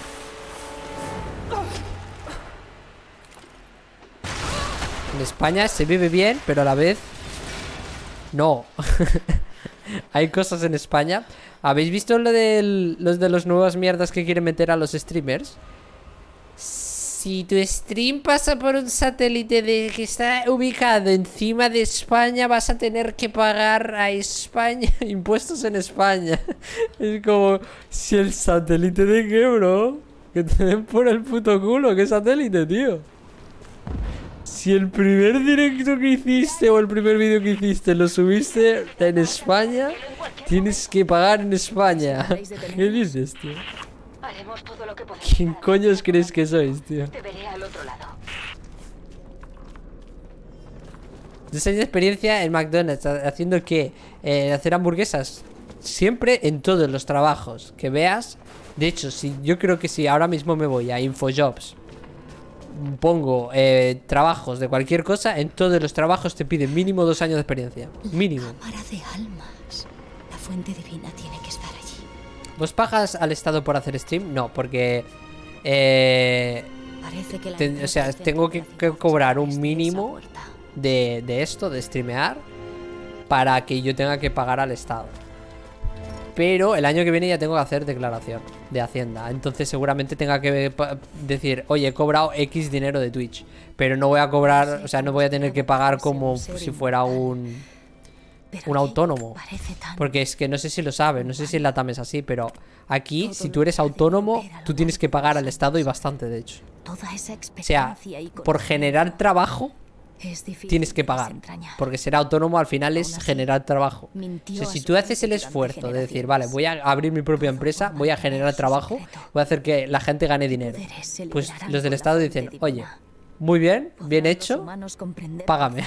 En España se vive bien, pero a la vez... No. Hay cosas en España. ¿Habéis visto lo de los nuevas mierdas que quieren meter a los streamers? Si tu stream pasa por un satélite que está ubicado encima de España, vas a tener que pagar a España impuestos en España. Es como, si el satélite de qué, bro. Que te den por el puto culo. ¿Qué satélite, tío? Si el primer directo que hiciste o el primer vídeo que hiciste lo subiste en España, tienes que pagar en España. ¿Qué dices, tío? Haremos todo lo que podamos. ¿Quién coños crees que sois, tío? Te veré al otro lado. 2 años de experiencia en McDonald's. ¿Haciendo qué? Hacer hamburguesas. Siempre en todos los trabajos que veas. De hecho, yo creo que si ahora mismo me voy a InfoJobs, pongo trabajos de cualquier cosa, en todos los trabajos te piden mínimo 2 años de experiencia. Mínimo. La cámara de almas. La fuente divina tiene que estar allí. ¿Vos pagas al Estado por hacer stream? No, porque... Parece que o sea, tengo que cobrar un mínimo de esto, de streamear, para que yo tenga que pagar al Estado. Pero el año que viene ya tengo que hacer declaración de Hacienda. Entonces seguramente tenga que decir, oye, he cobrado X dinero de Twitch, pero no voy a cobrar, o sea, no voy a tener que pagar como si fuera un autónomo. Porque es que no sé si lo sabes, no sé si en Latam es así, pero aquí, si tú eres autónomo, tú tienes que pagar al Estado y bastante, de hecho. O sea, por generar trabajo tienes que pagar, porque ser autónomo al final es generar trabajo. O sea, si tú haces el esfuerzo de decir, vale, voy a abrir mi propia empresa, voy a generar trabajo, voy a hacer que la gente gane dinero, pues los del Estado dicen, oye, muy bien, bien hecho, págame.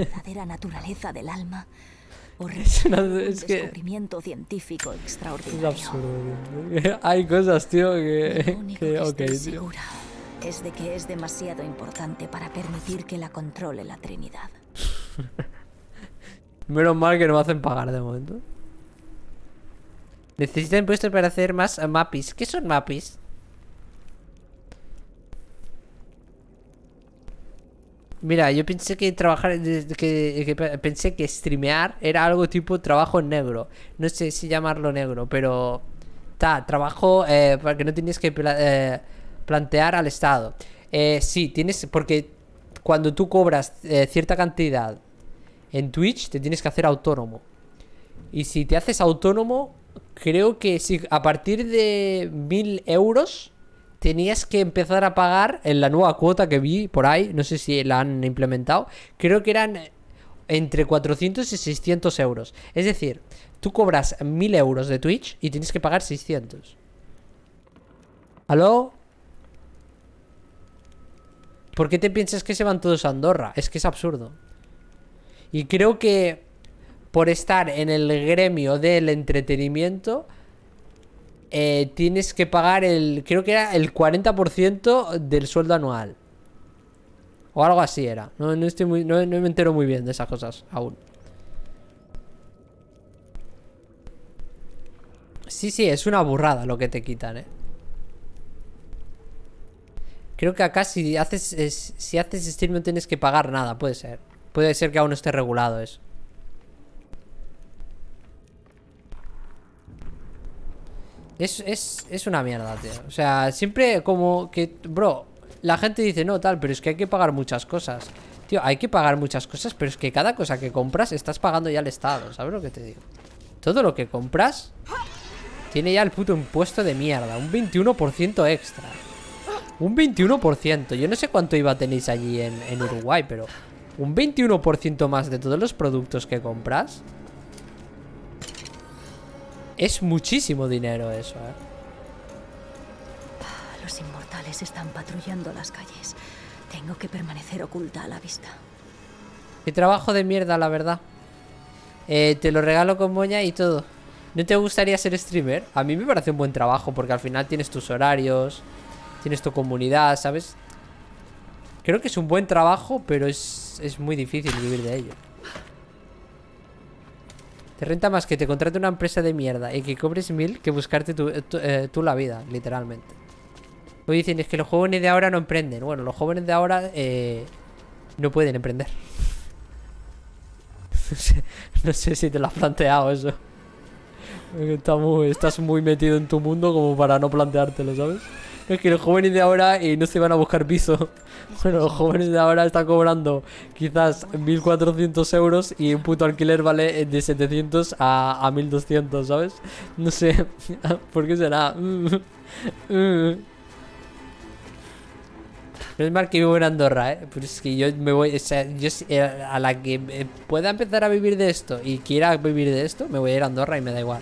Es que científico es extraordinario. absurdo, tío. Hay cosas, tío, que ok, tío. Es de que es demasiado importante para permitir que la controle la Trinidad. Menos mal que no me hacen pagar de momento. Necesitan impuestos para hacer más mapis. ¿Qué son mapis? Mira, yo pensé que trabajar, pensé que streamear era algo tipo trabajo en negro. No sé si llamarlo negro, pero trabajo para que no tienes que plantear al Estado. Sí, tienes, porque cuando tú cobras cierta cantidad en Twitch, te tienes que hacer autónomo. Y si te haces autónomo, creo que si a partir de 1000 euros tenías que empezar a pagar en la nueva cuota que vi por ahí. No sé si la han implementado. Creo que eran entre 400 y 600 euros. Es decir, tú cobras 1000 euros de Twitch y tienes que pagar 600. ¿Aló? ¿Por qué te piensas que se van todos a Andorra? Es que es absurdo. Y creo que por estar en el gremio del entretenimiento tienes que pagar creo que era el 40% del sueldo anual. O algo así era. No me entero muy bien de esas cosas aún. Sí, es una burrada lo que te quitan, Creo que acá si haces stream no tienes que pagar nada, puede ser. Puede ser que aún no esté regulado eso. Es una mierda, tío. O sea, siempre como que... Bro, la gente dice no, tal, pero es que hay que pagar muchas cosas. Tío, hay que pagar muchas cosas, pero es que cada cosa que compras estás pagando ya al Estado. ¿Sabes lo que te digo? Todo lo que compras tiene ya el puto impuesto de mierda. Un 21% extra. Un 21%. Yo no sé cuánto IVA tenéis allí en Uruguay, pero un 21% más de todos los productos que compras es muchísimo dinero eso, Los inmortales están patrullando las calles. Tengo que permanecer oculta a la vista. Qué trabajo de mierda, la verdad. Te lo regalo con moña y todo. ¿No te gustaría ser streamer? A mí me parece un buen trabajo porque al final tienes tus horarios, tienes tu comunidad, ¿sabes? Creo que es un buen trabajo, pero es muy difícil vivir de ello. Te renta más que te contrate una empresa de mierda y que cobres 1000 que buscarte tú la vida, literalmente. Hoy dicen, es que los jóvenes de ahora no emprenden. Bueno, los jóvenes de ahora no pueden emprender. No sé si te lo has planteado eso. Estás muy metido en tu mundo como para no planteártelo, ¿sabes? Es que los jóvenes de ahora no se van a buscar piso. Bueno, los jóvenes de ahora están cobrando quizás 1400 euros y un puto alquiler vale de 700 a 1200, ¿sabes? No sé. ¿Por qué será? No es mal que vivo en Andorra, pero es que yo me voy, o sea, a la que pueda empezar a vivir de esto y quiera vivir de esto, me voy a ir a Andorra y me da igual.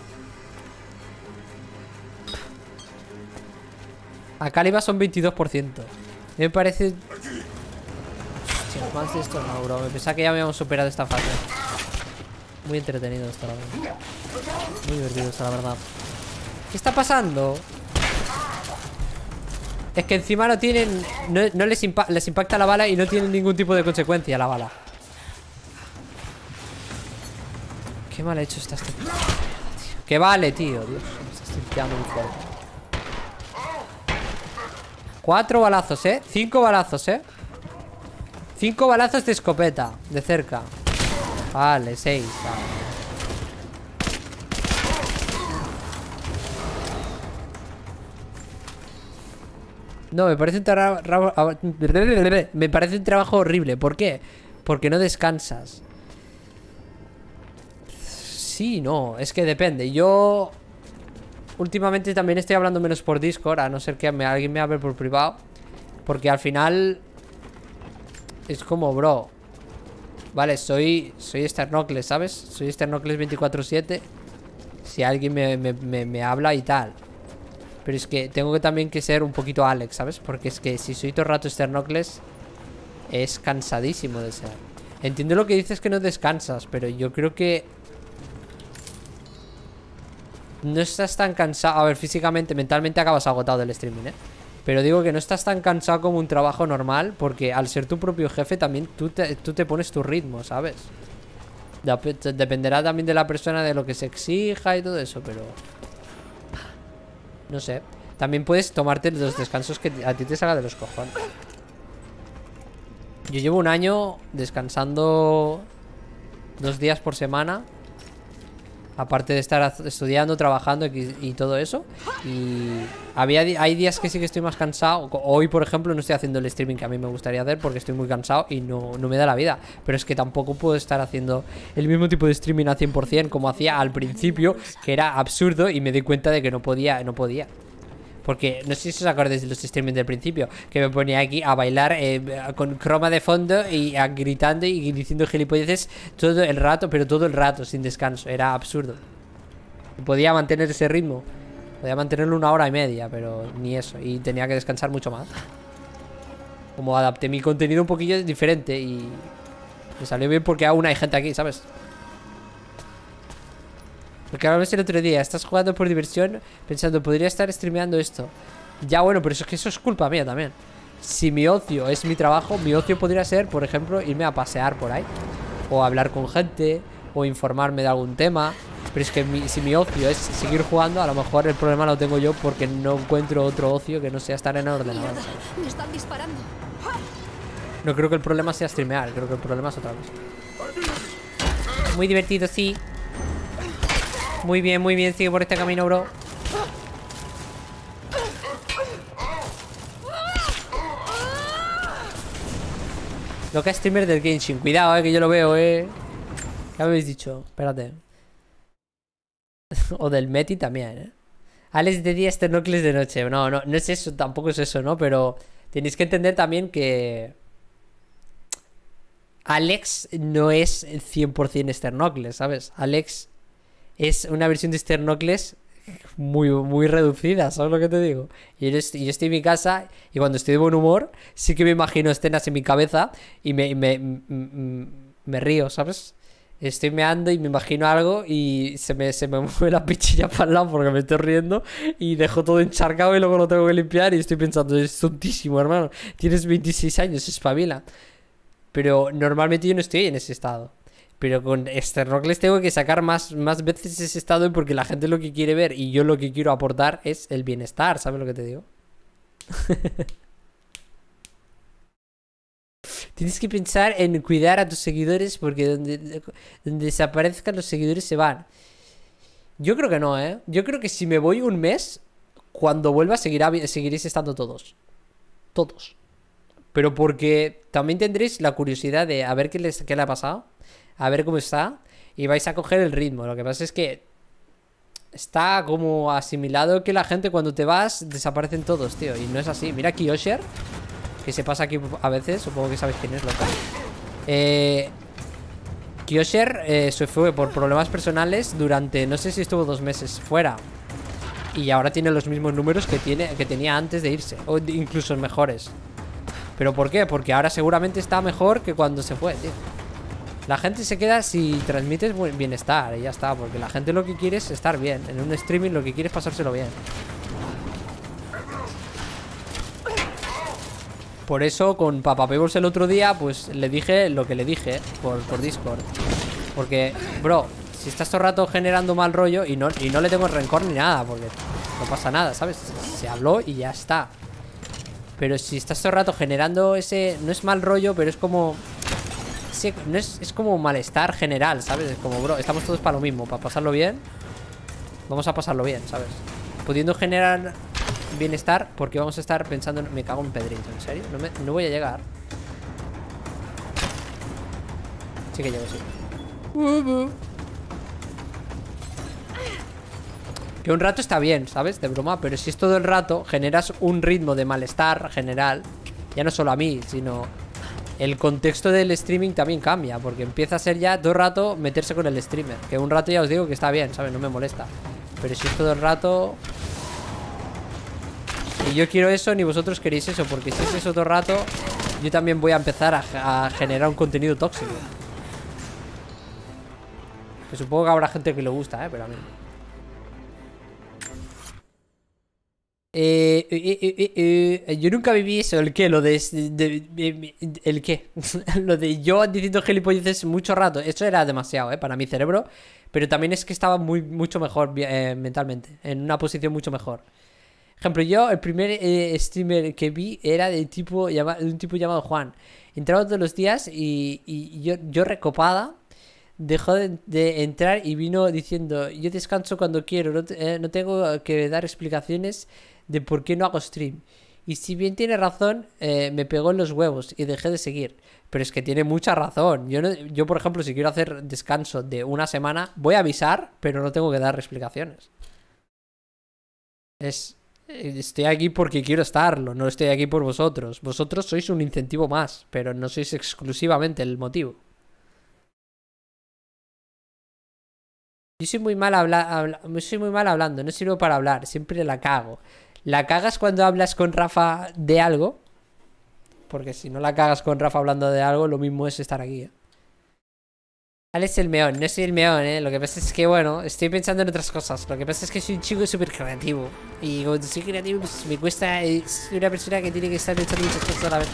Acá el IVA son 22%. Me parece... Hostia, más de esto no, bro. Me pensaba que ya habíamos superado esta fase. Muy entretenido esto, la verdad. Muy divertido esto, la verdad. ¿Qué está pasando? Es que encima no tienen... No les impacta la bala y no tienen ningún tipo de consecuencia la bala. Qué mal hecho está este... Que vale, tío. Dios, me está estirpeando muy fuerte. 4 balazos, 5 balazos, 5 balazos de escopeta, de cerca. Vale, 6. Vale. No, me parece un trabajo horrible. ¿Por qué? Porque no descansas. Sí, no, es que depende. Yo... últimamente también estoy hablando menos por Discord, a no ser que alguien me hable por privado. Porque al final es como, bro, vale, soy Sternocles, ¿sabes? Soy Sternocles 24/7. Si alguien me habla y tal. Pero es que tengo que también que ser un poquito Alex, ¿sabes? Porque es que si soy todo el rato Sternocles es cansadísimo de ser. Entiendo lo que dices, que no descansas, pero yo creo que no estás tan cansado. A ver, físicamente, mentalmente acabas agotado del streaming, pero digo que no estás tan cansado como un trabajo normal, porque al ser tu propio jefe también tú te pones tu ritmo, ¿sabes? Dependerá también de la persona, de lo que se exija y todo eso, pero... no sé. También puedes tomarte los descansos que a ti te salga de los cojones. Yo llevo un año descansando 2 días por semana. Aparte de estar estudiando, trabajando y todo eso. Y hay días que sí que estoy más cansado. Hoy, por ejemplo, no estoy haciendo el streaming que a mí me gustaría hacer porque estoy muy cansado y no me da la vida. Pero es que tampoco puedo estar haciendo el mismo tipo de streaming a 100% como hacía al principio, que era absurdo, y me di cuenta de que no podía. Porque no sé si os acordáis de los streamings del principio, que me ponía aquí a bailar con croma de fondo y gritando y diciendo gilipolleces todo el rato, pero todo el rato, sin descanso. Era absurdo. Podía mantener ese ritmo. Podía mantenerlo 1 hora y media, pero ni eso. Y tenía que descansar mucho más. Como adapté mi contenido un poquillo diferente y me salió bien porque aún hay gente aquí, ¿sabes? Porque hablamos el otro día, estás jugando por diversión pensando, podría estar streameando esto. Ya bueno, pero eso es que eso es culpa mía también. Si mi ocio es mi trabajo, mi ocio podría ser, por ejemplo, irme a pasear por ahí. O hablar con gente, o informarme de algún tema. Pero es que si mi ocio es seguir jugando, a lo mejor el problema lo tengo yo porque no encuentro otro ocio que no sea estar en el ordenador. Me están disparando. No creo que el problema sea streamear, creo que el problema es otra cosa. Muy divertido, sí. Muy bien, sigue por este camino, bro. Lo que es streamer del Genshin. Cuidado, que yo lo veo, ¿Qué me habéis dicho? Espérate. O del Meti también, Alex de día, Esternocles de noche. No es eso, tampoco es eso, ¿no? Pero tenéis que entender también que Alex no es 100% Esternocles, ¿sabes? Alex es una versión de Esternocles muy reducida, ¿sabes lo que te digo? Y yo estoy en mi casa y cuando estoy de buen humor sí que me imagino escenas en mi cabeza y me río, ¿sabes? Estoy meando y me imagino algo y se me mueve la pichilla para el lado porque me estoy riendo y dejo todo encharcado y luego lo tengo que limpiar y estoy pensando, es tontísimo, hermano. Tienes 26 años, espabila. Pero normalmente yo no estoy en ese estado. Pero con Esternocles tengo que sacar más veces ese estado porque la gente lo que quiere ver y yo lo que quiero aportar es el bienestar, ¿sabes lo que te digo? Tienes que pensar en cuidar a tus seguidores porque donde desaparezcan los seguidores se van. Yo creo que no, Yo creo que si me voy un mes, cuando vuelva seguiréis estando todos. Todos. Pero porque también tendréis la curiosidad de a ver qué le ha pasado, a ver cómo está, y vais a coger el ritmo. Lo que pasa es que está como asimilado que la gente cuando te vas desaparecen todos, tío. Y no es así. Mira Kyosher, que se pasa aquí a veces. Supongo que sabéis quién es, loco. Kyosher se fue por problemas personales durante, no sé si estuvo 2 meses fuera. Y ahora tiene los mismos números que tenía antes de irse, o incluso mejores. ¿Pero por qué? Porque ahora seguramente está mejor que cuando se fue, tío. La gente se queda si transmites bienestar y ya está. Porque la gente lo que quiere es estar bien. En un streaming lo que quiere es pasárselo bien. Por eso con Papa Pebbles el otro día, pues le dije lo que le dije por Discord. Porque, bro, si estás todo el rato generando mal rollo y no le tengo rencor ni nada, porque no pasa nada, ¿sabes? Se habló y ya está. Pero si estás todo el rato generando ese... No es mal rollo, pero es como... No es como malestar general, ¿sabes? Es como, bro, estamos todos para lo mismo. Para pasarlo bien, vamos a pasarlo bien, ¿sabes? Pudiendo generar bienestar, porque vamos a estar pensando en... Me cago en Pedrito, ¿en serio? No voy a llegar. Sí que llego, sí. Que un rato está bien, ¿sabes? De broma, pero si es todo el rato, generas un ritmo de malestar general. Ya no solo a mí, sino el contexto del streaming también cambia. Porque empieza a ser ya todo el rato meterse con el streamer. Que un rato ya os digo que está bien, ¿sabes? No me molesta. Pero si es todo el rato... Y yo quiero eso, ni vosotros queréis eso. Porque si es eso todo el rato, yo también voy a empezar a generar un contenido tóxico. Que supongo que habrá gente que le gusta, pero a mí no. Yo nunca viví eso. ¿El qué? Lo de ¿el qué? Lo de yo diciendo gilipolleces mucho rato. Eso era demasiado, para mi cerebro. Pero también es que estaba mucho mejor mentalmente. En una posición mucho mejor. ejemplo, yo el primer streamer que vi era de un tipo llamado Juan. Entraba todos los días y yo recopada dejó de entrar y vino diciendo: yo descanso cuando quiero, no tengo que dar explicaciones de por qué no hago stream. Y si bien tiene razón, me pegó en los huevos y dejé de seguir. Pero es que tiene mucha razón. Yo, por ejemplo, si quiero hacer descanso de una semana, voy a avisar, pero no tengo que dar explicaciones. Estoy aquí porque quiero estarlo, no estoy aquí por vosotros. Vosotros sois un incentivo más, pero no sois exclusivamente el motivo. Yo soy muy mal hablando, no sirvo para hablar, siempre la cago. La cagas cuando hablas con Rafa de algo, porque si no la cagas con Rafa hablando de algo, lo mismo es estar aquí, Alex el meón, no soy el meón, lo que pasa es que, bueno, estoy pensando en otras cosas. Lo que pasa es que soy un chico súper creativo. Y cuando soy creativo, pues me cuesta. Soy una persona que tiene que estar pensando muchas cosas a la vez.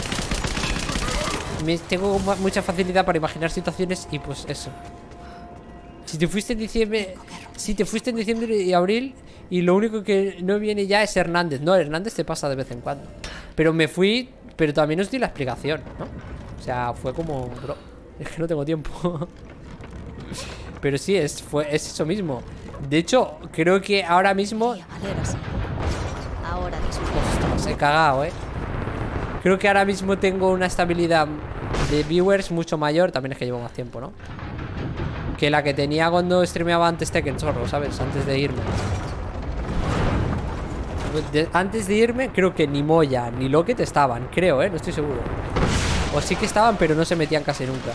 Tengo mucha facilidad para imaginar situaciones y pues eso. Si te fuiste en diciembre y abril y lo único que no viene ya es Hernández. No, Hernández te pasa de vez en cuando. Pero me fui, pero también os di la explicación, ¿no? O sea, fue como, bro, es que no tengo tiempo. Pero sí, es eso mismo. De hecho, creo que ahora mismo... Ostras, he cagado, Creo que ahora mismo tengo una estabilidad de viewers mucho mayor. También es que llevo más tiempo, ¿no? Que la que tenía cuando streameaba antes Tekken Zorro, ¿sabes? Antes de irme. Antes de irme, creo que ni Moya ni Locket estaban. Creo, no estoy seguro. O sí que estaban, pero no se metían casi nunca.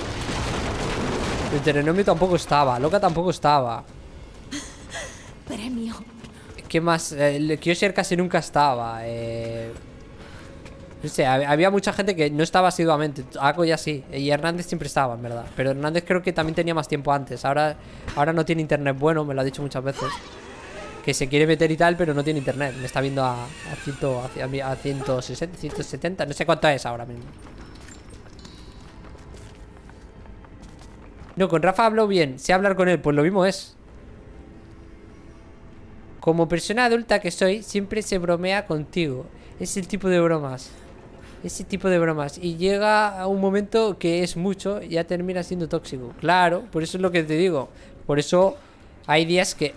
El Terenomio tampoco estaba. Loca tampoco estaba. Premio. ¿Qué más? El Kyoser casi nunca estaba. No sé, había mucha gente que no estaba asiduamente. Ako ya sí. Y Hernández siempre estaba, en verdad. Pero Hernández creo que también tenía más tiempo antes. Ahora no tiene internet bueno, me lo ha dicho muchas veces. Que se quiere meter y tal, pero no tiene internet. Me está viendo a 160, 170. No sé cuánto es ahora mismo. No, con Rafa hablo bien. Sé hablar con él, pues lo mismo es. Como persona adulta que soy, siempre se bromea contigo. Es el tipo de bromas. Ese tipo de bromas. Y llega a un momento que es mucho y ya termina siendo tóxico. Claro, por eso es lo que te digo. Por eso hay días que...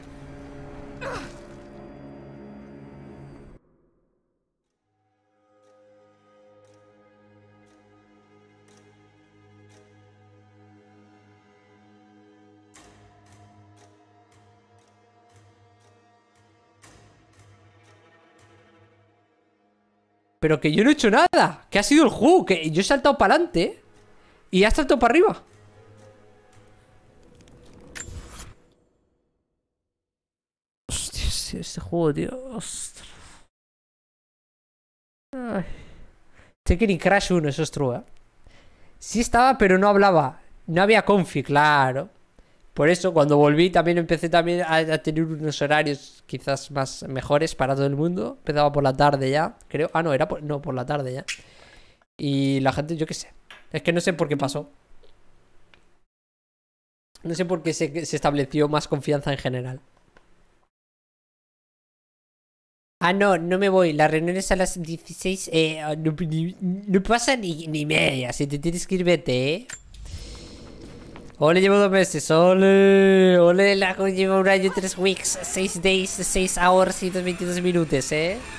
Pero que yo no he hecho nada. Que ha sido el juego. Que yo he saltado para adelante y ha saltado para arriba. Hostia, este juego, tío. Ostras. Tekken y Crash 1, eso es true, Sí estaba, pero no hablaba. No había confi, claro. Por eso, cuando volví, también empecé a tener unos horarios quizás más mejores para todo el mundo. Empezaba por la tarde ya, creo. Ah, no, era por la tarde ya. Y la gente, yo qué sé. Es que no sé por qué pasó. No sé por qué se estableció más confianza en general. Ah, no me voy. Las reuniones a las 16. No pasa ni media. Si te tienes que ir, vete, Ole, llevo 2 meses, ole, llevo 1 año, 3 weeks, 6 days, 6 hours y 22 minutos,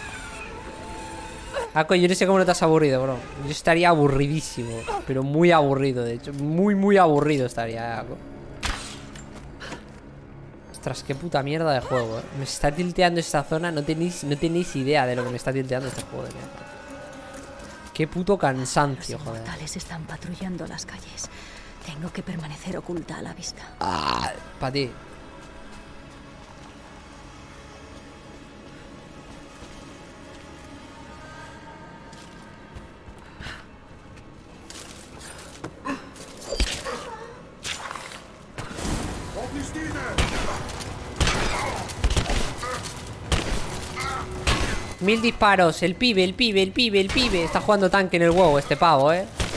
Ako, yo no sé cómo no te has aburrido, bro. Yo estaría aburridísimo, pero muy aburrido, de hecho. Muy aburrido estaría, Ako. Ostras, qué puta mierda de juego, Me está tilteando esta zona, no tenéis idea de lo que me está tilteando este juego de mierda. Qué puto cansancio, Los joder. inmortales están patrullando las calles. Tengo que permanecer oculta a la vista. Ah, para ti. Mil disparos, el pibe. Está jugando tanque en el huevo este pavo,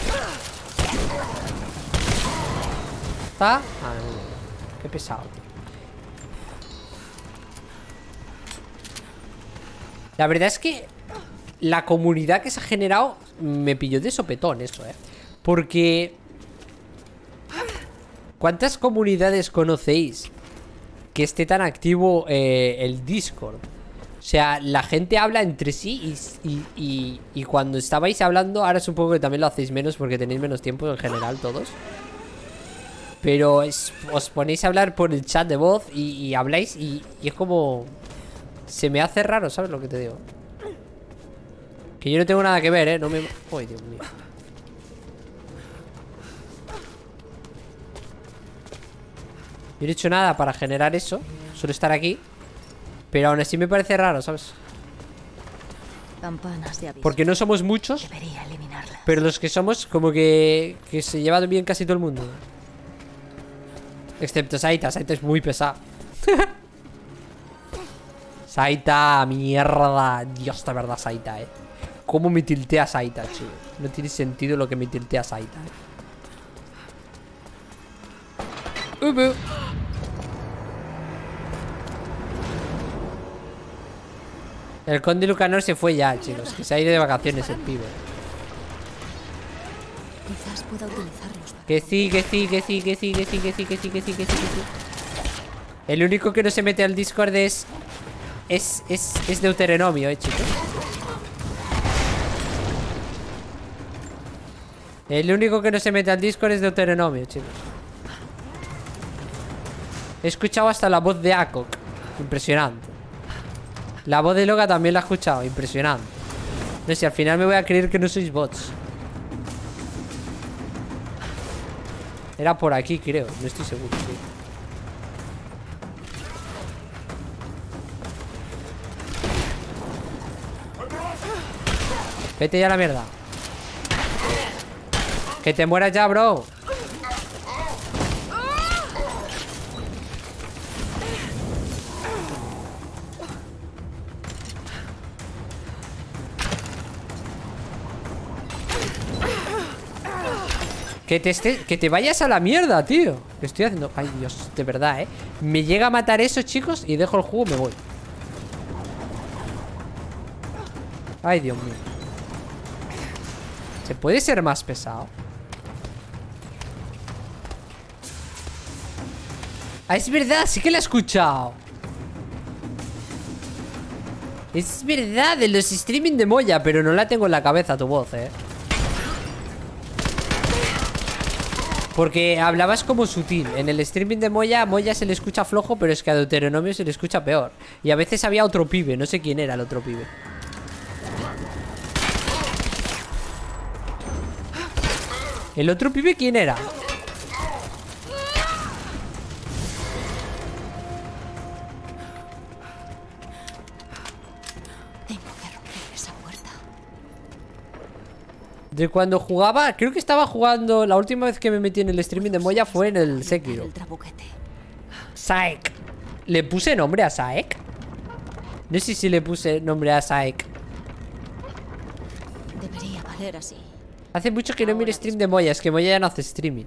¿Está? Ah, no. Qué pesado, tío. La verdad es que la comunidad que se ha generado me pilló de sopetón eso, porque ¿cuántas comunidades conocéis que esté tan activo el Discord? O sea, la gente habla entre sí y cuando estabais hablando, ahora supongo que también lo hacéis menos porque tenéis menos tiempo en general todos. Pero os ponéis a hablar por el chat de voz y habláis y es como... Se me hace raro, ¿sabes lo que te digo? Que yo no tengo nada que ver, no me... ¡Ay, Dios mío! Yo no he hecho nada para generar eso. Solo estar aquí. Pero aún así me parece raro, ¿sabes? Campanas de aviso. Porque no somos muchos. Debería eliminarlas. Pero los que somos, como que se lleva bien casi todo el mundo. Excepto Saita. Saita es muy pesado. Saita, mierda. Dios, de verdad, Saita, ¿Cómo me tiltea Saita, chico? No tiene sentido lo que me tiltea Saita, El conde Lucanor se fue ya, chicos. Que se ha ido de vacaciones el pibe. Quizás pueda utilizarlos. Que sí, que sí, que sí, que sí, que sí, que sí, que sí, que sí, que sí, que sí. El único que no se mete al Discord es Deuteronomio, chicos. El único que no se mete al Discord es Deuteronomio, chicos. He escuchado hasta la voz de Akok. Impresionante. La voz de Loga también la he escuchado. Impresionante. No sé, si al final me voy a creer que no sois bots. Era por aquí, creo. No estoy seguro, sí. Vete ya a la mierda. Que te mueras ya, bro. Que te vayas a la mierda, tío. ¿Qué estoy haciendo? Ay, Dios, de verdad, Me llega a matar eso, chicos, y dejo el juego y me voy. Ay, Dios mío. ¿Se puede ser más pesado? Ah, es verdad, sí que la he escuchado. Es verdad, de los streaming de Moya, pero no la tengo en la cabeza tu voz, Porque hablabas como sutil. En el streaming de Moya, Moya se le escucha flojo, pero es que a Deuteronomio se le escucha peor. Y a veces había otro pibe, no sé quién era el otro pibe. ¿El otro pibe quién era? Tengo que romper esa puerta. De cuando jugaba, creo que estaba jugando. La última vez que me metí en el streaming de Moya fue en el Sekiro. Saek. ¿Le puse nombre a Saek? No sé si le puse nombre a Saek. Debería valer así. Hace mucho que no miro stream de Moya. Es que Moya ya no hace streaming.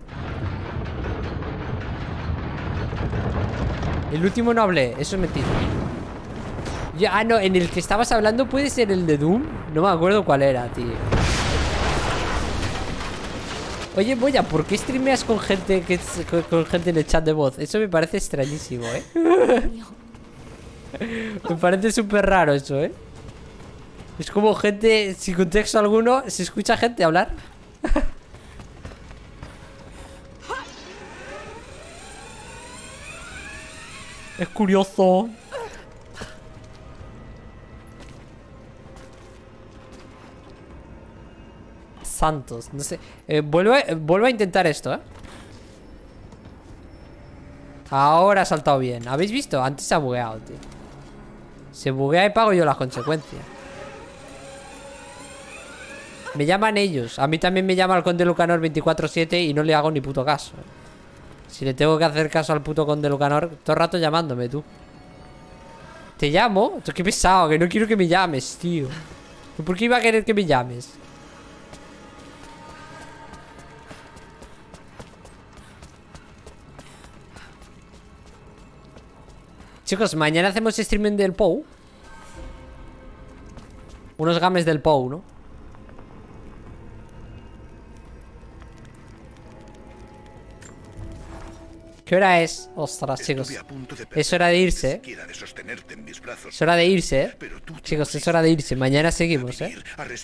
El último no hablé, eso es mentira. Ah, no, en el que estabas hablando puede ser el de Doom. No me acuerdo cuál era, tío. Oye, Moya, ¿por qué streameas con gente con gente en el chat de voz? Eso me parece extrañísimo, Me parece súper raro eso, Es como gente, sin contexto alguno, se escucha gente hablar. Es curioso. Santos, no sé. Vuelvo a intentar esto, Ahora ha saltado bien. ¿Habéis visto? Antes se ha bugueado, tío. Se buguea y pago yo las consecuencias. Me llaman ellos. A mí también me llama el conde Lucanor 24/7 y no le hago ni puto caso. Si le tengo que hacer caso al puto conde Lucanor, todo el rato llamándome, tú. ¿Te llamo? Qué pesado, que no quiero que me llames, tío. ¿Por qué iba a querer que me llames? Chicos, mañana hacemos streaming del POU. Unos games del Pou, ¿no? ¿Qué hora es? Ostras, chicos. Es hora de irse, ¿eh? Es hora de irse, ¿eh? Chicos, es hora de irse. Mañana seguimos, ¿eh?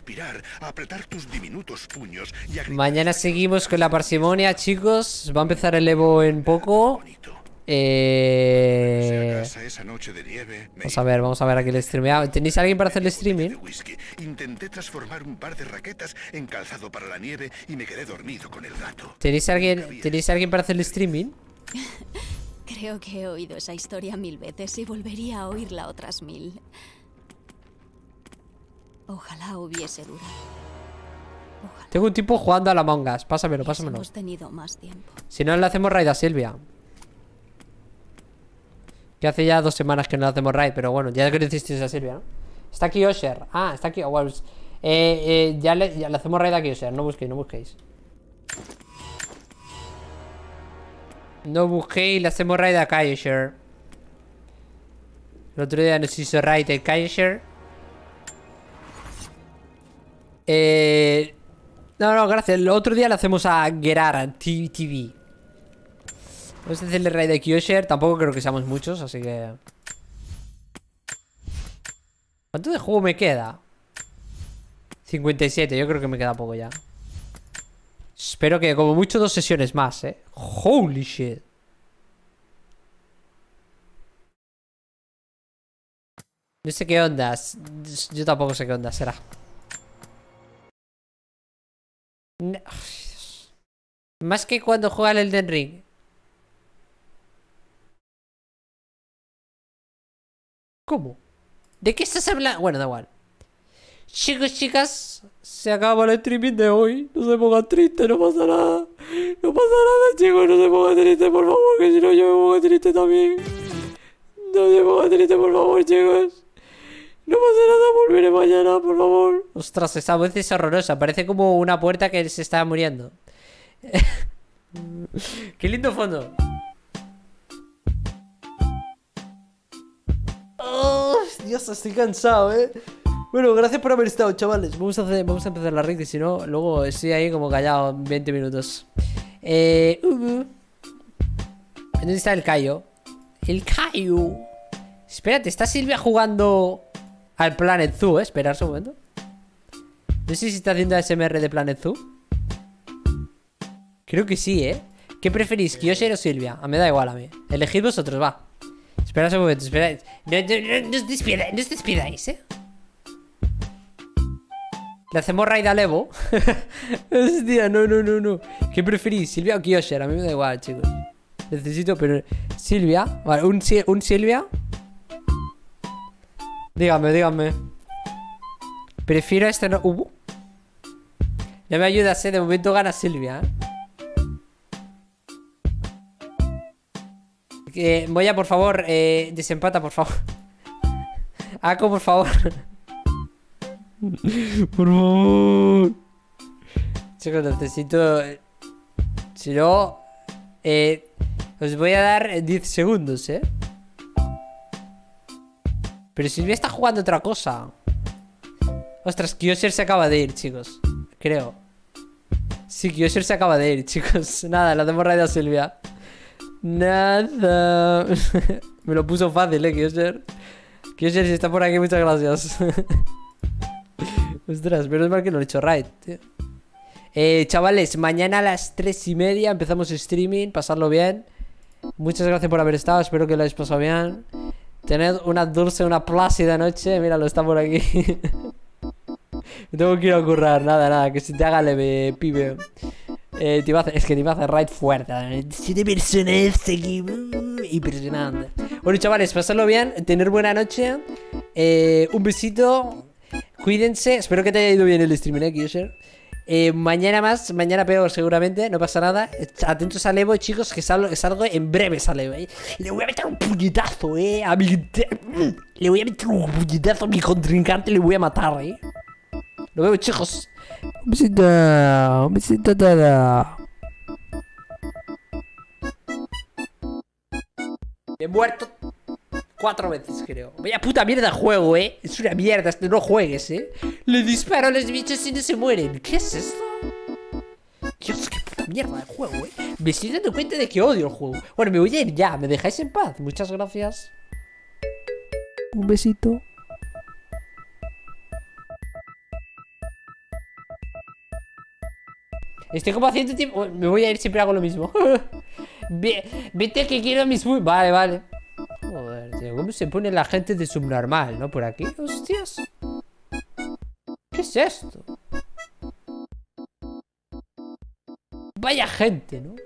Mañana seguimos con la parsimonia, chicos. Va a empezar el Evo en poco. Vamos a ver aquí el stream. ¿Tenéis alguien para hacer el streaming? Intenté transformar un par de raquetas en calzado para la nieve y me quedé dormido con el gato. ¿Tenéis alguien para hacer el streaming? Creo que he oído esa historia 1000 veces y volvería a oírla otras 1000. Ojalá hubiese durado. Ojalá. Tengo un tipo jugando a la Among Us. Pásamelo. Hemos tenido más tiempo. Si no, le hacemos raid a Silvia. Que hace ya 2 semanas que no le hacemos raid, pero bueno, ya conocisteis a Silvia, ¿no? Está aquí Osher. Ah, está aquí. Well, ya le hacemos raid aquí Osher. No busquéis. No busquéis, le hacemos raid a Kaiser. El otro día nos hizo raid de Kaiser. No, gracias. El otro día le hacemos a Gerard TV. Vamos a hacerle raid de Kyosher. Tampoco creo que seamos muchos, así que... ¿Cuánto de juego me queda? 57, yo creo que me queda poco ya. Espero que como mucho 2 sesiones más, Holy shit. No sé qué ondas. Yo tampoco sé qué ondas será. No. Más que cuando juega el Elden Ring. ¿Cómo? ¿De qué estás hablando? Bueno, da igual. Chicos, chicas, se acaba el streaming de hoy. No se pongan tristes, no pasa nada. No pasa nada, chicos, no se pongan tristes, por favor, que si no yo me pongo triste también. No se pongan tristes, por favor, chicos. No pasa nada, volveré mañana, por favor. Ostras, esta voz es horrorosa. Parece como una puerta que se está muriendo. Qué lindo fondo. Oh, Dios, estoy cansado, Bueno, gracias por haber estado, chavales. Vamos a empezar la raid, y si no, luego estoy ahí como callado 20 minutos. ¿Dónde está el Cayo? El Cayo. Espérate, ¿está Silvia jugando al Planet Zoo, Espera un momento. No sé si está haciendo ASMR de Planet Zoo. Creo que sí, ¿Qué preferís, Kyosher o Silvia? Me da igual a mí. Elegid vosotros, va. Espera un momento, espera. No os despidáis, Le hacemos raid al Evo. Hostia, no. ¿Qué preferís, Silvia o Kyosher? A mí me da igual, chicos. Necesito, pero... Silvia. Vale, un Silvia. Dígame. Prefiero este no... No me ayudas, de momento gana Silvia, Moya, por favor, desempata, por favor. Ako, por favor. Por favor. Chicos, necesito... Si no... os voy a dar 10 segundos, Pero Silvia está jugando otra cosa. Ostras, Kyosher se acaba de ir, chicos. Creo. Sí, Kyosher se acaba de ir, chicos. Nada, le hacemos raid a Silvia. Nada. Me lo puso fácil, Kyosher. Kyosher, si está por aquí, muchas gracias. Ostras, menos mal que no he hecho raid, tío. Chavales, mañana a las 3:30 empezamos streaming. Pasadlo bien. Muchas gracias por haber estado. Espero que lo hayáis pasado bien. Tened una dulce, una plácida noche. Míralo, está por aquí. Me tengo que ir a currar. Nada, que se te haga leve, pibe. Es que te iba a hacer raid fuerte. 7 personas aquí. Impresionante. Bueno, chavales, pasadlo bien. Tener buena noche. Un besito. Cuídense. Espero que te haya ido bien el streaming, Kyosher. Mañana peor seguramente. No pasa nada. Atentos al Evo, chicos, que salgo en breve. Le voy a meter un puñetazo, Le voy a meter un puñetazo a mi contrincante. Le voy a matar, Lo veo, chicos. Un besito todo. He muerto. 4 veces, creo. Vaya puta mierda de juego, es una mierda, no juegues, Le disparo a los bichos y no se mueren. ¿Qué es esto? Dios, qué puta mierda de juego, Me estoy dando cuenta de que odio el juego. Bueno, me voy a ir ya, me dejáis en paz. Muchas gracias. Un besito. Estoy como haciendo tiempo. Me voy a ir, siempre hago lo mismo. Vete que quiero mis... Vale, vale. Joder, tío, ¿cómo se pone la gente de subnormal, no? Por aquí, hostias. ¿Qué es esto? Vaya gente, ¿no?